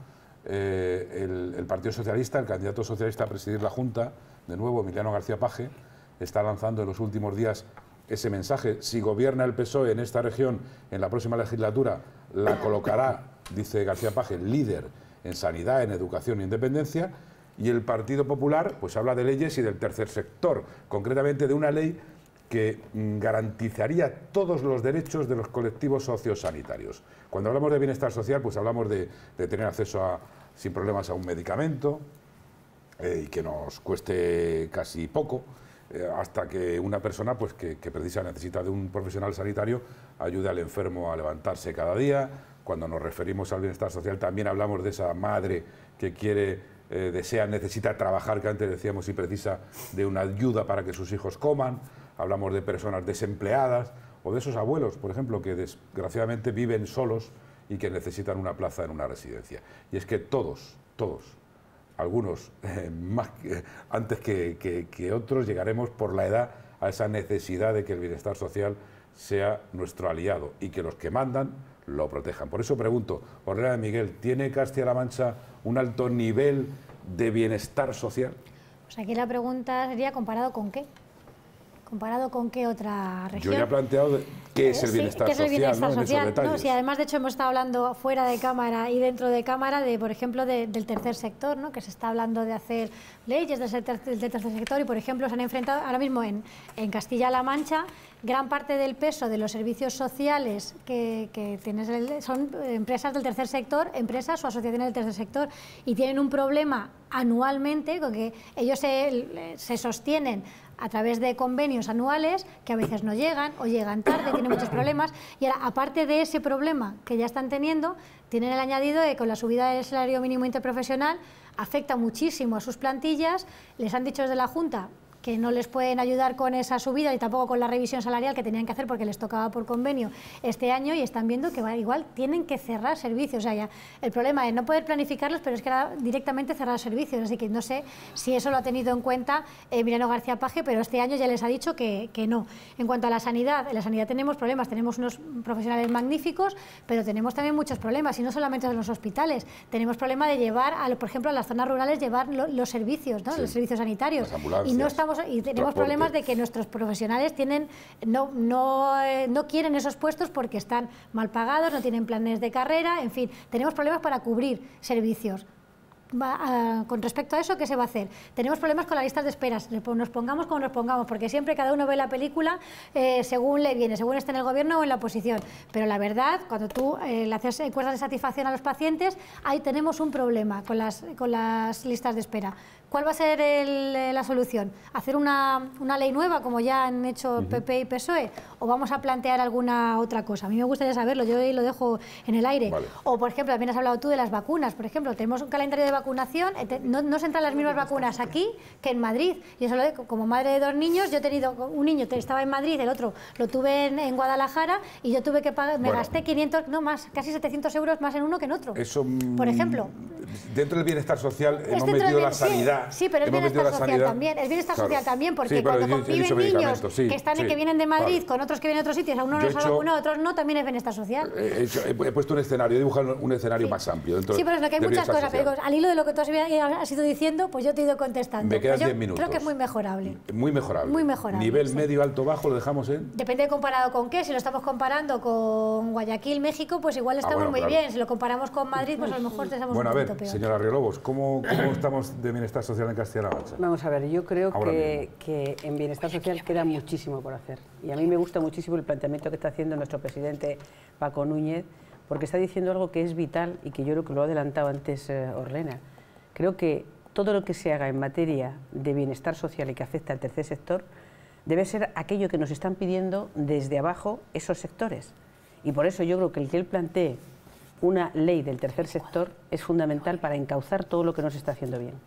El Partido Socialista, el candidato socialista a presidir la Junta, de nuevo, Emiliano García Paje, está lanzando en los últimos días ese mensaje. Si gobierna el PSOE en esta región en la próxima legislatura, la colocará, dice García Paje, líder en sanidad, en educación e independencia. Y el Partido Popular pues habla de leyes y del tercer sector, concretamente de una ley que garantizaría todos los derechos de los colectivos sociosanitarios. Cuando hablamos de bienestar social, pues hablamos de tener acceso sin problemas a un medicamento y que nos cueste casi poco, hasta que una persona pues, que precisa, necesita de un profesional sanitario, ayude al enfermo a levantarse cada día. Cuando nos referimos al bienestar social también hablamos de esa madre que quiere... desea, necesita trabajar, que antes decíamos, y precisa de una ayuda para que sus hijos coman. Hablamos de personas desempleadas o de esos abuelos, por ejemplo, que desgraciadamente viven solos y que necesitan una plaza en una residencia. Y es que todos, algunos más antes que otros, llegaremos por la edad a esa necesidad de que el bienestar social sea nuestro aliado y que los que mandan lo protejan. Por eso pregunto, Ornella de Miguel, ¿tiene Castilla-La Mancha un alto nivel de bienestar social? Pues aquí la pregunta sería, ¿comparado con qué? ¿Comparado con qué otra región? Yo ya he planteado qué es el bienestar ¿qué es el bienestar social, social? ¿no? En esos detalles. Sí, además, de hecho, hemos estado hablando fuera de cámara y dentro de cámara, por ejemplo, del tercer sector, ¿no? Que se está hablando de hacer leyes del tercer sector y, por ejemplo, se han enfrentado ahora mismo en Castilla-La Mancha. Gran parte del peso de los servicios sociales que tienes son empresas del tercer sector, empresas o asociaciones del tercer sector, y tienen un problema anualmente con que ellos se sostienen a través de convenios anuales que a veces no llegan o llegan tarde, tienen muchos problemas, y ahora, aparte de ese problema que ya están teniendo, tienen el añadido de que con la subida del salario mínimo interprofesional afecta muchísimo a sus plantillas. Les han dicho desde la Junta que no les pueden ayudar con esa subida y tampoco con la revisión salarial que tenían que hacer porque les tocaba por convenio este año, y están viendo que igual tienen que cerrar servicios. O sea, ya el problema es no poder planificarlos, pero es que era directamente cerrar servicios. Así que no sé si eso lo ha tenido en cuenta Emiliano García Paje, pero este año ya les ha dicho que no. En cuanto a la sanidad, en la sanidad tenemos problemas, tenemos unos profesionales magníficos, pero tenemos también muchos problemas, y no solamente en los hospitales. Tenemos problema de llevar, por ejemplo, a las zonas rurales, llevar los servicios, ¿no? Sí, los servicios sanitarios. Y no estamos. Y tenemos problemas de que nuestros profesionales no quieren esos puestos porque están mal pagados, no tienen planes de carrera, en fin, tenemos problemas para cubrir servicios. Con respecto a eso, ¿qué se va a hacer? Tenemos problemas con las listas de esperas, nos pongamos como nos pongamos, porque siempre cada uno ve la película según le viene, según esté en el gobierno o en la oposición, pero la verdad, cuando tú le haces encuestas de satisfacción a los pacientes, ahí tenemos un problema con las listas de espera. ¿Cuál va a ser la solución? ¿Hacer una ley nueva, como ya han hecho PP y PSOE? ¿O vamos a plantear alguna otra cosa? A mí me gustaría saberlo, yo lo dejo en el aire. Vale. O, por ejemplo, también has hablado tú de las vacunas. Por ejemplo, tenemos un calendario de vacunación, no se entran las mismas vacunas aquí que en Madrid. Y eso como madre de 2 niños, yo he tenido un niño, estaba en Madrid, el otro lo tuve en Guadalajara, y yo tuve que pagar, me gasté 500, no más, casi 700 euros más en uno que en otro. Eso, por ejemplo. Dentro del bienestar social hemos metido la sanidad. Sí, pero el bienestar social también. El bienestar social también, porque cuando conviven niños que vienen de Madrid con otros que vienen de otros sitios, a unos los ha vacunado, a otros no, también es bienestar social. He puesto un escenario, he dibujado un escenario más amplio. Dentro pero es lo que hay muchas cosas, pero al hilo de lo que tú has ido diciendo, pues yo te he ido contestando. Me quedan 10 minutos. Creo que es muy mejorable. Muy mejorable. Muy mejorable. Nivel medio, alto, bajo, lo dejamos en... Depende de comparado con qué. Si lo estamos comparando con Guayaquil, México, pues igual estamos muy bien. Si lo comparamos con Madrid, pues a lo mejor estamos un poquito peor. Señora Riolobos, ¿cómo estamos de bienestar social en Castilla-La Mancha? Vamos a ver, yo creo que en bienestar social queda muchísimo por hacer. Y a mí me gusta muchísimo el planteamiento que está haciendo nuestro presidente Paco Núñez, porque está diciendo algo que es vital y que yo creo que lo ha adelantado antes Orlena. Creo que todo lo que se haga en materia de bienestar social y que afecta al tercer sector debe ser aquello que nos están pidiendo desde abajo esos sectores. Y por eso yo creo que el que él plantee una ley del tercer sector es fundamental para encauzar todo lo que no se está haciendo bien.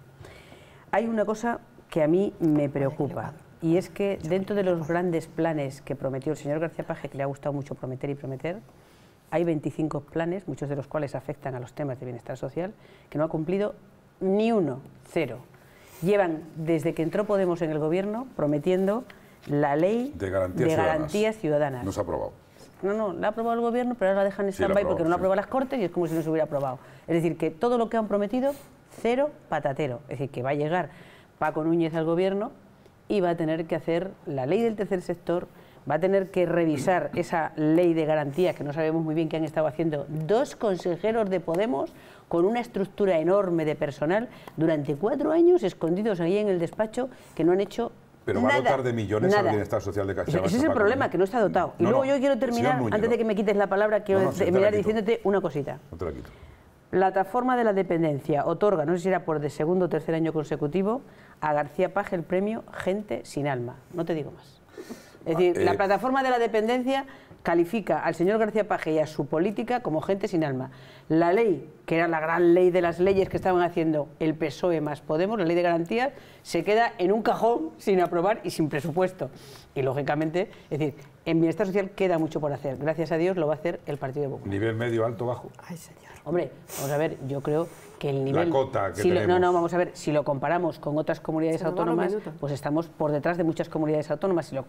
Hay una cosa que a mí me preocupa, y es que dentro de los grandes planes que prometió el señor García Paje, que le ha gustado mucho prometer y prometer, hay 25 planes, muchos de los cuales afectan a los temas de bienestar social, que no ha cumplido ni uno, 0. Llevan, desde que entró Podemos en el gobierno, prometiendo la ley de garantías ciudadanas. No se ha aprobado. No, la ha aprobado el gobierno, pero ahora la dejan en stand-by porque no la aprueba las Cortes y es como si no se hubiera aprobado. Es decir, que todo lo que han prometido, 0 patatero. Es decir, que va a llegar Paco Núñez al gobierno y va a tener que hacer la ley del tercer sector, va a tener que revisar esa ley de garantía que no sabemos muy bien qué han estado haciendo 2 consejeros de Podemos con una estructura enorme de personal durante 4 años escondidos ahí en el despacho que no han hecho pero va a dotar de millones al bienestar social de Castilla-La Mancha. Ese es el problema, que no está dotado. Y luego yo quiero terminar, antes de que me quites la palabra, quiero terminar diciéndote una cosita. No te la quito. Plataforma de la Dependencia otorga, no sé si era por de segundo o tercer año consecutivo, a García Paje el premio Gente sin Alma. No te digo más. Es decir, la Plataforma de la Dependencia califica al señor García Paje y a su política como gente sin alma. La ley, que era la gran ley de las leyes que estaban haciendo el PSOE más Podemos, la ley de garantías, se queda en un cajón sin aprobar y sin presupuesto. Y lógicamente, es decir, en bienestar social queda mucho por hacer. Gracias a Dios lo va a hacer el Partido Popular. ¿Nivel medio, alto, bajo? Ay, señor. Hombre, vamos a ver, yo creo que el nivel... La cota que tenemos. No, vamos a ver, si lo comparamos con otras comunidades autónomas, pues estamos por detrás de muchas comunidades autónomas. Si lo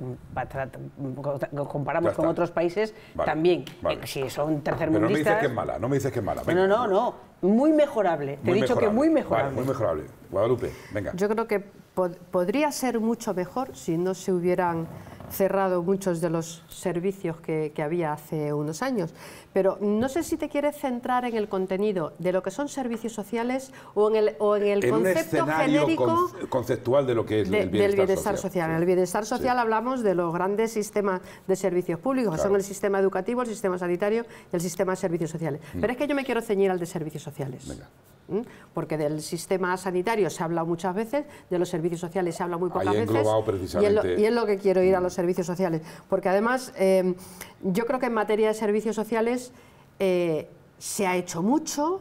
comparamos con otros países, también. Si son tercermundistas... Pero no me dices que es mala, no me dices que es mala. Venga. No, muy mejorable. Te he dicho que muy mejorable. Vale, muy mejorable. Guadalupe, venga. Yo creo que podría ser mucho mejor si no se hubieran cerrado muchos de los servicios que había hace unos años. Pero no sé si te quieres centrar en el contenido de lo que son servicios sociales o en el concepto genérico conceptual de lo que es el bienestar social. En el bienestar social hablamos de los grandes sistemas de servicios públicos, que son el sistema educativo, el sistema sanitario y el sistema de servicios sociales. Pero es que yo me quiero ceñir al de servicios sociales. Venga. Porque del sistema sanitario se ha hablado muchas veces, de los servicios sociales se habla muy pocas veces, precisamente. Y es lo que quiero ir a los servicios sociales, porque además yo creo que en materia de servicios sociales se ha hecho mucho,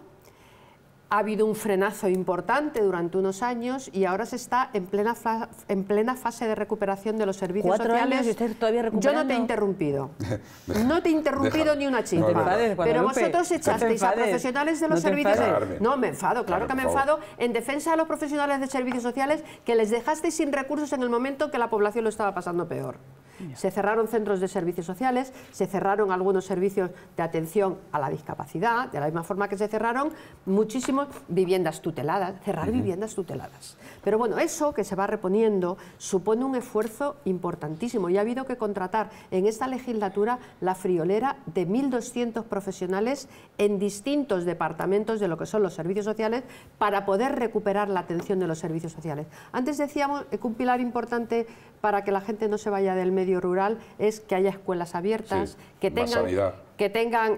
ha habido un frenazo importante durante unos años y ahora se está en plena fase de recuperación de los servicios 4 sociales. años y usted todavía recuperando. Yo no te he interrumpido. No te he interrumpido ni una chispa. No, pero vosotros echasteis a profesionales de los servicios sociales. No, me enfado, claro que me enfado, en defensa de los profesionales de servicios sociales que les dejasteis sin recursos en el momento que la población lo estaba pasando peor. Se cerraron centros de servicios sociales, se cerraron algunos servicios de atención a la discapacidad, de la misma forma que se cerraron muchísimas viviendas tuteladas, viviendas tuteladas. Pero bueno, eso que se va reponiendo supone un esfuerzo importantísimo y ha habido que contratar en esta legislatura la friolera de 1.200 profesionales en distintos departamentos de lo que son los servicios sociales para poder recuperar la atención de los servicios sociales. Antes decíamos que un pilar importante para que la gente no se vaya del medio rural es que haya escuelas abiertas, que tengan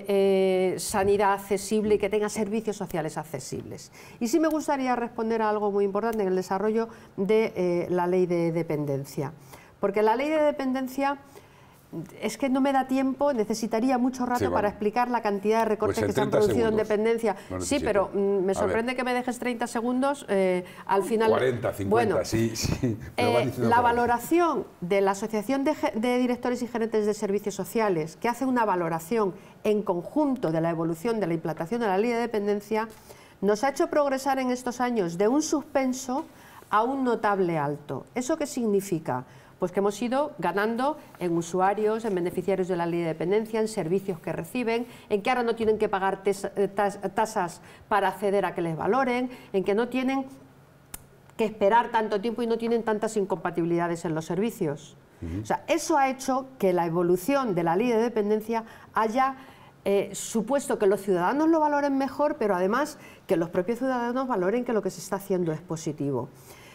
sanidad accesible y que tengan servicios sociales accesibles. Y sí me gustaría responder a algo muy importante en el desarrollo de la ley de dependencia, porque la ley de dependencia es que no me da tiempo, necesitaría mucho rato para explicar la cantidad de recortes que se han producido en dependencia. Sí, pero me sorprende que me dejes 30 segundos al final. 40, 50, bueno, sí. La valoración de la Asociación de Directores y Gerentes de Servicios Sociales, que hace una valoración en conjunto de la evolución de la implantación de la ley de dependencia, nos ha hecho progresar en estos años de un suspenso a un notable alto. ¿Eso qué significa? Pues que hemos ido ganando en usuarios, en beneficiarios de la ley de dependencia, en servicios que reciben, en que ahora no tienen que pagar tasas para acceder a que les valoren, en que no tienen que esperar tanto tiempo y no tienen tantas incompatibilidades en los servicios. O sea, eso ha hecho que la evolución de la ley de dependencia haya supuesto que los ciudadanos lo valoren mejor, pero además que los propios ciudadanos valoren que lo que se está haciendo es positivo.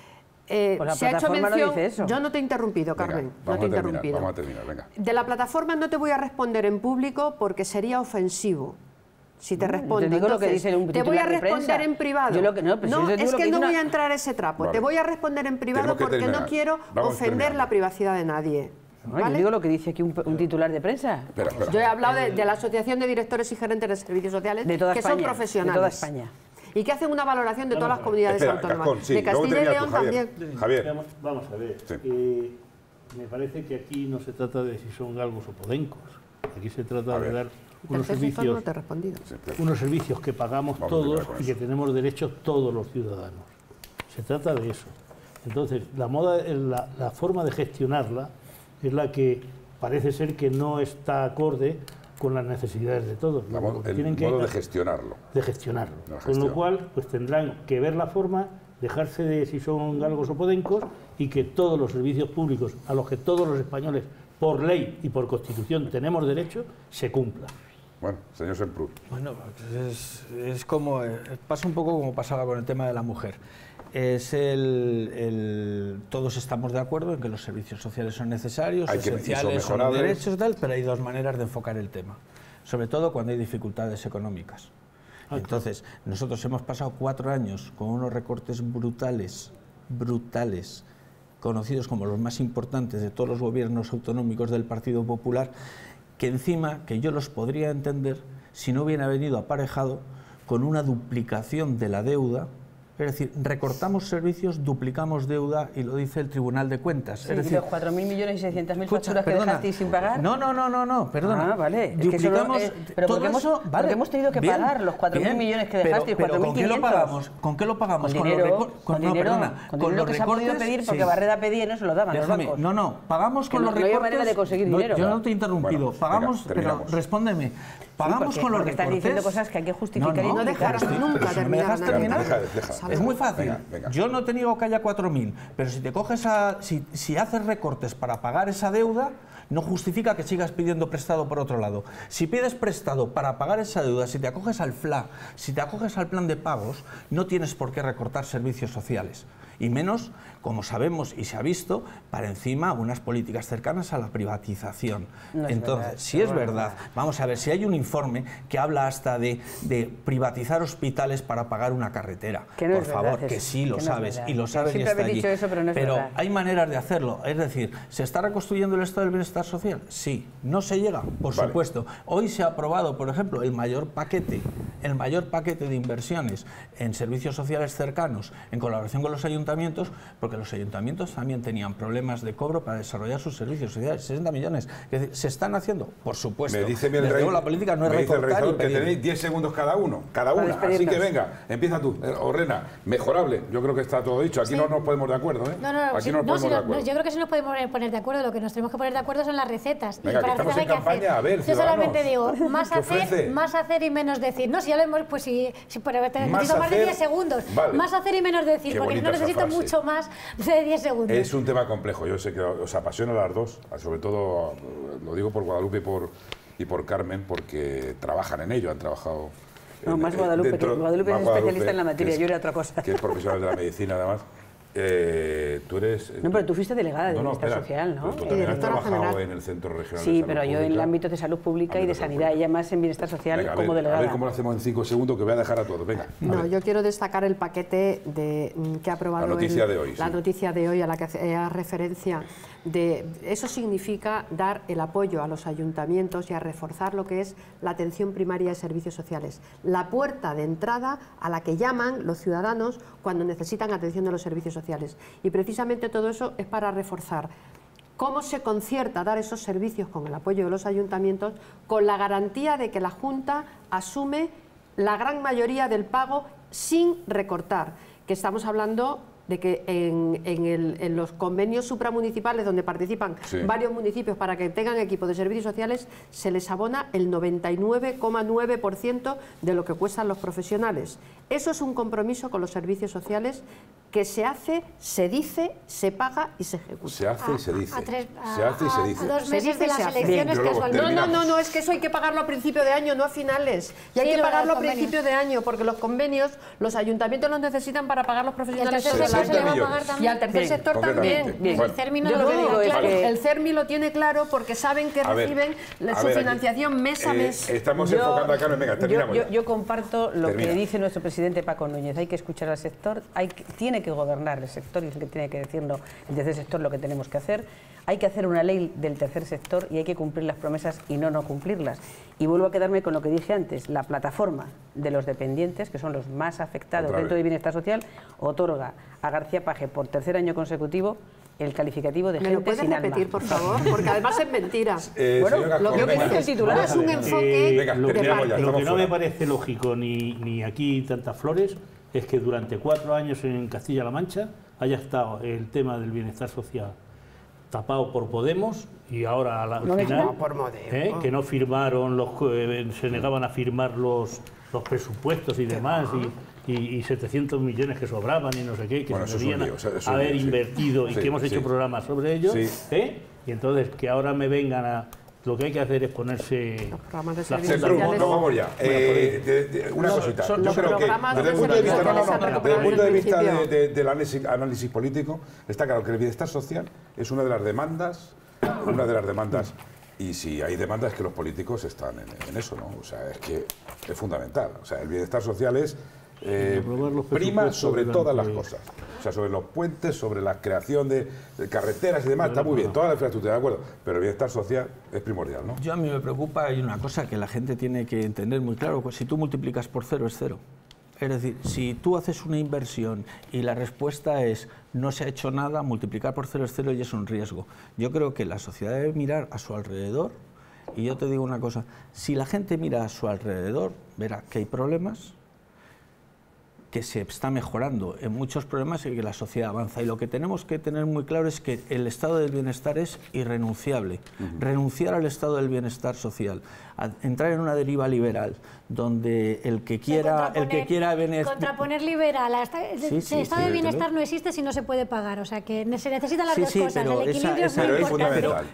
Pues se ha hecho mención, no dice eso. Yo no te he interrumpido, Carmen, venga, no te he interrumpido. Vamos a terminar, venga. De la plataforma no te voy a responder en público porque sería ofensivo. Si te respondo, te digo entonces, lo que dice un te voy a de responder en privado. No, es que no voy a entrar a ese trapo. Te voy a responder en privado porque no quiero ofender la privacidad de nadie. ¿Vale? Yo digo lo que dice aquí un titular de prensa. Espera. Yo he hablado de la Asociación de Directores y Gerentes de Servicios Sociales, que son profesionales. De toda España. Y que hacen una valoración de todas las comunidades autónomas. Cajón, de Castilla y León también. Javier. Vamos a ver. Me parece que aquí no se trata de si son galgos o podencos. Aquí se trata de dar unos servicios, unos servicios que pagamos todos y que tenemos derecho todos los ciudadanos. Se trata de eso. Entonces, la forma de gestionarla es la que parece ser que no está acorde con las necesidades de todos. El modo de gestionarlo. De gestionarlo. Con lo cual, pues tendrán que ver la forma, dejarse de si son galgos o podencos y que todos los servicios públicos a los que todos los españoles, por ley y por Constitución, tenemos derecho, se cumplan. Bueno, señor Semprún. Bueno, es como, pasa un poco como pasaba con el tema de la mujer. Todos estamos de acuerdo en que los servicios sociales son necesarios, esenciales, son derechos, tal, pero hay dos maneras de enfocar el tema, sobre todo cuando hay dificultades económicas. Entonces, nosotros hemos pasado 4 años con unos recortes brutales, conocidos como los más importantes de todos los gobiernos autonómicos del Partido Popular, que encima, que yo los podría entender si no hubiera venido aparejado con una duplicación de la deuda. Es decir, recortamos servicios, duplicamos deuda y lo dice el Tribunal de Cuentas. Sí, es decir, los 4.600.000 facturas que dejasteis sin pagar. No, perdona. Ah, vale. Duplicamos pero porque hemos tenido que pagar los 4.000 millones que dejasteis, 4.500. ¿Con qué lo pagamos? ¿Con qué lo pagamos? Con dinero, con dinero que se ha podido pedir porque Barreda pedía y no se lo daban los bancos. No, pagamos con los recortes. No hay manera de conseguir dinero. Yo no te he interrumpido. Pagamos, pero respóndeme. Pagamos con los recortes. Estás diciendo cosas que hay que justificar y no dejaron nunca terminar. Es muy fácil. Venga. Yo no te niego que haya 4.000, pero si te coges si haces recortes para pagar esa deuda, no justifica que sigas pidiendo prestado por otro lado. Si pides prestado para pagar esa deuda, si te acoges al FLA, si te acoges al plan de pagos, no tienes por qué recortar servicios sociales. Y menos, como sabemos y se ha visto, para encima unas políticas cercanas a la privatización. No Entonces, verdad, si es verdad, vamos a ver, si hay un informe que habla hasta de privatizar hospitales para pagar una carretera, que no por favor, que sí lo sabes, y lo sabes y está allí. Eso, pero hay maneras de hacerlo, es decir, ¿se está reconstruyendo el estado del bienestar social? Sí. ¿No se llega? Por supuesto. Hoy se ha aprobado, por ejemplo, el mayor paquete de inversiones en servicios sociales cercanos, en colaboración con los ayuntamientos, porque los ayuntamientos también tenían problemas de cobro para desarrollar sus servicios sociales. 60 millones. Es decir, ¿se están haciendo? Por supuesto. Me dice el rey, la política no es recortar y que tenéis 10 segundos cada una. Así que venga, empieza tú. Orrena, mejorable. Yo creo que está todo dicho. Aquí no nos ponemos de acuerdo, ¿eh? Aquí no nos ponemos de acuerdo. Yo creo que sí nos podemos poner de acuerdo. Lo que nos tenemos que poner de acuerdo son las recetas. Venga, y para estamos en campaña, a ver, yo solamente digo, más hacer y menos decir. No, si ya lo hemos, pues si necesito más de 10 segundos. Vale. Más hacer y menos decir, porque no necesito mucho más de 10 segundos. Es un tema complejo. Yo sé que os apasiona a las dos, sobre todo, lo digo por Guadalupe y por Carmen, porque trabajan en ello, han trabajado... No, más Guadalupe, que Guadalupe es especialista en la materia, yo era otra cosa. Que es profesional de la medicina, además. Tú eres... No, pero tú fuiste delegada de Bienestar Social, ¿no? Tú también has trabajado en el Centro Regional de Sí, Salud pero yo en el ámbito de salud pública y de sanidad, ella más en Bienestar Social como delegada. A ver cómo lo hacemos en 5 segundos, que voy a dejar a todos. Venga. No, yo quiero destacar el paquete que ha aprobado la noticia de hoy, la noticia de hoy a la que hace referencia. Eso significa dar el apoyo a los ayuntamientos y a reforzar lo que es la atención primaria de servicios sociales, la puerta de entrada a la que llaman los ciudadanos cuando necesitan atención de los servicios sociales. Y precisamente todo eso es para reforzar cómo se concierta dar esos servicios con el apoyo de los ayuntamientos, con la garantía de que la Junta asume la gran mayoría del pago sin recortar, que estamos hablando de que en los convenios supramunicipales donde participan varios municipios para que tengan equipo de servicios sociales, se les abona el 99,9% de lo que cuestan los profesionales. Eso es un compromiso con los servicios sociales que se hace, se dice, se paga y se ejecuta. Se hace y se dice. Se hace y se dice. A 2 meses de las elecciones casualmente. No, es que eso hay que pagarlo a principio de año, no a finales. Y hay que pagarlo a principio de año, porque los convenios, los ayuntamientos los necesitan para pagar los profesionales. Y al tercer sector también. El CERMI lo tiene claro porque saben que reciben su financiación mes a mes. Estamos enfocando a Carmen. Venga, terminamos. Yo comparto lo que dice nuestro presidente Paco Núñez. Hay que escuchar al sector, tiene que gobernar el sector y es el que tiene que decirnos el tercer sector lo que tenemos que hacer. Hay que hacer una ley del tercer sector y hay que cumplir las promesas y no cumplirlas. Y vuelvo a quedarme con lo que dije antes, la plataforma de los dependientes, que son los más afectados dentro de Bienestar Social, otorga a García Paje por 3er año consecutivo el calificativo de gente sin alma. ¿Me lo puedes repetir, por favor? Porque además es mentira. Bueno, lo que dice el titular es un enfoque lo que no me parece lógico ni aquí tantas flores es que durante 4 años en Castilla-La Mancha haya estado el tema del bienestar social tapado por Podemos y ahora al final que no firmaron se negaban a firmar los presupuestos y demás y 700 millones que sobraban y no sé qué, que se deberían haber invertido y que hemos hecho programas sobre ello, y entonces que ahora me vengan a... Lo que hay que hacer es ponerse... Los programas de servicios sociales... vamos ya. Una cosita. Yo creo que desde el punto de vista del análisis político, está claro que el bienestar social es una de las demandas, y si hay demandas es que los políticos están en eso, ¿no? O sea, es que es fundamental. O sea, el bienestar social es prima sobre todas las cosas. O sea, sobre los puentes, sobre la creación de carreteras y demás, está muy bien, toda la infraestructura, de acuerdo, pero el bienestar social es primordial, ¿no? A mí me preocupa, hay una cosa que la gente tiene que entender muy claro, pues si tú multiplicas por 0 es 0. Es decir, si tú haces una inversión y la respuesta es no se ha hecho nada, multiplicar por 0 es 0 y es un riesgo. Yo creo que la sociedad debe mirar a su alrededor, y yo te digo una cosa, si la gente mira a su alrededor, verá que hay problemas, que se está mejorando en muchos problemas y que la sociedad avanza. Y lo que tenemos que tener muy claro es que el estado del bienestar es irrenunciable. Renunciar al estado del bienestar social, entrar en una deriva liberal, donde el que quiera contraponer liberal, el estado del bienestar no existe si no se puede pagar, o sea que se necesitan las dos cosas, pero el equilibrio es muy importante.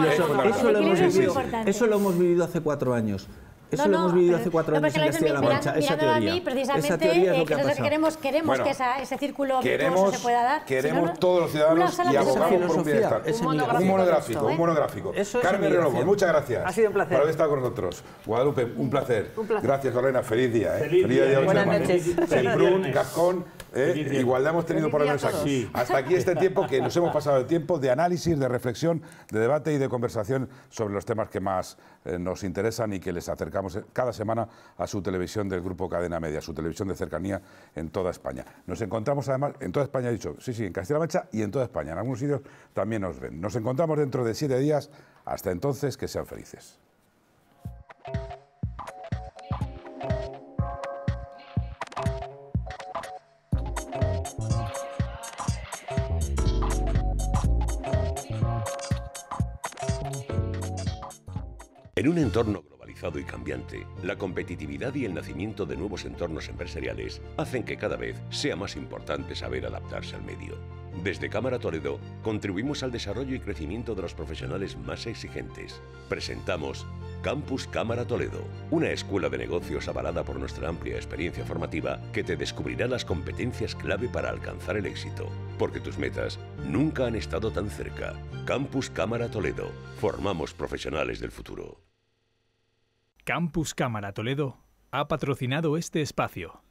Eso lo hemos vivido hace 4 años. Eso lo hemos vivido hace 4 años en Castilla-La Mancha, esa teoría. A mí, precisamente, queremos que ese círculo virtuoso se pueda dar. Queremos todos los ciudadanos y abogamos por un bienestar. Un monográfico. Carmen Reloj, muchas gracias. Ha sido un placer por haber estado con nosotros. Guadalupe, un placer. Gracias, Lorena. Feliz día. Feliz día. Buenas noches. Semprún, Gascón. Igualdad hemos tenido por lo menos aquí. Hasta aquí este tiempo que nos hemos pasado el tiempo de análisis, de reflexión, de debate y de conversación sobre los temas que más nos interesan y que les acercamos cada semana a su televisión del Grupo Cadena Media, su televisión de cercanía en toda España. Nos encontramos además en toda España, he dicho, sí, en Castilla-La Mancha y en toda España. En algunos sitios también nos ven. Nos encontramos dentro de 7 días. Hasta entonces, que sean felices. En un entorno globalizado y cambiante, la competitividad y el nacimiento de nuevos entornos empresariales hacen que cada vez sea más importante saber adaptarse al medio. Desde Cámara Toledo contribuimos al desarrollo y crecimiento de los profesionales más exigentes. Presentamos Campus Cámara Toledo, una escuela de negocios avalada por nuestra amplia experiencia formativa que te descubrirá las competencias clave para alcanzar el éxito. Porque tus metas nunca han estado tan cerca. Campus Cámara Toledo. Formamos profesionales del futuro. Campus Cámara Toledo ha patrocinado este espacio.